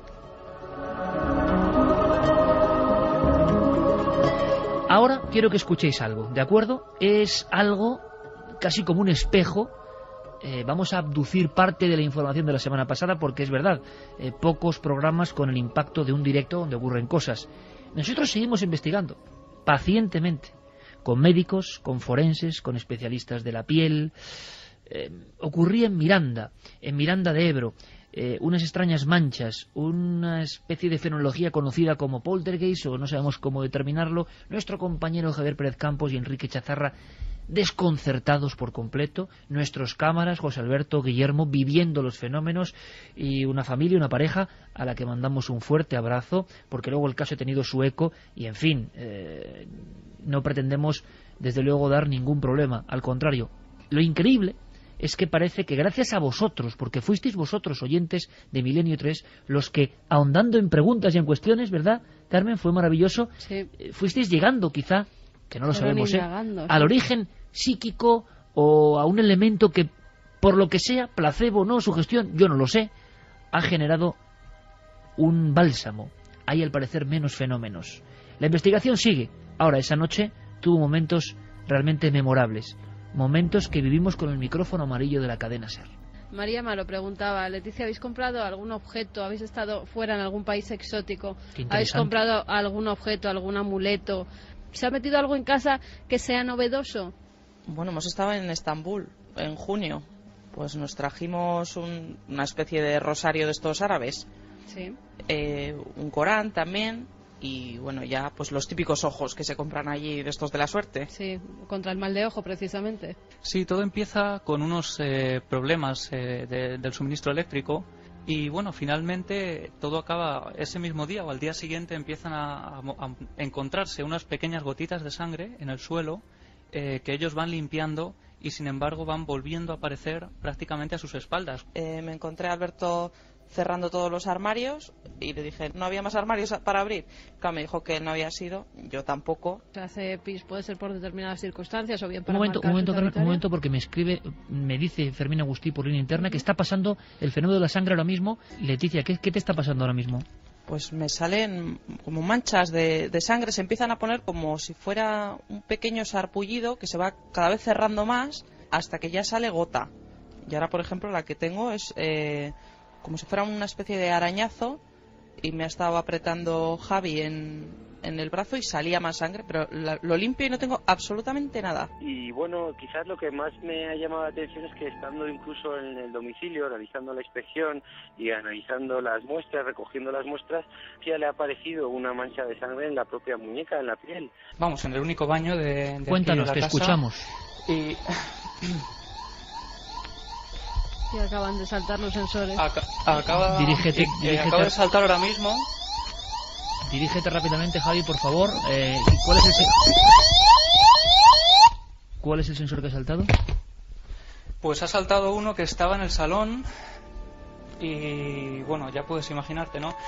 Ahora quiero que escuchéis algo, ¿de acuerdo? Es algo casi como un espejo. Eh, vamos a abducir parte de la información de la semana pasada, porque es verdad, eh, pocos programas con el impacto de un directo donde ocurren cosas. Nosotros seguimos investigando, pacientemente, con médicos, con forenses, con especialistas de la piel. Eh, ocurría en Miranda, en Miranda de Ebro, eh, unas extrañas manchas, una especie de fenomenología conocida como poltergeist, o no sabemos cómo determinarlo. Nuestro compañero Javier Pérez Campos y Enrique Chazarra desconcertados por completo, nuestros cámaras, José Alberto, Guillermo, viviendo los fenómenos, y una familia, una pareja a la que mandamos un fuerte abrazo, porque luego el caso ha tenido su eco y, en fin, eh, no pretendemos desde luego dar ningún problema, al contrario. Lo increíble es que parece que gracias a vosotros, porque fuisteis vosotros, oyentes de Milenio tres, los que, ahondando en preguntas y en cuestiones, ¿verdad, Carmen? Fue maravilloso. Sí. Fuisteis llegando, quizá, que no lo sabemos, ¿eh?, al origen psíquico, o a un elemento que, por lo que sea, placebo, no, sugestión, yo no lo sé, ha generado un bálsamo. Hay, al parecer, menos fenómenos. La investigación sigue. Ahora, esa noche tuvo momentos realmente memorables, momentos que vivimos con el micrófono amarillo de la cadena SER. María me lo preguntaba. Leticia, ¿habéis comprado algún objeto? ¿Habéis estado fuera en algún país exótico? ¿Habéis comprado algún objeto, algún amuleto? ¿Se ha metido algo en casa que sea novedoso? Bueno, hemos estado en Estambul en junio. Pues nos trajimos un, una especie de rosario de estos árabes. Sí. Eh, un Corán también. Y bueno, ya pues los típicos ojos que se compran allí, de estos de la suerte. Sí, contra el mal de ojo precisamente. Sí, todo empieza con unos eh, problemas eh, de, del suministro eléctrico. Y bueno, finalmente todo acaba ese mismo día, o al día siguiente empiezan a, a, a encontrarse unas pequeñas gotitas de sangre en el suelo, eh, que ellos van limpiando, y sin embargo van volviendo a aparecer prácticamente a sus espaldas. Eh, me encontré a Alberto cerrando todos los armarios y le dije, ¿no había más armarios para abrir? Claro, me dijo que él no había sido, yo tampoco. Se hace pis, puede ser por determinadas circunstancias o bien para un momento, un momento, Carmen, un momento, porque me escribe, me dice Fermín Agustí por línea interna que está pasando el fenómeno de la sangre ahora mismo. Leticia, ¿qué, qué te está pasando ahora mismo? Pues me salen como manchas de, de sangre, se empiezan a poner como si fuera un pequeño sarpullido que se va cada vez cerrando más hasta que ya sale gota. Y ahora, por ejemplo, la que tengo es eh, como si fuera una especie de arañazo, y me ha estado apretando Javi en, en el brazo y salía más sangre, pero la, lo limpio y no tengo absolutamente nada. Y bueno, quizás lo que más me ha llamado la atención es que, estando incluso en el domicilio, realizando la inspección y analizando las muestras, recogiendo las muestras, ya le ha aparecido una mancha de sangre en la propia muñeca, en la piel. Vamos, en el único baño de, de Cuéntanos, aquí de la te casa, escuchamos. Y... Y acaban de saltar los sensores. Aca acaba, dirígete, eh, dirígete, acaba de saltar ahora mismo. Dirígete rápidamente, Javi, por favor. Eh, ¿cuál, es el ¿Cuál es el sensor que ha saltado? Pues ha saltado uno que estaba en el salón. Y bueno, ya puedes imaginarte, ¿no?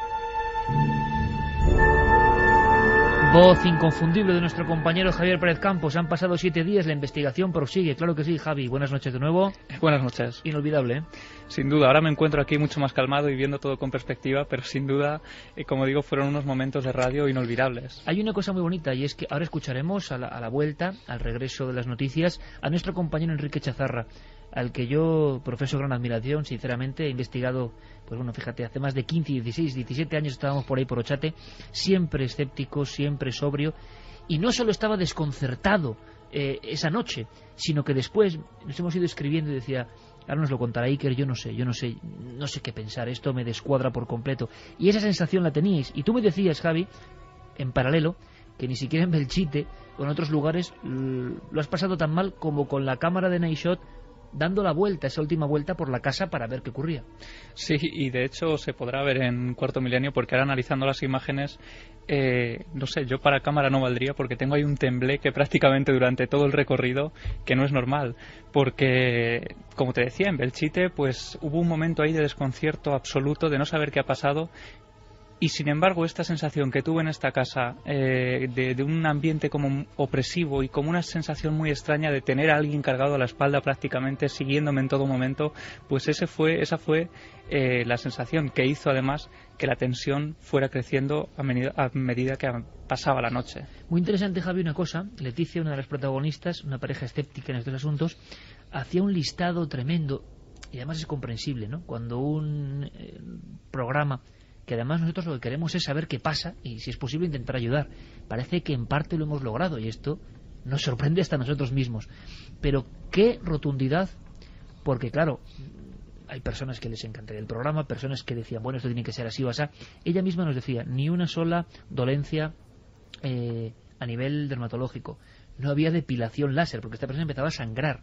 Voz inconfundible de nuestro compañero Javier Pérez Campos. Han pasado siete días, la investigación prosigue. Claro que sí, Javi. Buenas noches de nuevo. Buenas noches. Inolvidable, ¿eh? Sin duda. Ahora me encuentro aquí mucho más calmado y viendo todo con perspectiva, pero sin duda, eh, como digo, fueron unos momentos de radio inolvidables. Hay una cosa muy bonita, y es que ahora escucharemos a la, a la vuelta, al regreso de las noticias, a nuestro compañero Enrique Chazarra, al que yo profeso gran admiración. Sinceramente, he investigado, pues bueno, fíjate, hace más de quince, dieciséis, diecisiete años estábamos por ahí por Ochate, siempre escéptico, siempre sobrio, y no solo estaba desconcertado eh, esa noche, sino que después nos hemos ido escribiendo y decía, ahora nos lo contará Iker, yo no sé, yo no sé, no sé qué pensar, esto me descuadra por completo. Y esa sensación la teníais, y tú me decías, Javi, en paralelo, que ni siquiera en Belchite o en otros lugares lo has pasado tan mal como con la cámara de Night Shot dando la vuelta, esa última vuelta por la casa para ver qué ocurría. Sí, y de hecho se podrá ver en Cuarto Milenio, porque ahora analizando las imágenes, eh, no sé, yo para cámara no valdría, porque tengo ahí un tembleque prácticamente durante todo el recorrido que no es normal, porque, como te decía, en Belchite pues hubo un momento ahí de desconcierto absoluto, de no saber qué ha pasado. Y sin embargo, esta sensación que tuve en esta casa, eh, de, de un ambiente como opresivo y como una sensación muy extraña de tener a alguien cargado a la espalda prácticamente, siguiéndome en todo momento, pues ese fue, esa fue eh, la sensación que hizo además que la tensión fuera creciendo a medida, a medida que pasaba la noche. Muy interesante, Javi, una cosa. Leticia, una de las protagonistas, una pareja escéptica en estos asuntos, hacía un listado tremendo, y además es comprensible, ¿no? Cuando un eh, programa, que además nosotros lo que queremos es saber qué pasa y, si es posible, intentar ayudar. Parece que en parte lo hemos logrado y esto nos sorprende hasta nosotros mismos. Pero qué rotundidad, porque claro, hay personas que les encantaría el programa, personas que decían, bueno, esto tiene que ser así o así. Ella misma nos decía, ni una sola dolencia eh, a nivel dermatológico. No había depilación láser, porque esta persona empezaba a sangrar.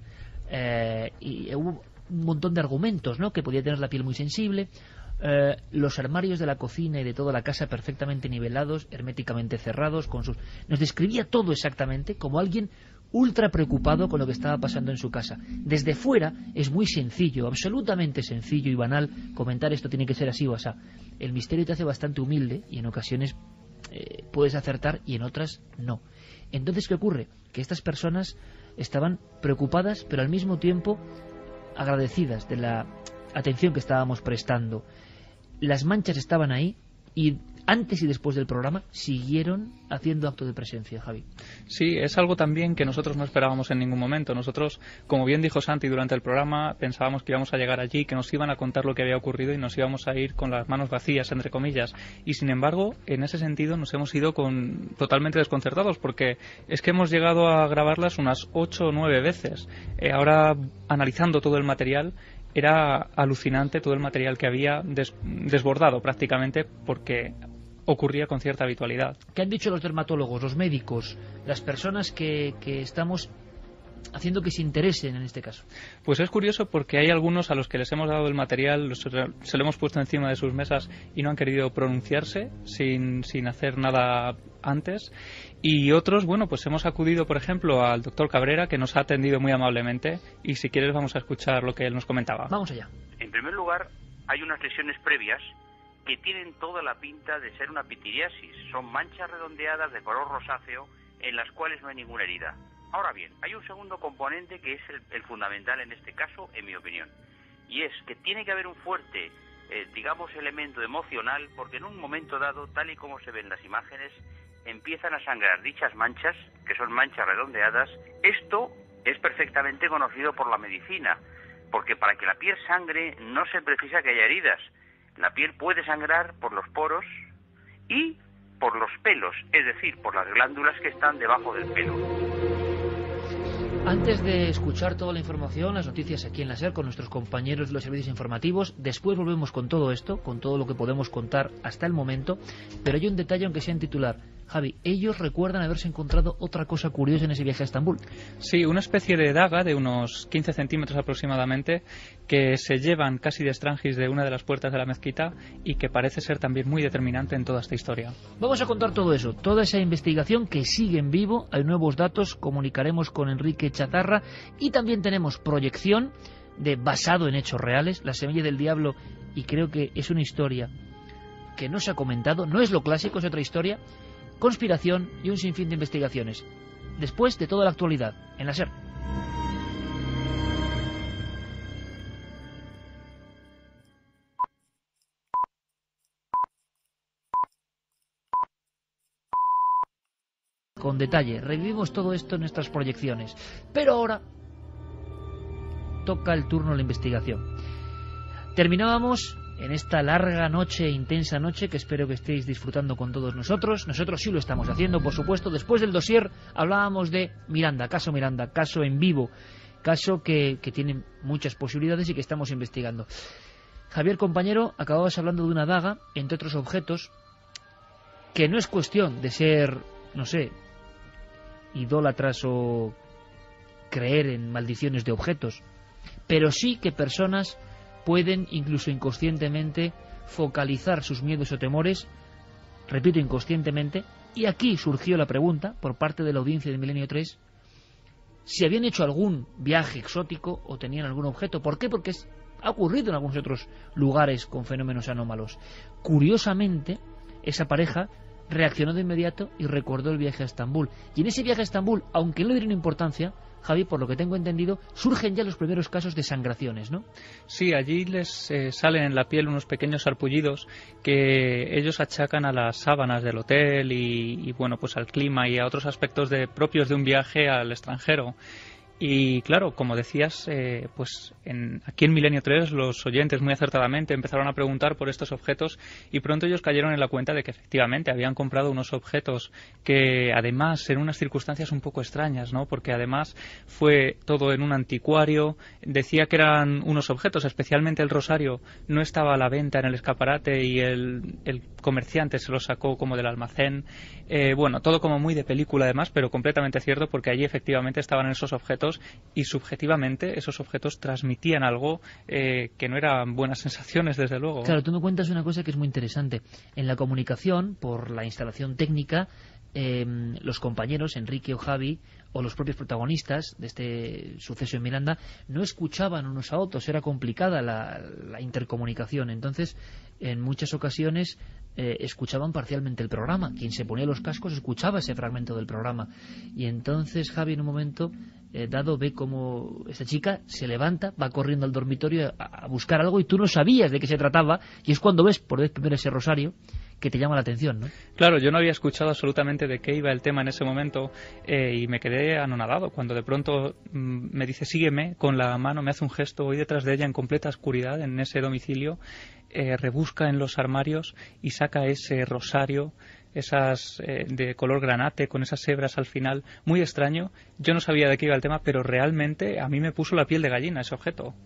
Eh, y hubo un montón de argumentos, ¿no? Que podía tener la piel muy sensible. Eh, los armarios de la cocina y de toda la casa perfectamente nivelados, herméticamente cerrados, con sus... Nos describía todo exactamente como alguien ultra preocupado con lo que estaba pasando en su casa. Desde fuera es muy sencillo, absolutamente sencillo y banal comentar esto tiene que ser así o así. El misterio te hace bastante humilde y en ocasiones eh, puedes acertar y en otras no. Entonces, ¿qué ocurre? Que estas personas estaban preocupadas, pero al mismo tiempo agradecidas de la atención que estábamos prestando. Las manchas estaban ahí y antes y después del programa siguieron haciendo acto de presencia, Javi. Sí, es algo también que nosotros no esperábamos en ningún momento. Nosotros, como bien dijo Santi durante el programa, pensábamos que íbamos a llegar allí, que nos iban a contar lo que había ocurrido y nos íbamos a ir con las manos vacías, entre comillas. Y sin embargo, en ese sentido nos hemos ido con totalmente desconcertados, porque es que hemos llegado a grabarlas unas ocho o nueve veces. Eh, ahora, analizando todo el material, era alucinante todo el material que había des desbordado prácticamente, porque ocurría con cierta habitualidad. ¿Qué han dicho los dermatólogos, los médicos, las personas que, que estamos haciendo que se interesen en este caso? Pues es curioso, porque hay algunos a los que les hemos dado el material, se lo hemos puesto encima de sus mesas y no han querido pronunciarse sin, sin hacer nada antes, y otros, bueno, pues hemos acudido, por ejemplo, al doctor Cabrera, que nos ha atendido muy amablemente, y si quieres vamos a escuchar lo que él nos comentaba. Vamos allá. En primer lugar, hay unas lesiones previas que tienen toda la pinta de ser una pitiriasis. Son manchas redondeadas de color rosáceo en las cuales no hay ninguna herida. Ahora bien, hay un segundo componente que es el, el fundamental en este caso, en mi opinión, y es que tiene que haber un fuerte, eh, digamos, elemento emocional, porque en un momento dado, tal y como se ven las imágenes, empiezan a sangrar dichas manchas, que son manchas redondeadas. Esto es perfectamente conocido por la medicina, porque para que la piel sangre no se precisa que haya heridas. La piel puede sangrar por los poros y por los pelos, es decir, por las glándulas que están debajo del pelo. Antes de escuchar toda la información, las noticias aquí en la SER con nuestros compañeros de los servicios informativos, después volvemos con todo esto, con todo lo que podemos contar hasta el momento, pero hay un detalle, aunque sea en titular. Javi, ellos recuerdan haberse encontrado otra cosa curiosa en ese viaje a Estambul. Sí, una especie de daga de unos quince centímetros aproximadamente, que se llevan casi de estrangis de una de las puertas de la mezquita y que parece ser también muy determinante en toda esta historia. Vamos a contar todo eso, toda esa investigación que sigue en vivo. Hay nuevos datos, comunicaremos con Enrique Chatarra y también tenemos proyección de basado en hechos reales, La semilla del diablo, y creo que es una historia que no se ha comentado, no es lo clásico, es otra historia. Conspiración y un sinfín de investigaciones. Después de toda la actualidad, en la SER. Con detalle, revivimos todo esto en nuestras proyecciones. Pero ahora toca el turno de la investigación. Terminábamos en esta larga noche, intensa noche, que espero que estéis disfrutando con todos nosotros. Nosotros sí lo estamos haciendo, por supuesto. Después del dossier hablábamos de Miranda, caso Miranda, caso en vivo, caso que, que tiene muchas posibilidades y que estamos investigando. Javier, compañero, acababas hablando de una daga, entre otros objetos, que no es cuestión de ser, no sé, idólatras o creer en maldiciones de objetos, pero sí que personas pueden, incluso inconscientemente, focalizar sus miedos o temores, repito, inconscientemente, y aquí surgió la pregunta, por parte de la audiencia de Milenio tres, si habían hecho algún viaje exótico o tenían algún objeto. ¿Por qué? Porque es, ha ocurrido en algunos otros lugares con fenómenos anómalos. Curiosamente, esa pareja reaccionó de inmediato y recordó el viaje a Estambul. Y en ese viaje a Estambul, aunque no le dieron importancia, Javi, por lo que tengo entendido, surgen ya los primeros casos de sangraciones, ¿no? Sí, allí les eh, salen en la piel unos pequeños sarpullidos que ellos achacan a las sábanas del hotel y, y bueno, pues al clima y a otros aspectos de, propios de un viaje al extranjero. Y claro, como decías, eh, pues en, aquí en Milenio tres los oyentes muy acertadamente empezaron a preguntar por estos objetos y pronto ellos cayeron en la cuenta de que efectivamente habían comprado unos objetos que además en unas circunstancias un poco extrañas, ¿no? Porque además fue todo en un anticuario, decía que eran unos objetos, especialmente el rosario, no estaba a la venta en el escaparate y el, el comerciante se lo sacó como del almacén. Eh, bueno, todo como muy de película además, pero completamente cierto porque allí efectivamente estaban esos objetos y subjetivamente esos objetos transmitían algo eh, que no eran buenas sensaciones, desde luego. Claro, tú me cuentas una cosa que es muy interesante. En la comunicación, por la instalación técnica, eh, los compañeros, Enrique o Javi, o los propios protagonistas de este suceso en Miranda, no escuchaban unos a otros, era complicada la, la intercomunicación. Entonces, en muchas ocasiones eh, escuchaban parcialmente el programa. Quien se ponía los cascos escuchaba ese fragmento del programa. Y entonces Javi en un momento eh, dado ve como esta chica se levanta, va corriendo al dormitorio a, a buscar algo y tú no sabías de qué se trataba, y es cuando ves por vez primero ese rosario que te llama la atención, ¿no? Claro, yo no había escuchado absolutamente de qué iba el tema en ese momento eh, y me quedé anonadado cuando de pronto mmm, me dice sígueme, con la mano me hace un gesto, voy detrás de ella en completa oscuridad en ese domicilio, eh, rebusca en los armarios y saca ese rosario, esas eh, de color granate con esas hebras al final, muy extraño. Yo no sabía de qué iba el tema, pero realmente a mí me puso la piel de gallina ese objeto.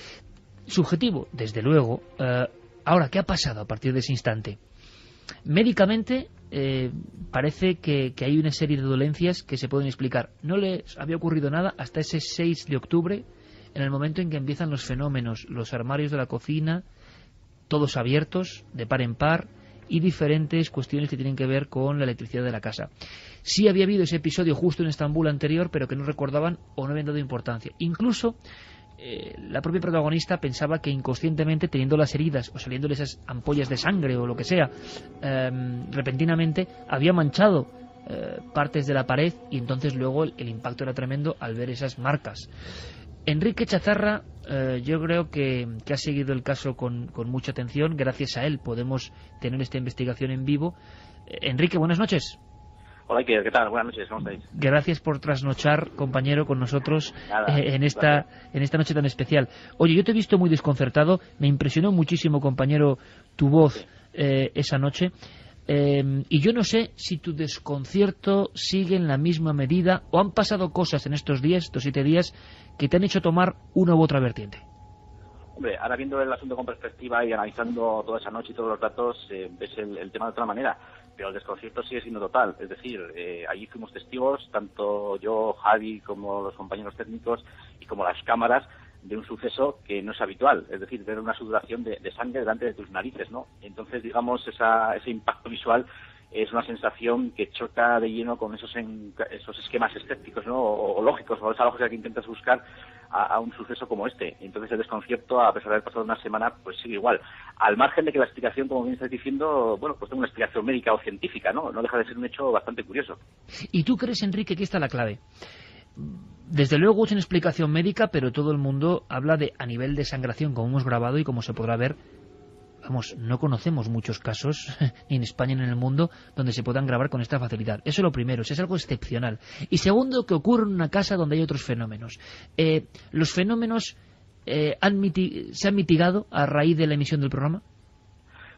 Subjetivo, desde luego. Eh, ahora, ¿qué ha pasado a partir de ese instante? Médicamente eh, parece que, que hay una serie de dolencias que se pueden explicar. No les había ocurrido nada hasta ese seis de octubre, en el momento en que empiezan los fenómenos, los armarios de la cocina, todos abiertos, de par en par, y diferentes cuestiones que tienen que ver con la electricidad de la casa. Sí había habido ese episodio justo en Estambul anterior, pero que no recordaban o no habían dado importancia. Incluso Eh, la propia protagonista pensaba que inconscientemente, teniendo las heridas o saliéndole esas ampollas de sangre o lo que sea, eh, repentinamente había manchado eh, partes de la pared, y entonces luego el, el impacto era tremendo al ver esas marcas. Enrique Chazarra, eh, yo creo que, que ha seguido el caso con, con mucha atención. Gracias a él podemos tener esta investigación en vivo. Eh, Enrique, buenas noches. Hola, ¿qué, ¿qué tal? Buenas noches, ¿cómo estáis? Gracias por trasnochar, compañero, con nosotros Nada, eh, en esta en esta noche tan especial. Oye, yo te he visto muy desconcertado, me impresionó muchísimo, compañero, tu voz sí. eh, esa noche, eh, y yo no sé si tu desconcierto sigue en la misma medida o han pasado cosas en estos días, estos siete días, que te han hecho tomar una u otra vertiente. Hombre, ahora viendo el asunto con perspectiva y analizando toda esa noche y todos los datos, eh, ves el, el tema de otra manera, pero el desconcierto sigue siendo total. Es decir, eh, allí fuimos testigos, tanto yo, Javi, como los compañeros técnicos y como las cámaras, de un suceso que no es habitual, es decir, ver una sudoración de, de sangre delante de tus narices, ¿no? Entonces, digamos, esa, ese impacto visual es una sensación que choca de lleno con esos en, esos esquemas estéticos, ¿no? O, o lógicos, o esa lógica que intentas buscar a, a un suceso como este. Entonces el desconcierto, a pesar de haber pasado una semana, pues sigue igual. Al margen de que la explicación, como bien estás diciendo, bueno, pues tengo una explicación médica o científica, ¿no? No deja de ser un hecho bastante curioso. ¿Y tú crees, Enrique, que está la clave? Desde luego es una explicación médica, pero todo el mundo habla de a nivel de sangración, como hemos grabado y como se podrá ver. Vamos, no conocemos muchos casos, ni en España ni en el mundo, donde se puedan grabar con esta facilidad. Eso es lo primero, eso es algo excepcional. Y segundo, que ocurre en una casa donde hay otros fenómenos. Eh, ¿Los fenómenos eh, han miti- se han mitigado a raíz de la emisión del programa?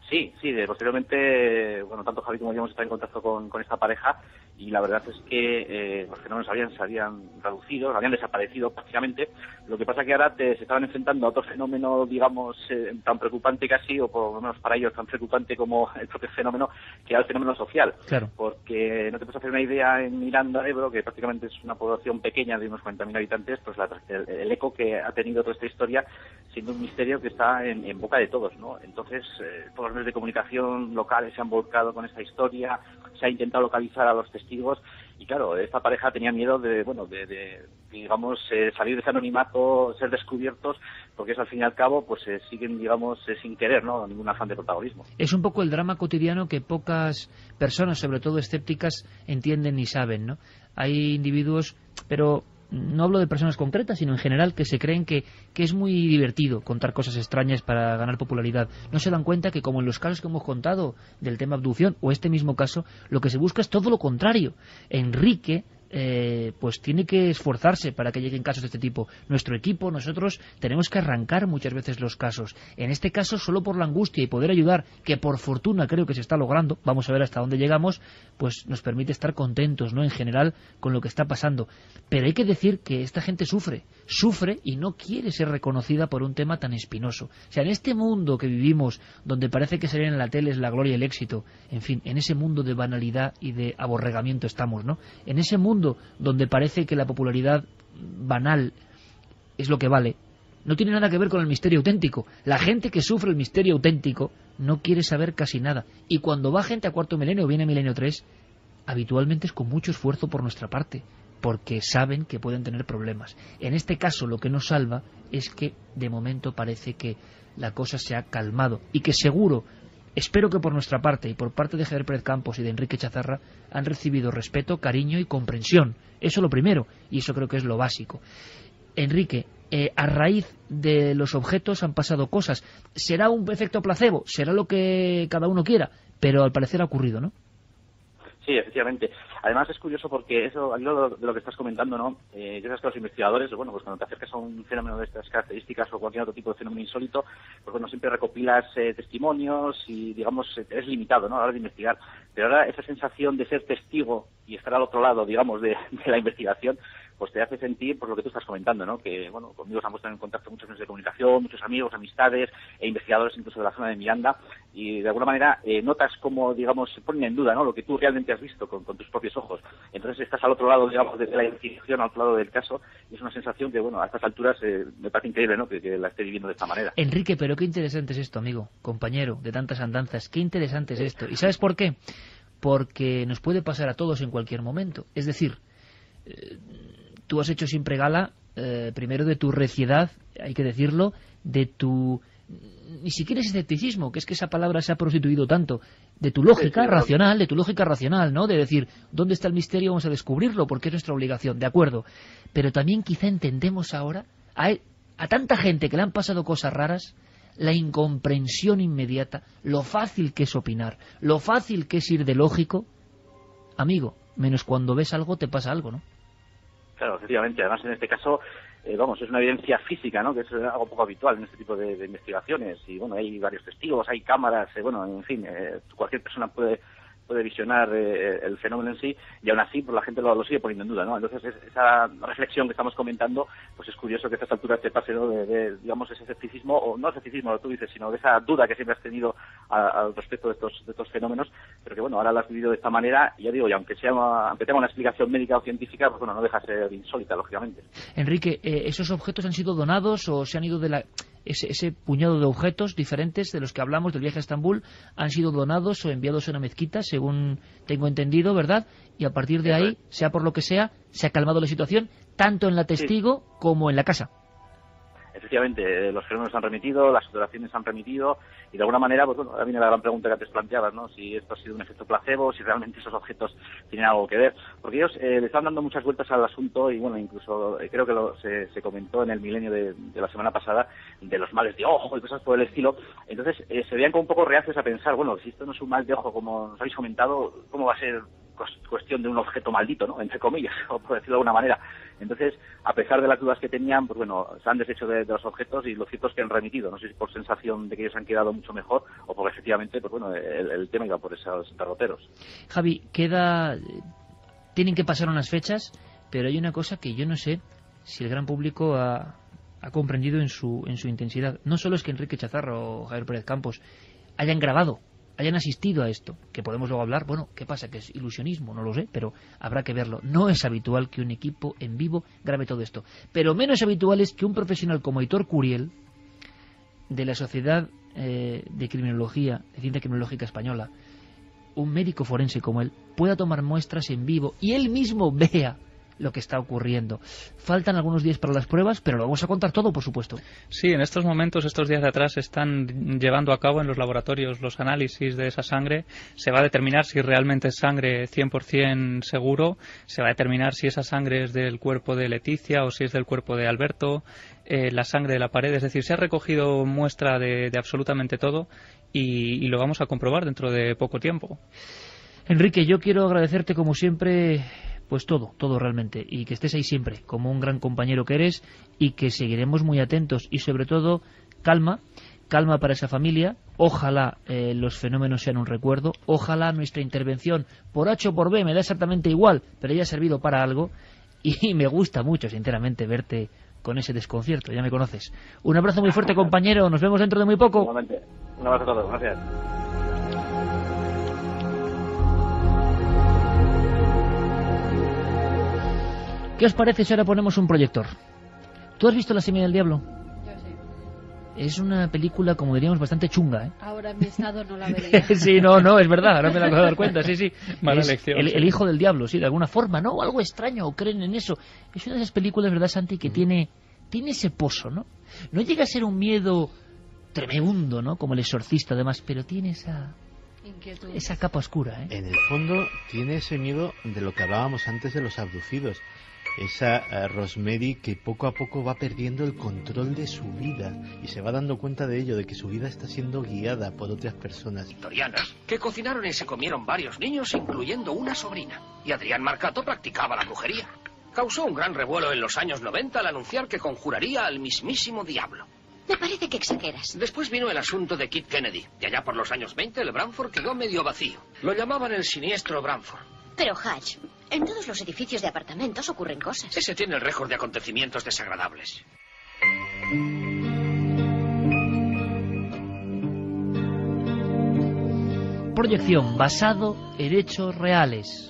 Sí, sí, de, posteriormente, bueno, tanto Javi como yo hemos estado en contacto con, con esta pareja y la verdad es que eh, los fenómenos habían, se habían reducido, habían desaparecido prácticamente. Lo que pasa que ahora te, se estaban enfrentando a otro fenómeno, digamos, eh, tan preocupante casi, o por lo menos para ellos tan preocupante como el propio fenómeno, que era el fenómeno social. Claro. Porque no te puedes hacer una idea en Miranda, Ebro, que prácticamente es una población pequeña de unos cuarenta mil habitantes, pues la, el, el eco que ha tenido toda esta historia siendo un misterio que está en, en boca de todos, ¿no? Entonces, eh, todos los medios de comunicación locales se han volcado con esta historia, se ha intentado localizar a los testigos y claro, esta pareja tenía miedo de, bueno, de, de digamos, eh, salir de ese anonimato, ser descubiertos, porque eso al fin y al cabo, pues eh, siguen, digamos, eh, sin querer, ¿no?, ningún afán de protagonismo. Es un poco el drama cotidiano que pocas personas, sobre todo escépticas, entienden ni saben, ¿no? Hay individuos, pero no hablo de personas concretas, sino en general, que se creen que, que es muy divertido contar cosas extrañas para ganar popularidad. No se dan cuenta que, como en los casos que hemos contado del tema abducción, o este mismo caso, lo que se busca es todo lo contrario. Enrique eh, pues tiene que esforzarse para que lleguen casos de este tipo. Nuestro equipo, nosotros, tenemos que arrancar muchas veces los casos. En este caso, solo por la angustia y poder ayudar, que por fortuna creo que se está logrando, vamos a ver hasta dónde llegamos, pues nos permite estar contentos, ¿no?, en general, con lo que está pasando. Pero hay que decir que esta gente sufre, sufre y no quiere ser reconocida por un tema tan espinoso. O sea, en este mundo que vivimos, donde parece que salir en la tele es la gloria y el éxito, en fin, en ese mundo de banalidad y de aborregamiento estamos, ¿no? En ese mundo donde parece que la popularidad banal es lo que vale, no tiene nada que ver con el misterio auténtico. La gente que sufre el misterio auténtico no quiere saber casi nada. Y cuando va gente a Cuarto Milenio o viene a Milenio tres, habitualmente es con mucho esfuerzo por nuestra parte, porque saben que pueden tener problemas. En este caso, lo que nos salva es que, de momento, parece que la cosa se ha calmado y que seguro, espero que por nuestra parte y por parte de Javier Pérez Campos y de Enrique Chazarra, han recibido respeto, cariño y comprensión. Eso lo primero, y eso creo que es lo básico. Enrique, eh, a raíz de los objetos han pasado cosas. ¿Será un efecto placebo? Será lo que cada uno quiera, pero al parecer ha ocurrido, ¿no? Sí, efectivamente. Además es curioso porque eso, al hilo de lo que estás comentando, ¿no? Eh, ya sabes que los investigadores, bueno, pues cuando te acercas a un fenómeno de estas características o cualquier otro tipo de fenómeno insólito, pues bueno, siempre recopilas eh, testimonios y, digamos, es limitado, ¿no?, a la hora de investigar. Pero ahora esa sensación de ser testigo y estar al otro lado, digamos, de, de la investigación, pues te hace sentir, por lo que tú estás comentando, ¿no?, que, bueno, conmigo se han puesto en contacto muchos medios de comunicación, muchos amigos, amistades e investigadores incluso de la zona de Miranda, y de alguna manera eh, notas cómo, digamos, se ponen en duda, ¿no?, lo que tú realmente has visto con, con tus propios ojos. Entonces estás al otro lado, digamos, de la investigación, al otro lado del caso, y es una sensación que, bueno, a estas alturas eh, me parece increíble, ¿no?, que, que la esté viviendo de esta manera. Enrique, pero qué interesante es esto, amigo, compañero de tantas andanzas, qué interesante es esto. ¿Y sabes por qué? Porque nos puede pasar a todos en cualquier momento. Es decir, eh, tú has hecho siempre gala, eh, primero de tu reciedad, hay que decirlo, de tu, ni siquiera es escepticismo, que es que esa palabra se ha prostituido tanto, de tu lógica sí, sí, racional, de tu lógica racional, ¿no?, de decir, ¿dónde está el misterio? Vamos a descubrirlo, porque es nuestra obligación, de acuerdo. Pero también quizá entendemos ahora, a, a tanta gente que le han pasado cosas raras, la incomprensión inmediata, lo fácil que es opinar, lo fácil que es ir de lógico. Amigo, menos cuando ves algo te pasa algo, ¿no? Claro, efectivamente. Además, en este caso, eh, vamos, es una evidencia física, ¿no?, que es algo poco habitual en este tipo de, de investigaciones. Y, bueno, hay varios testigos, hay cámaras, eh, bueno, en fin, eh, cualquier persona puede puede visionar eh, el fenómeno en sí, y aún así pues la gente lo, lo sigue poniendo en duda, ¿no? Entonces es, esa reflexión que estamos comentando, pues es curioso que a estas alturas te pase, ¿no?, de, de, digamos, ese escepticismo, o no escepticismo, lo que tú dices, sino de esa duda que siempre has tenido al respecto de estos, de estos fenómenos, pero que, bueno, ahora lo has vivido de esta manera, y ya digo, y aunque sea aunque tenga una explicación médica o científica, pues bueno, no deja de ser insólita, lógicamente. Enrique, eh, ¿esos objetos han sido donados o se han ido de la... Ese, ese puñado de objetos diferentes de los que hablamos del viaje a Estambul han sido donados o enviados a una mezquita, según tengo entendido, ¿verdad? Y a partir de ahí, sea por lo que sea, se ha calmado la situación, tanto en la testigo sí. como en la casa. Efectivamente, los fenómenos han remitido, las fotografías han remitido, y de alguna manera, pues bueno, ahora viene la gran pregunta que antes planteabas, ¿no? Si esto ha sido un efecto placebo, si realmente esos objetos tienen algo que ver. Porque ellos eh, le están dando muchas vueltas al asunto, y bueno, incluso eh, creo que lo, se, se comentó en el milenio de, de la semana pasada, de los males de ojo y cosas por el estilo. Entonces, eh, se veían como un poco reacios a pensar, bueno, si esto no es un mal de ojo, como nos habéis comentado, ¿cómo va a ser cuestión de un objeto maldito, ¿no?, entre comillas, o por decirlo de alguna manera? Entonces, a pesar de las dudas que tenían, pues bueno, se han deshecho de, de los objetos y lo cierto es que han remitido. No sé si por sensación de que ellos han quedado mucho mejor o porque efectivamente, pues bueno, el, el tema iba por esos derroteros. Javi, queda... Tienen que pasar unas fechas, pero hay una cosa que yo no sé si el gran público ha, ha comprendido en su, en su intensidad. No solo es que Enrique Chazarro o Javier Pérez Campos hayan grabado, hayan asistido a esto, que podemos luego hablar, bueno, ¿qué pasa? ¿Que es ilusionismo? No lo sé, pero habrá que verlo. No es habitual que un equipo en vivo grabe todo esto. Pero menos habitual es que un profesional como Aitor Curiel, de la Sociedad eh, de Criminología, de Ciencia Criminológica Española, un médico forense como él, pueda tomar muestras en vivo y él mismo vea lo que está ocurriendo. Faltan algunos días para las pruebas, pero lo vamos a contar todo, por supuesto. Sí, en estos momentos, estos días de atrás, se están llevando a cabo en los laboratorios los análisis de esa sangre. Se va a determinar si realmente es sangre cien por cien seguro, se va a determinar si esa sangre es del cuerpo de Leticia o si es del cuerpo de Alberto, eh, la sangre de la pared, es decir, se ha recogido muestra de, de absolutamente todo y, y lo vamos a comprobar dentro de poco tiempo. Enrique, yo quiero agradecerte como siempre, pues todo, todo realmente, y que estés ahí siempre, como un gran compañero que eres, y que seguiremos muy atentos, y sobre todo, calma, calma para esa familia, ojalá eh, los fenómenos sean un recuerdo, ojalá nuestra intervención, por H o por B, me da exactamente igual, pero haya servido para algo, y me gusta mucho, sinceramente, verte con ese desconcierto, ya me conoces. Un abrazo muy fuerte, compañero, nos vemos dentro de muy poco. Igualmente. Un abrazo a todos, gracias. ¿Qué os parece si ahora ponemos un proyector? ¿Tú has visto La semilla del diablo? Yo sí. Es una película, como diríamos, bastante chunga, ¿eh? Ahora en mi estado no la vería. Sí, no, no, es verdad, ahora me la acabo de dar cuenta, sí, sí. Mala Es elección, el, sí. el hijo del diablo, sí, de alguna forma, ¿no? O algo extraño, o creen en eso. Es una de esas películas, ¿verdad, Santi?, que tiene, tiene ese pozo, ¿no? No llega a ser un miedo tremendo, ¿no?, como El exorcista, además, pero tiene esa... Inquietud. Esa capa oscura, ¿eh? En el fondo tiene ese miedo de lo que hablábamos antes de los abducidos. Esa uh, Rosemary que poco a poco va perdiendo el control de su vida y se va dando cuenta de ello, de que su vida está siendo guiada por otras personas. Victorianas que cocinaron y se comieron varios niños, incluyendo una sobrina. Y Adrián Marcato practicaba la brujería. Causó un gran revuelo en los años noventa al anunciar que conjuraría al mismísimo diablo. Me parece que exageras. Después vino el asunto de Kit Kennedy. Y allá por los años veinte el Branford quedó medio vacío. Lo llamaban el siniestro Branford. Pero, Hatch, en todos los edificios de apartamentos ocurren cosas. Ese tiene el récord de acontecimientos desagradables. Proyección basado en hechos reales.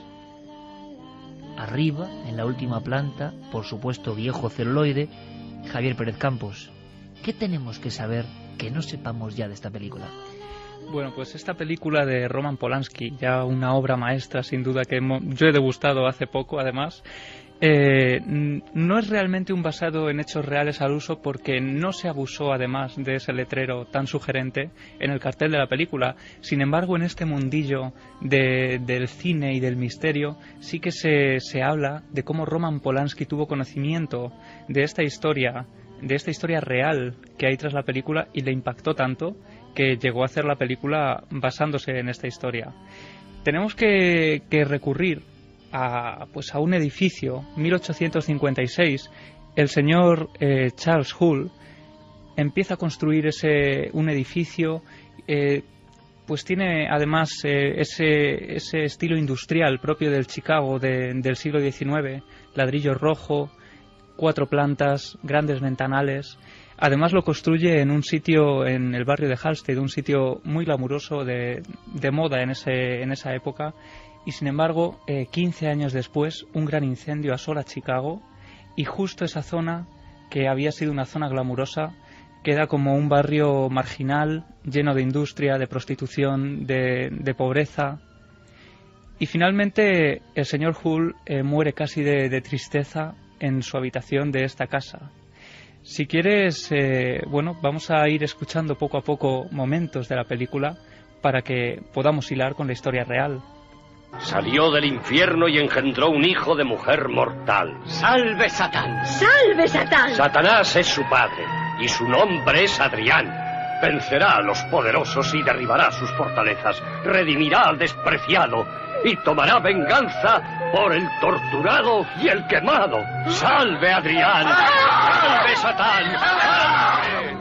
Arriba, en la última planta, por supuesto viejo celuloide, Javier Pérez Campos. ¿Qué tenemos que saber que no sepamos ya de esta película? Bueno, pues esta película de Roman Polanski, ya una obra maestra sin duda que hemos, yo he degustado hace poco además, eh, no es realmente un basado en hechos reales al uso porque no se abusó además de ese letrero tan sugerente en el cartel de la película. Sin embargo, en este mundillo de, del cine y del misterio sí que se, se habla de cómo Roman Polanski tuvo conocimiento de esta historia, de esta historia real que hay tras la película y le impactó tanto que llegó a hacer la película basándose en esta historia. Tenemos que, que recurrir a, pues a un edificio, mil ochocientos cincuenta y seis. El señor eh, Charles Hull empieza a construir ese un edificio, eh, pues tiene además eh, ese, ese estilo industrial propio del Chicago de, del siglo diecinueve, ladrillo rojo, cuatro plantas, grandes ventanales. Además lo construye en un sitio en el barrio de Halstead, un sitio muy glamuroso de, de moda en, ese, en esa época. Y sin embargo, eh, quince años después, un gran incendio asola Chicago y justo esa zona, que había sido una zona glamurosa, queda como un barrio marginal, lleno de industria, de prostitución, de, de pobreza. Y finalmente el señor Hull eh, muere casi de, de tristeza en su habitación de esta casa. Si quieres, eh, bueno, vamos a ir escuchando poco a poco momentos de la película para que podamos hilar con la historia real. Salió del infierno y engendró un hijo de mujer mortal. ¡Salve Satán! ¡Salve Satán! Satanás es su padre y su nombre es Adrián. Vencerá a los poderosos y derribará sus fortalezas. Redimirá al despreciado y tomará venganza por el torturado y el quemado. ¡Salve, Adrián! ¡Salve, Satán! ¡Salve!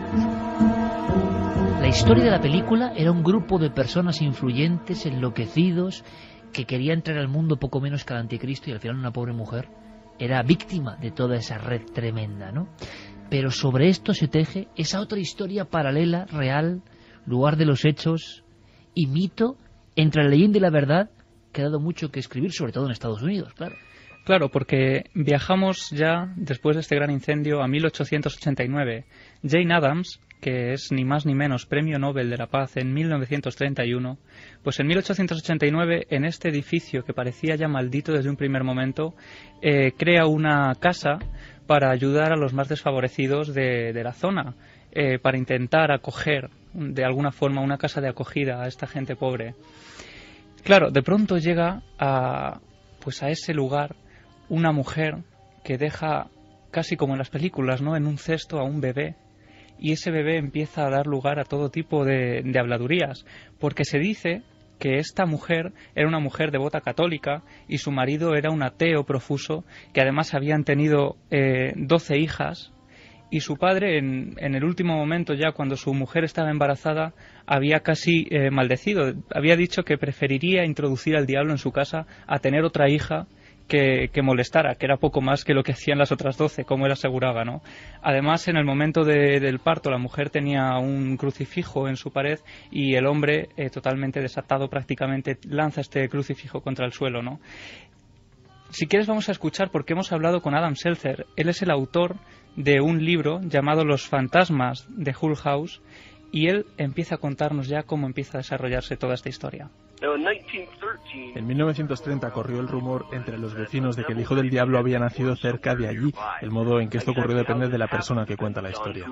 La historia de la película era un grupo de personas influyentes, enloquecidos, que quería entrar al mundo poco menos que al anticristo, y al final una pobre mujer era víctima de toda esa red tremenda, ¿no? Pero sobre esto se teje esa otra historia paralela, real, lugar de los hechos y mito, entre la leyenda y la verdad, que ha dado mucho que escribir, sobre todo en Estados Unidos, claro. Claro, porque viajamos ya, después de este gran incendio, a mil ochocientos ochenta y nueve. Jane Addams, que es ni más ni menos Premio Nobel de la Paz en mil novecientos treinta y uno, pues en mil ochocientos ochenta y nueve, en este edificio que parecía ya maldito desde un primer momento, eh, crea una casa para ayudar a los más desfavorecidos de, de la zona, eh, para intentar acoger de alguna forma una casa de acogida a esta gente pobre. Claro, de pronto llega a, pues a ese lugar una mujer que deja, casi como en las películas, ¿no?, en un cesto a un bebé, y ese bebé empieza a dar lugar a todo tipo de, de habladurías, porque se dice que esta mujer era una mujer devota católica y su marido era un ateo profuso, que además habían tenido eh, doce hijas, y su padre en, en el último momento, ya cuando su mujer estaba embarazada, había casi eh, maldecido, había dicho que preferiría introducir al diablo en su casa a tener otra hija Que, que molestara, que era poco más que lo que hacían las otras doce, como él aseguraba, ¿no? Además, en el momento de, del parto, la mujer tenía un crucifijo en su pared y el hombre, eh, totalmente desatado prácticamente, lanza este crucifijo contra el suelo, ¿no? Si quieres vamos a escuchar, porque hemos hablado con Adam Seltzer. Él es el autor de un libro llamado Los fantasmas de Hull House, y él empieza a contarnos ya cómo empieza a desarrollarse toda esta historia. En mil novecientos treinta corrió el rumor entre los vecinos de que el hijo del diablo había nacido cerca de allí. El modo en que esto ocurrió depende de la persona que cuenta la historia.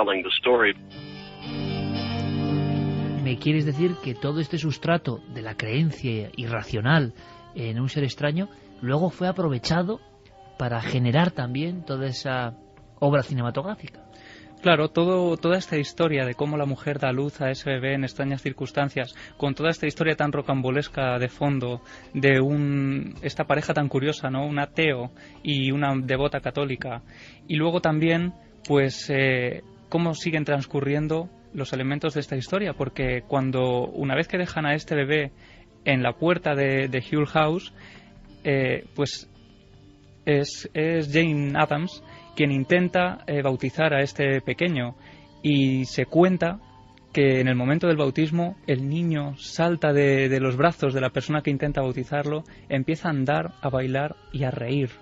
¿Me quieres decir que todo este sustrato de la creencia irracional en un ser extraño luego fue aprovechado para generar también toda esa obra cinematográfica? Claro, todo, toda esta historia de cómo la mujer da luz a ese bebé en extrañas circunstancias, con toda esta historia tan rocambolesca de fondo, de un, esta pareja tan curiosa, ¿no?, un ateo y una devota católica, y luego también, pues, eh, cómo siguen transcurriendo los elementos de esta historia, porque cuando, una vez que dejan a este bebé en la puerta de, de Hull House, eh, pues es, es Jane Addams quien intenta eh, bautizar a este pequeño, y se cuenta que en el momento del bautismo el niño salta de, de los brazos de la persona que intenta bautizarlo, empieza a andar, a bailar y a reír.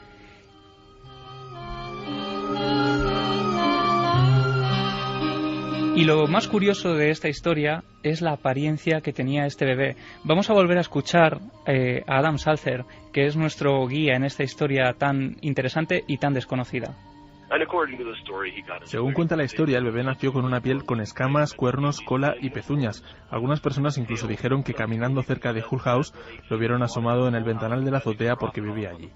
Y lo más curioso de esta historia es la apariencia que tenía este bebé. Vamos a volver a escuchar eh, a Adam Seltzer, que es nuestro guía en esta historia tan interesante y tan desconocida. Según cuenta la historia, el bebé nació con una piel con escamas, cuernos, cola y pezuñas. Algunas personas incluso dijeron que caminando cerca de Hull House lo vieron asomado en el ventanal de la azotea porque vivía allí.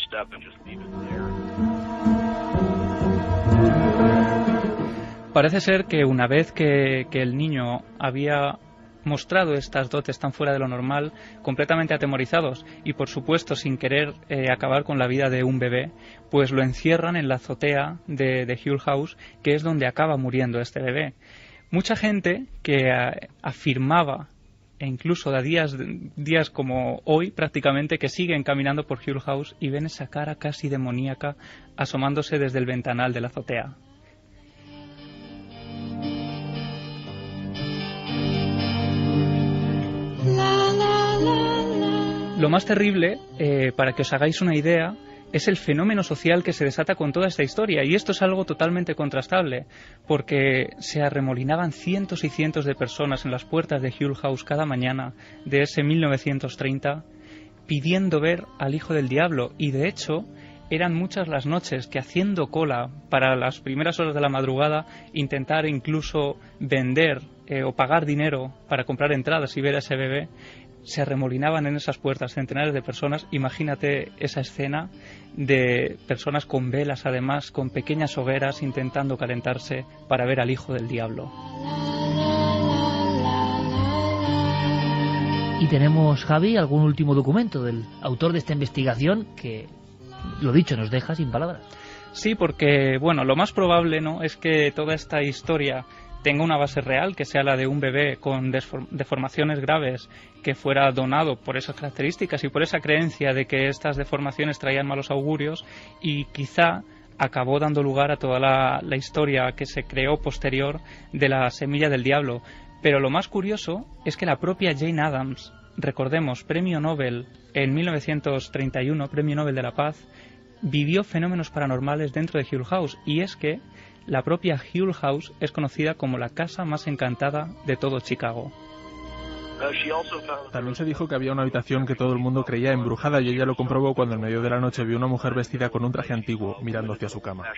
Parece ser que una vez que, que el niño había mostrado estas dotes tan fuera de lo normal, completamente atemorizados y por supuesto sin querer eh, acabar con la vida de un bebé, pues lo encierran en la azotea de, de Hull House, que es donde acaba muriendo este bebé. Mucha gente que a, afirmaba, e incluso a días, días como hoy prácticamente, que siguen caminando por Hull House y ven esa cara casi demoníaca asomándose desde el ventanal de la azotea. Lo más terrible, eh, para que os hagáis una idea, es el fenómeno social que se desata con toda esta historia, y esto es algo totalmente contrastable, porque se arremolinaban cientos y cientos de personas en las puertas de Hull House cada mañana de ese mil novecientos treinta pidiendo ver al hijo del diablo, y de hecho eran muchas las noches que, haciendo cola para las primeras horas de la madrugada, intentar incluso vender eh, o pagar dinero para comprar entradas y ver a ese bebé, se arremolinaban en esas puertas centenares de personas. Imagínate esa escena de personas con velas, además, con pequeñas hogueras, intentando calentarse para ver al hijo del diablo. Y tenemos, Javi, algún último documento del autor de esta investigación que, lo dicho, nos deja sin palabras. Sí, porque, bueno, lo más probable, ¿no?, es que toda esta historia tenga una base real, que sea la de un bebé con deformaciones graves que fuera donado por esas características y por esa creencia de que estas deformaciones traían malos augurios, y quizá acabó dando lugar a toda la, la historia que se creó posterior de la semilla del diablo. Pero lo más curioso es que la propia Jane Addams, recordemos, premio Nobel en mil novecientos treinta y uno, premio Nobel de la Paz, vivió fenómenos paranormales dentro de Hull House, y es que la propia Hull House es conocida como la casa más encantada de todo Chicago. También se dijo que había una habitación que todo el mundo creía embrujada, y ella lo comprobó cuando en medio de la noche vio una mujer vestida con un traje antiguo mirando hacia su cama.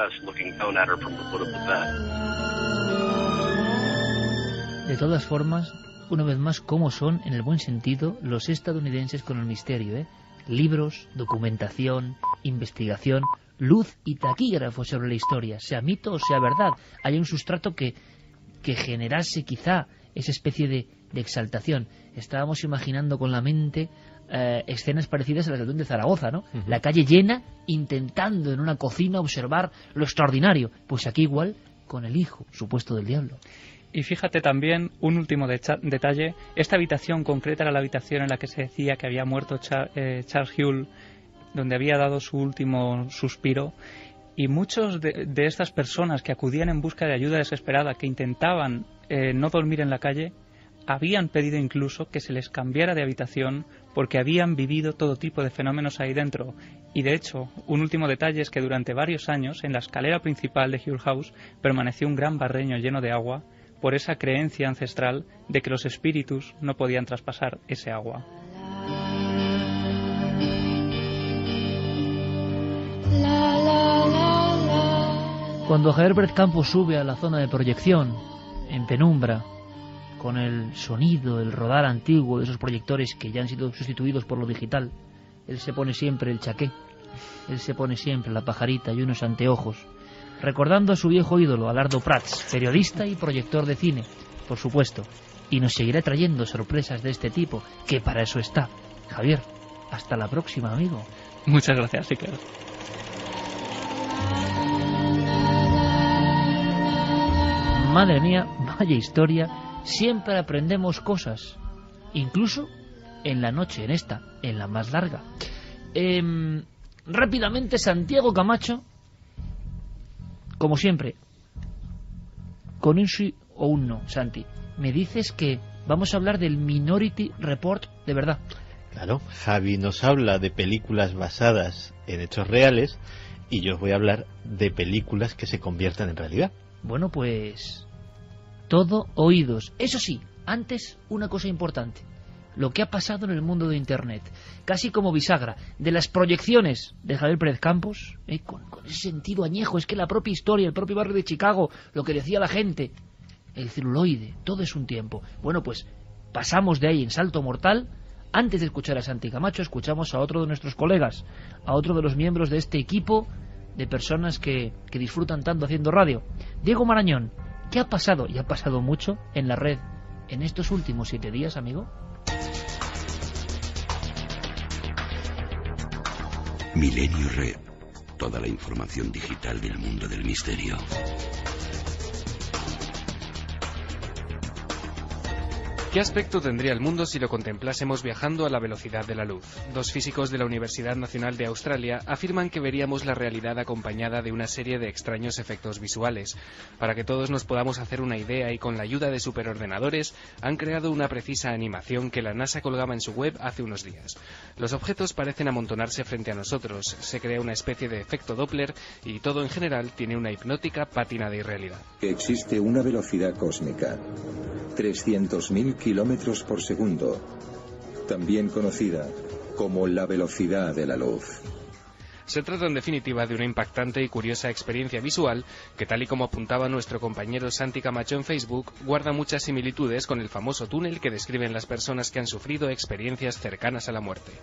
De todas formas, una vez más, cómo son, en el buen sentido, los estadounidenses con el misterio, ¿eh? Libros, documentación, investigación, luz y taquígrafo sobre la historia, sea mito o sea verdad. Hay un sustrato que, que generase quizá esa especie de, de exaltación. Estábamos imaginando con la mente eh, escenas parecidas a las del de Zaragoza, ¿no? Uh-huh. La calle llena, intentando en una cocina observar lo extraordinario. Pues aquí igual, con el hijo supuesto del diablo. Y fíjate también, un último de detalle, esta habitación concreta era la habitación en la que se decía que había muerto Char eh, Charles Hull, donde había dado su último suspiro, y muchos de, de estas personas que acudían en busca de ayuda desesperada, que intentaban eh, no dormir en la calle, habían pedido incluso que se les cambiara de habitación porque habían vivido todo tipo de fenómenos ahí dentro. Y de hecho, un último detalle es que durante varios años, en la escalera principal de Hull House, permaneció un gran barreño lleno de agua, por esa creencia ancestral de que los espíritus no podían traspasar ese agua. Cuando Herbert Campos sube a la zona de proyección, en penumbra, con el sonido, el rodar antiguo de esos proyectores que ya han sido sustituidos por lo digital, él se pone siempre el chaqué, él se pone siempre la pajarita y unos anteojos, recordando a su viejo ídolo, Alardo Prats, periodista y proyector de cine, por supuesto, y nos seguirá trayendo sorpresas de este tipo, que para eso está. Javier, hasta la próxima, amigo. Muchas gracias, Iker. Madre mía, vaya historia, siempre aprendemos cosas, incluso en la noche, en esta, en la más larga. Eh, rápidamente, Santiago Camacho, como siempre, con un sí o un no, Santi, me dices que vamos a hablar del Minority Report de verdad. Claro, Javi nos habla de películas basadas en hechos reales y yo os voy a hablar de películas que se conviertan en realidad. Bueno, pues todo oídos. Eso sí, antes una cosa importante. Lo que ha pasado en el mundo de Internet, casi como bisagra, de las proyecciones de Javier Pérez Campos, eh, con, con ese sentido añejo, es que la propia historia, el propio barrio de Chicago, lo que decía la gente, el celuloide, todo es un tiempo. Bueno, pues pasamos de ahí en salto mortal. Antes de escuchar a Santi Camacho, escuchamos a otro de nuestros colegas, a otro de los miembros de este equipo de personas que, que disfrutan tanto haciendo radio. Diego Marañón, ¿qué ha pasado? Y ha pasado mucho en la red en estos últimos siete días, amigo. Milenio Red. Toda la información digital del mundo del misterio. ¿Qué aspecto tendría el mundo si lo contemplásemos viajando a la velocidad de la luz? Dos físicos de la Universidad Nacional de Australia afirman que veríamos la realidad acompañada de una serie de extraños efectos visuales. Para que todos nos podamos hacer una idea y con la ayuda de superordenadores, han creado una precisa animación que la NASA colgaba en su web hace unos días. Los objetos parecen amontonarse frente a nosotros, se crea una especie de efecto Doppler y todo en general tiene una hipnótica pátina de irrealidad. Existe una velocidad cósmica, trescientos mil kilómetros por segundo, también conocida como la velocidad de la luz. Se trata en definitiva de una impactante y curiosa experiencia visual que, tal y como apuntaba nuestro compañero Santi Camacho en Facebook, guarda muchas similitudes con el famoso túnel que describen las personas que han sufrido experiencias cercanas a la muerte.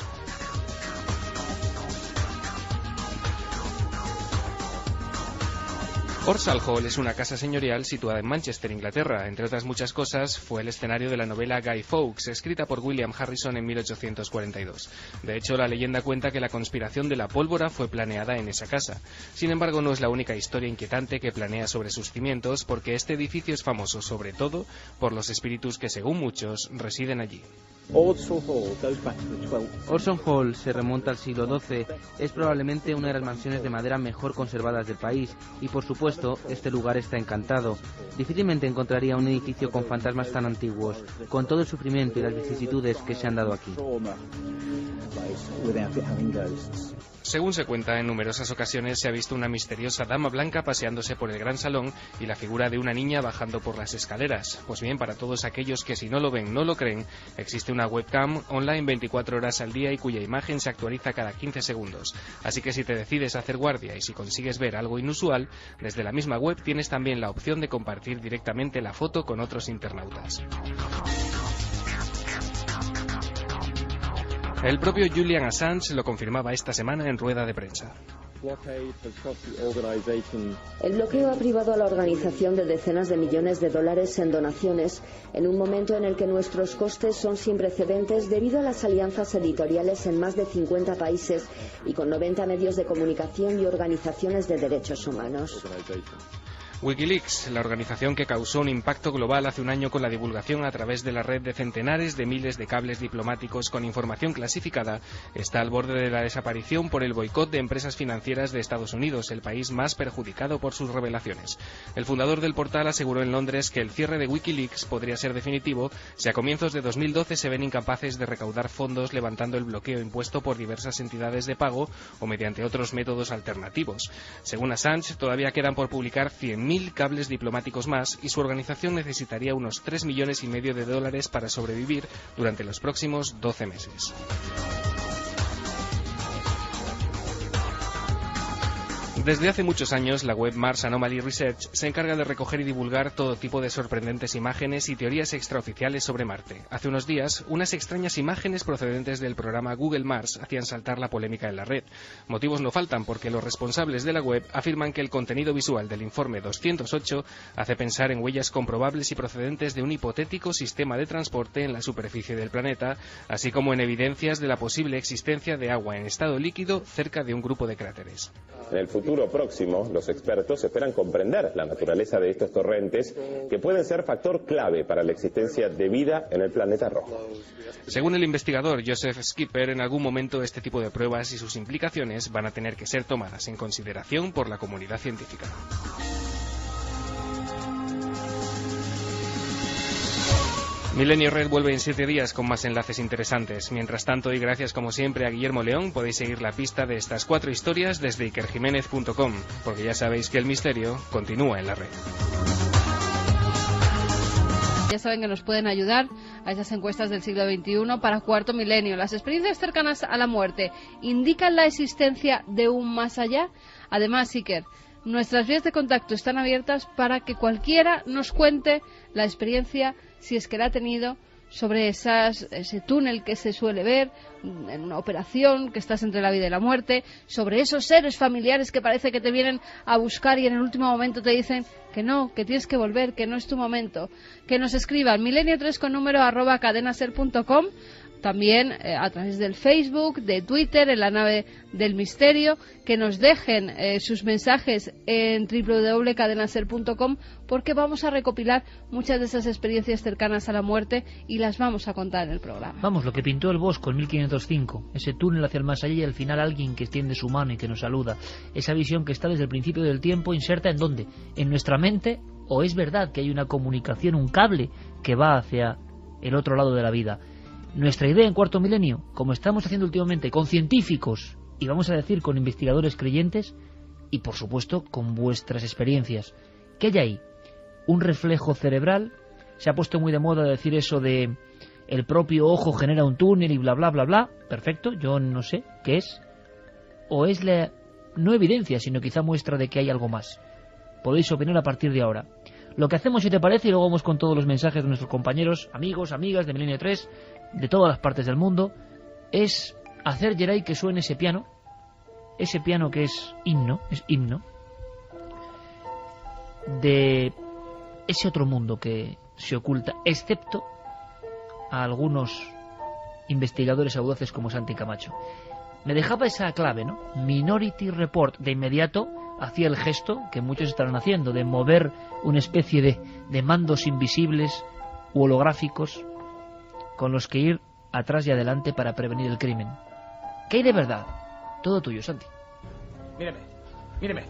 Horsall Hall es una casa señorial situada en Manchester, Inglaterra. Entre otras muchas cosas, fue el escenario de la novela Guy Fawkes, escrita por William Harrison en mil ochocientos cuarenta y dos. De hecho, la leyenda cuenta que la conspiración de la pólvora fue planeada en esa casa. Sin embargo, no es la única historia inquietante que planea sobre sus cimientos, porque este edificio es famoso sobre todo por los espíritus que, según muchos, residen allí. Orson Hall se remonta al siglo doce, es probablemente una de las mansiones de madera mejor conservadas del país y, por supuesto, este lugar está encantado. Difícilmente encontraría un edificio con fantasmas tan antiguos, con todo el sufrimiento y las vicisitudes que se han dado aquí. Según se cuenta, en numerosas ocasiones se ha visto una misteriosa dama blanca paseándose por el gran salón y la figura de una niña bajando por las escaleras. Pues bien, para todos aquellos que si no lo ven no lo creen, existe una webcam online veinticuatro horas al día y cuya imagen se actualiza cada quince segundos. Así que si te decides a hacer guardia y si consigues ver algo inusual, desde la misma web tienes también la opción de compartir directamente la foto con otros internautas. El propio Julian Assange lo confirmaba esta semana en rueda de prensa. El bloqueo ha privado a la organización de decenas de millones de dólares en donaciones, en un momento en el que nuestros costes son sin precedentes debido a las alianzas editoriales en más de cincuenta países y con noventa medios de comunicación y organizaciones de derechos humanos. Wikileaks, la organización que causó un impacto global hace un año con la divulgación a través de la red de centenares de miles de cables diplomáticos con información clasificada, está al borde de la desaparición por el boicot de empresas financieras de Estados Unidos, el país más perjudicado por sus revelaciones. El fundador del portal aseguró en Londres que el cierre de Wikileaks podría ser definitivo si a comienzos de dos mil doce se ven incapaces de recaudar fondos levantando el bloqueo impuesto por diversas entidades de pago o mediante otros métodos alternativos. Según Assange, todavía quedan por publicar cien mil cables diplomáticos más y su organización necesitaría unos tres millones y medio de dólares para sobrevivir durante los próximos doce meses. Desde hace muchos años, la web Mars Anomaly Research se encarga de recoger y divulgar todo tipo de sorprendentes imágenes y teorías extraoficiales sobre Marte. Hace unos días, unas extrañas imágenes procedentes del programa Google Mars hacían saltar la polémica en la red. Motivos no faltan, porque los responsables de la web afirman que el contenido visual del informe doscientos ocho hace pensar en huellas comprobables y procedentes de un hipotético sistema de transporte en la superficie del planeta, así como en evidencias de la posible existencia de agua en estado líquido cerca de un grupo de cráteres. En el futuro próximo, los expertos esperan comprender la naturaleza de estos torrentes que pueden ser factor clave para la existencia de vida en el planeta rojo. Según el investigador Joseph Skipper, en algún momento este tipo de pruebas y sus implicaciones van a tener que ser tomadas en consideración por la comunidad científica. Milenio Red vuelve en siete días con más enlaces interesantes. Mientras tanto, y gracias como siempre a Guillermo León, podéis seguir la pista de estas cuatro historias desde iker jiménez punto com, porque ya sabéis que el misterio continúa en la red. Ya saben que nos pueden ayudar a esas encuestas del siglo veintiuno para cuarto milenio. Las experiencias cercanas a la muerte indican la existencia de un más allá. Además, Iker, nuestras vías de contacto están abiertas para que cualquiera nos cuente la experiencia, si es que la ha tenido, sobre esas, ese túnel que se suele ver en una operación, que estás entre la vida y la muerte, sobre esos seres familiares que parece que te vienen a buscar y en el último momento te dicen que no, que tienes que volver, que no es tu momento. Que nos escriban milenio tres con número arroba cadenaser punto com, también eh, a través del Facebook, de Twitter, en la nave del misterio, que nos dejen eh, sus mensajes en doble u doble u doble u punto cadenaser punto com, porque vamos a recopilar muchas de esas experiencias cercanas a la muerte y las vamos a contar en el programa. Vamos, lo que pintó el Bosco en mil quinientos cinco, ese túnel hacia el más allá y al final alguien que extiende su mano y que nos saluda, esa visión que está desde el principio del tiempo inserta ¿en dónde? ¿En nuestra mente? ¿O es verdad que hay una comunicación, un cable que va hacia el otro lado de la vida? Nuestra idea en Cuarto Milenio, como estamos haciendo últimamente con científicos y vamos a decir con investigadores creyentes y por supuesto con vuestras experiencias, ¿qué hay ahí? ¿Un reflejo cerebral? Se ha puesto muy de moda decir eso de el propio ojo genera un túnel y bla bla bla bla. Perfecto, yo no sé qué es. ¿O es la no evidencia, sino quizá muestra de que hay algo más? Podéis opinar a partir de ahora. Lo que hacemos, si te parece, y luego vamos con todos los mensajes de nuestros compañeros, amigos, amigas de Milenio tres, de todas las partes del mundo, es hacer, Geray, que suene ese piano, ese piano que es himno, es himno, de ese otro mundo que se oculta, excepto a algunos investigadores audaces como Santi Camacho. Me dejaba esa clave, ¿no? Minority Report. De inmediato hacía el gesto que muchos estarán haciendo, de mover una especie de, de mandos invisibles u holográficos con los que ir atrás y adelante para prevenir el crimen. ¿Qué hay de verdad? Todo tuyo, Santi. Míreme, míreme.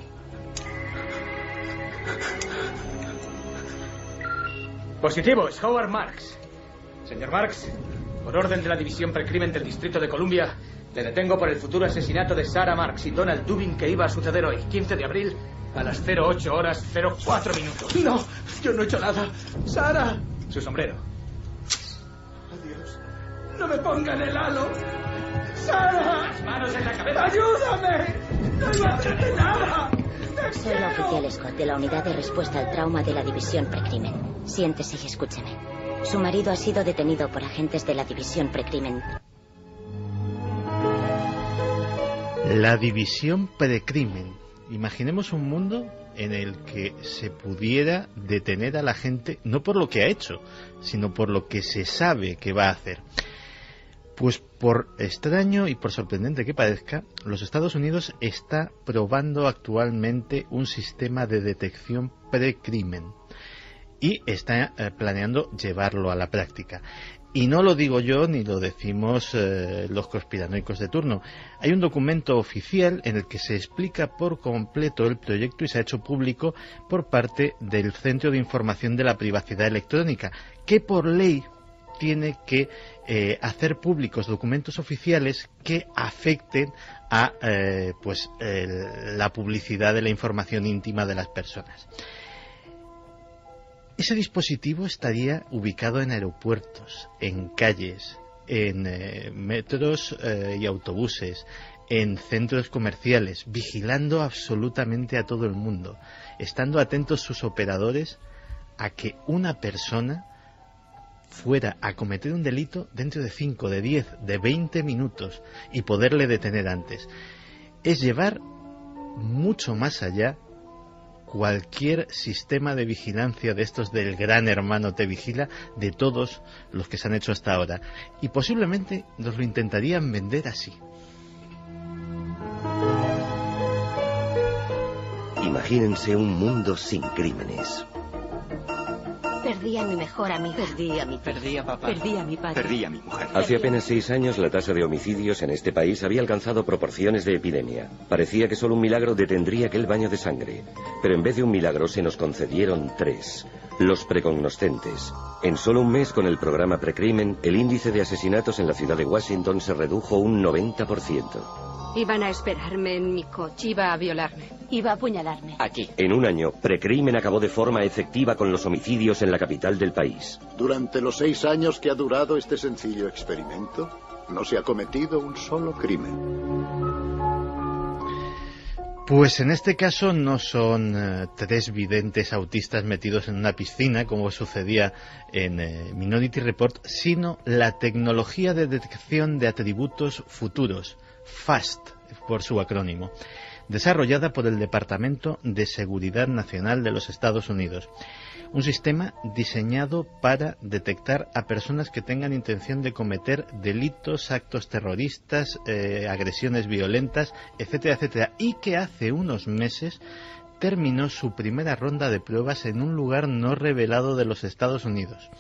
Positivo, es Howard Marks. Señor Marks, por orden de la División Precrimen del Distrito de Columbia, le detengo por el futuro asesinato de Sarah Marks y Donald Dubin que iba a suceder hoy, quince de abril, a las cero ocho horas cero cuatro minutos. No, yo no he hecho nada. Sarah. Su sombrero. Adiós. No me pongan el halo. Sarah. Las manos en la cabeza. Ayúdame. No iba a hacerte nada. Soy la oficial Scott de la Unidad de Respuesta al Trauma de la División Precrimen. Siéntese y escúcheme. Su marido ha sido detenido por agentes de la División Precrimen. La División Precrimen. Imaginemos un mundo en el que se pudiera detener a la gente no por lo que ha hecho, sino por lo que se sabe que va a hacer. Pues por extraño y por sorprendente que parezca, los Estados Unidos está probando actualmente un sistema de detección precrimen y está eh, planeando llevarlo a la práctica. Y no lo digo yo ni lo decimos eh, los conspiranoicos de turno. Hay un documento oficial en el que se explica por completo el proyecto y se ha hecho público por parte del Centro de Información de la Privacidad Electrónica, que por ley tiene que eh, hacer públicos documentos oficiales que afecten a eh, pues el, la publicidad de la información íntima de las personas. Ese dispositivo estaría ubicado en aeropuertos, en calles, en eh, metros eh, y autobuses, en centros comerciales, vigilando absolutamente a todo el mundo, estando atentos sus operadores a que una persona fuera a cometer un delito dentro de cinco, de diez, de veinte minutos y poderle detener antes. Es llevar mucho más allá cualquier sistema de vigilancia de estos del Gran Hermano te vigila, de todos los que se han hecho hasta ahora, y posiblemente nos lo intentarían vender así. Imagínense un mundo sin crímenes. Perdí a mi mejor amiga. Perdí a mi Perdí a papá. Perdí a mi padre. Perdí a mi mujer. Hace apenas seis años la tasa de homicidios en este país había alcanzado proporciones de epidemia. Parecía que solo un milagro detendría aquel baño de sangre. Pero en vez de un milagro se nos concedieron tres. Los precognoscentes. En solo un mes con el programa Precrimen, el índice de asesinatos en la ciudad de Washington se redujo un noventa por ciento. Iban a esperarme en mi coche. Iba a violarme. Iba a apuñalarme. Aquí. En un año, Precrimen acabó de forma efectiva con los homicidios en la capital del país. Durante los seis años que ha durado este sencillo experimento, no se ha cometido un solo crimen. Pues en este caso no son eh, tres videntes autistas metidos en una piscina, como sucedía en eh, Minority Report, sino la tecnología de detección de atributos futuros, FAST, por su acrónimo, desarrollada por el Departamento de Seguridad Nacional de los Estados Unidos. Un sistema diseñado para detectar a personas que tengan intención de cometer delitos, actos terroristas, eh, agresiones violentas, etcétera, etcétera, y que hace unos meses terminó su primera ronda de pruebas en un lugar no revelado de los Estados Unidos.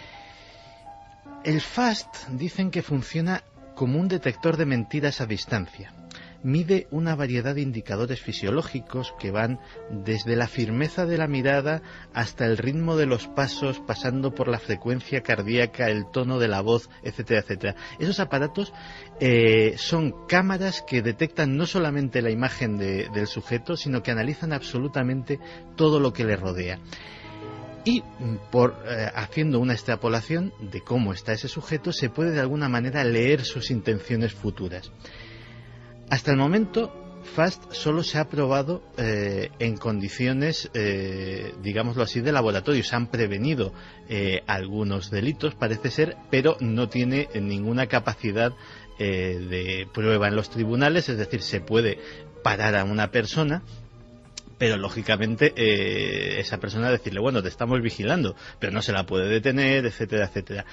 El FAST dicen que funciona como un detector de mentiras a distancia. Mide una variedad de indicadores fisiológicos que van desde la firmeza de la mirada hasta el ritmo de los pasos, pasando por la frecuencia cardíaca, el tono de la voz, etcétera, etcétera. Esos aparatos eh, son cámaras que detectan no solamente la imagen de, del sujeto, sino que analizan absolutamente todo lo que le rodea. Y por eh, haciendo una extrapolación de cómo está ese sujeto, se puede de alguna manera leer sus intenciones futuras. Hasta el momento, FAST solo se ha probado eh, en condiciones, eh, digámoslo así, de laboratorio. Se han prevenido eh, algunos delitos, parece ser, pero no tiene ninguna capacidad eh, de prueba en los tribunales, es decir, se puede parar a una persona, Pero lógicamente eh, esa persona decirle, bueno, te estamos vigilando, pero no se la puede detener, etcétera, etcétera.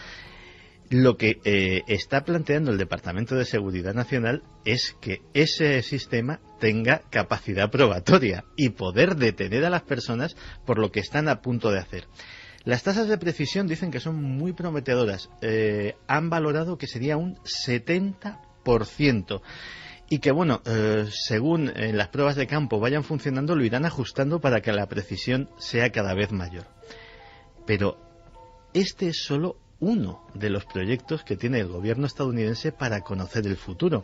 Lo que eh, está planteando el Departamento de Seguridad Nacional es que ese sistema tenga capacidad probatoria y poder detener a las personas por lo que están a punto de hacer. Las tasas de precisión dicen que son muy prometedoras. Eh, han valorado que sería un setenta por ciento. Y que, bueno, eh, según eh, las pruebas de campo vayan funcionando, lo irán ajustando para que la precisión sea cada vez mayor. Pero este es solo uno de los proyectos que tiene el gobierno estadounidense para conocer el futuro.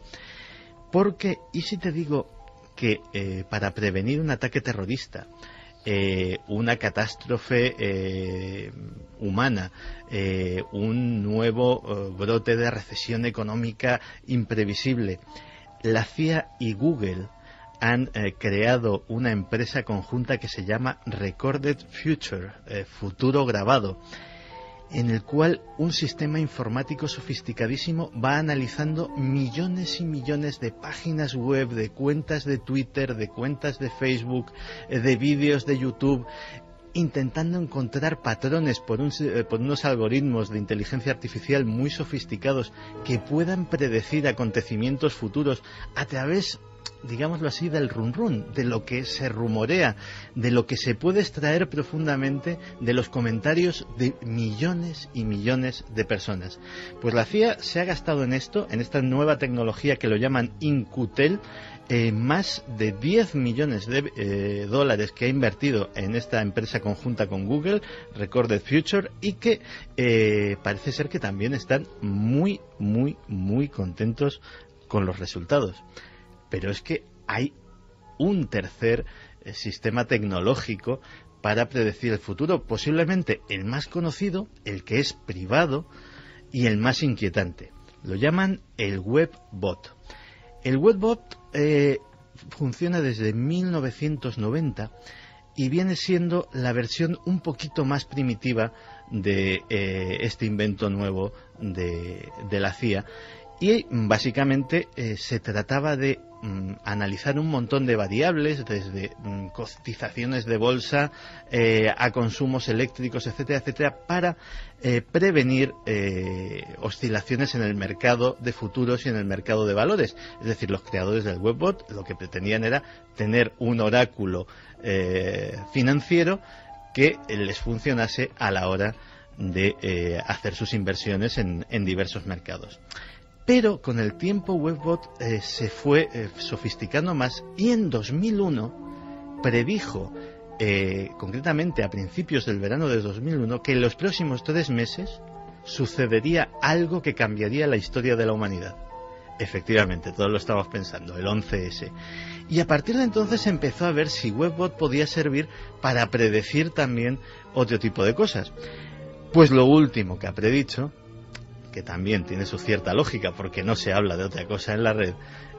Porque, ¿y si te digo que eh, para prevenir un ataque terrorista, eh, una catástrofe eh, humana, eh, un nuevo eh, brote de recesión económica imprevisible, la C I A y Google han eh, creado una empresa conjunta que se llama Recorded Future, eh, futuro grabado, en el cual un sistema informático sofisticadísimo va analizando millones y millones de páginas web, de cuentas de Twitter, de cuentas de Facebook, eh, de vídeos de YouTube, intentando encontrar patrones por, un, por unos algoritmos de inteligencia artificial muy sofisticados que puedan predecir acontecimientos futuros a través, digámoslo así, del run run, de lo que se rumorea, de lo que se puede extraer profundamente de los comentarios de millones y millones de personas. Pues la C I A se ha gastado en esto, en esta nueva tecnología que lo llaman InQtel, Eh, más de diez millones de eh, dólares que ha invertido en esta empresa conjunta con Google, Recorded Future, y que eh, parece ser que también están muy, muy, muy contentos con los resultados. Pero es que hay un tercer eh, sistema tecnológico para predecir el futuro, posiblemente el más conocido, el que es privado y el más inquietante. Lo llaman el WebBot. El WebBot eh, funciona desde mil novecientos noventa y viene siendo la versión un poquito más primitiva de eh, este invento nuevo de, de la C I A. Y básicamente eh, se trataba de mm, analizar un montón de variables, desde mm, cotizaciones de bolsa eh, a consumos eléctricos, etcétera, etcétera, para eh, prevenir eh, oscilaciones en el mercado de futuros y en el mercado de valores. Es decir, los creadores del WebBot lo que pretendían era tener un oráculo eh, financiero que les funcionase a la hora de eh, hacer sus inversiones en, en diversos mercados. Pero con el tiempo WebBot eh, se fue eh, sofisticando más y en dos mil uno predijo, eh, concretamente a principios del verano de dos mil uno, que en los próximos tres meses sucedería algo que cambiaría la historia de la humanidad. Efectivamente, todos lo estábamos pensando, el once ese. Y a partir de entonces empezó a ver si WebBot podía servir para predecir también otro tipo de cosas. Pues lo último que ha predicho, que también tiene su cierta lógica porque no se habla de otra cosa en la red,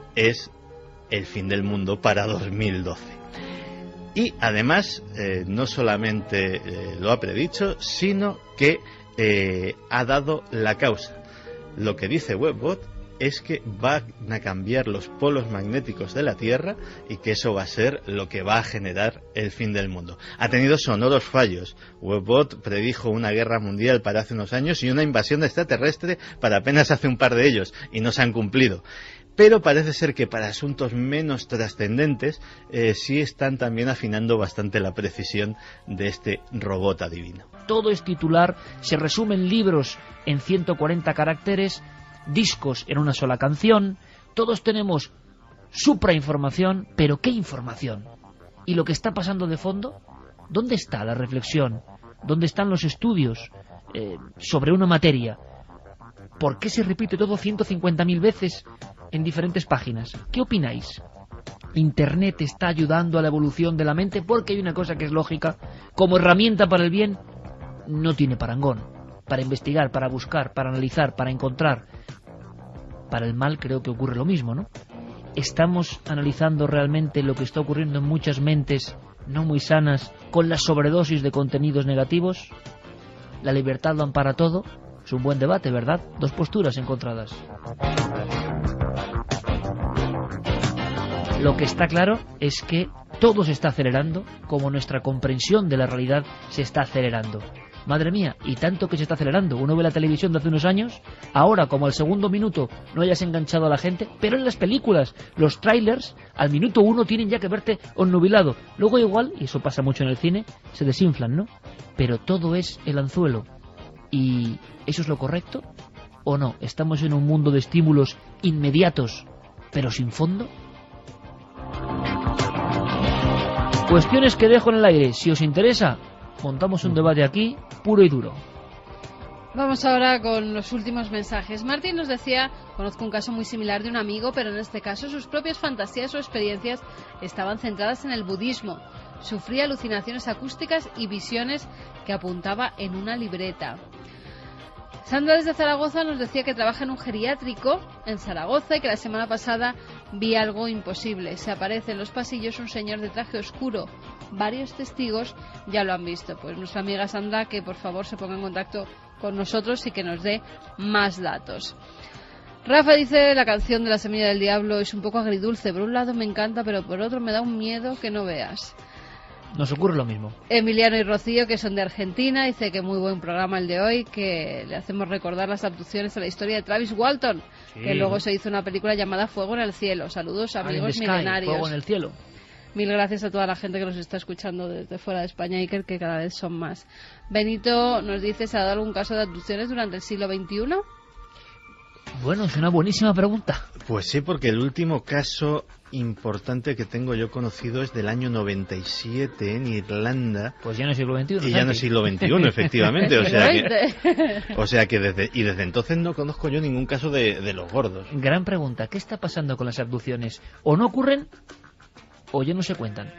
es el fin del mundo para dos mil doce. Y además eh, no solamente eh, lo ha predicho, sino que eh, ha dado la causa. Lo que dice WebBot es que van a cambiar los polos magnéticos de la Tierra y que eso va a ser lo que va a generar el fin del mundo. Ha tenido sonoros fallos. WebBot predijo una guerra mundial para hace unos años y una invasión extraterrestre para apenas hace un par de ellos, y no se han cumplido. Pero parece ser que para asuntos menos trascendentes eh, sí están también afinando bastante la precisión de este robot adivino. Todo es titular, se resume en libros en ciento cuarenta caracteres, discos en una sola canción. Todos tenemos suprainformación, pero ¿qué información? ¿Y lo que está pasando de fondo? ¿Dónde está la reflexión? ¿Dónde están los estudios eh, sobre una materia? ¿Por qué se repite todo ciento cincuenta mil veces en diferentes páginas? ¿Qué opináis? ¿Internet está ayudando a la evolución de la mente? Porque hay una cosa que es lógica: como herramienta para el bien no tiene parangón. Para investigar, para buscar, para analizar, para encontrar. Para el mal creo que ocurre lo mismo, ¿no? ¿Estamos analizando realmente lo que está ocurriendo en muchas mentes no muy sanas con la sobredosis de contenidos negativos? ¿La libertad lo ampara todo? Es un buen debate, ¿verdad? Dos posturas encontradas. Lo que está claro es que todo se está acelerando, como nuestra comprensión de la realidad se está acelerando. Madre mía, y tanto que se está acelerando. Uno ve la televisión de hace unos años, ahora como al segundo minuto no hayas enganchado a la gente, pero en las películas, los trailers, al minuto uno tienen ya que verte onnubilado. Luego igual, y eso pasa mucho en el cine, se desinflan, ¿no? Pero todo es el anzuelo. ¿Y eso es lo correcto? ¿O no? ¿Estamos en un mundo de estímulos inmediatos, pero sin fondo? Cuestiones que dejo en el aire. Si os interesa, montamos un debate aquí, puro y duro. Vamos ahora con los últimos mensajes. Martín nos decía, conozco un caso muy similar de un amigo, pero en este caso sus propias fantasías o experiencias estaban centradas en el budismo. Sufría alucinaciones acústicas y visiones que apuntaba en una libreta. Sandra desde Zaragoza nos decía que trabaja en un geriátrico en Zaragoza y que la semana pasada vi algo imposible. Se aparece en los pasillos un señor de traje oscuro. Varios testigos ya lo han visto. Pues nuestra amiga Sandra, que por favor se ponga en contacto con nosotros y que nos dé más datos. Rafa dice, la canción de La Semilla del Diablo es un poco agridulce. Por un lado me encanta, pero por otro me da un miedo que no veas. Nos ocurre lo mismo. Emiliano y Rocío, que son de Argentina, dice que muy buen programa el de hoy, que le hacemos recordar las abducciones a la historia de Travis Walton, sí. Que luego se hizo una película llamada Fuego en el Cielo. Saludos, amigos Sky, milenarios. Fuego en el cielo. Mil gracias a toda la gente que nos está escuchando desde fuera de España, Iker, que cada vez son más. Benito nos dice, ¿se ha dado algún caso de abducciones durante el siglo veintiuno? Bueno, es una buenísima pregunta. Pues sí, porque el último caso importante que tengo yo conocido es del año noventa y siete en Irlanda. Pues ya no es siglo veintiuno. Y ya no es siglo veintiuno, efectivamente. O sea que, o sea que desde, y desde entonces no conozco yo ningún caso de, de los gordos. Gran pregunta, ¿qué está pasando con las abducciones? ¿O no ocurren o ya no se cuentan?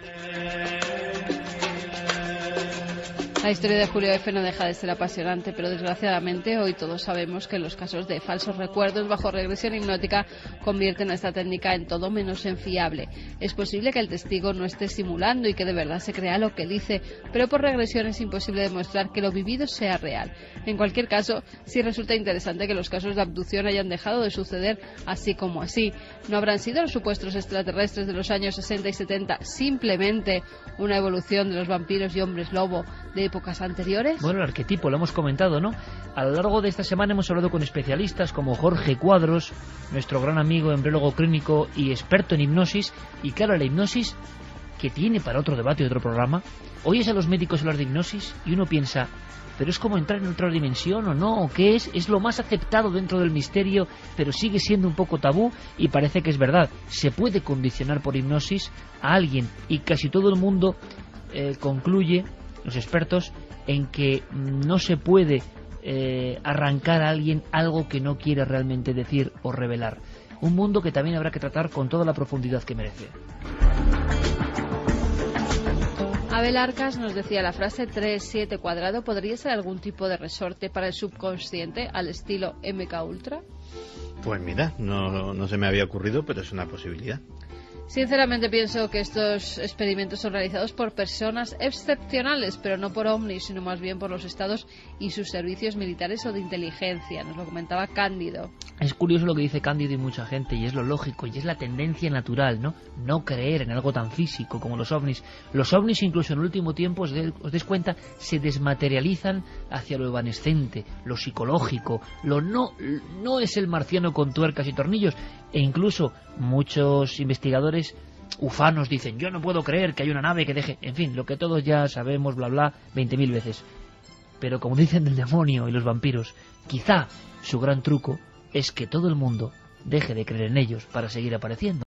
La historia de Julio F. no deja de ser apasionante, pero desgraciadamente hoy todos sabemos que los casos de falsos recuerdos bajo regresión hipnótica convierten a esta técnica en todo menos en fiable. Es posible que el testigo no esté simulando y que de verdad se crea lo que dice, pero por regresión es imposible demostrar que lo vivido sea real. En cualquier caso, sí resulta interesante que los casos de abducción hayan dejado de suceder así como así. ¿No habrán sido los supuestos extraterrestres de los años sesenta y setenta simplemente una evolución de los vampiros y hombres lobo de épocas anteriores? Bueno, el arquetipo lo hemos comentado, ¿no? A lo largo de esta semana hemos hablado con especialistas como Jorge Cuadros, nuestro gran amigo embriólogo clínico y experto en hipnosis. Y claro, la hipnosis, que tiene para otro debate y otro programa, oyes a los médicos hablar de hipnosis y uno piensa, ¿pero es como entrar en otra dimensión o no? ¿O qué es? Es lo más aceptado dentro del misterio, pero sigue siendo un poco tabú, y parece que es verdad. Se puede condicionar por hipnosis a alguien, y casi todo el mundo eh, concluye, los expertos, en que no se puede eh, arrancar a alguien algo que no quiere realmente decir o revelar. Un mundo que también habrá que tratar con toda la profundidad que merece. Abel Arcas nos decía, la frase tres siete cuadrado podría ser algún tipo de resorte para el subconsciente al estilo M K Ultra. Pues mira, no, no se me había ocurrido, pero es una posibilidad. Sinceramente pienso que estos experimentos son realizados por personas excepcionales, pero no por ovnis, sino más bien por los estados y sus servicios militares o de inteligencia. Nos lo comentaba Cándido. Es curioso lo que dice Cándido y mucha gente, y es lo lógico, y es la tendencia natural, ¿no? No creer en algo tan físico como los ovnis. Los ovnis, incluso en el último tiempo, os, de, os des cuenta, se desmaterializan hacia lo evanescente, lo psicológico, lo no, no es el marciano con tuercas y tornillos. E incluso muchos investigadores ufanos dicen, yo no puedo creer que hay una nave que deje... En fin, lo que todos ya sabemos, bla bla, veinte mil veces. Pero como dicen del demonio y los vampiros, quizá su gran truco es que todo el mundo deje de creer en ellos para seguir apareciendo.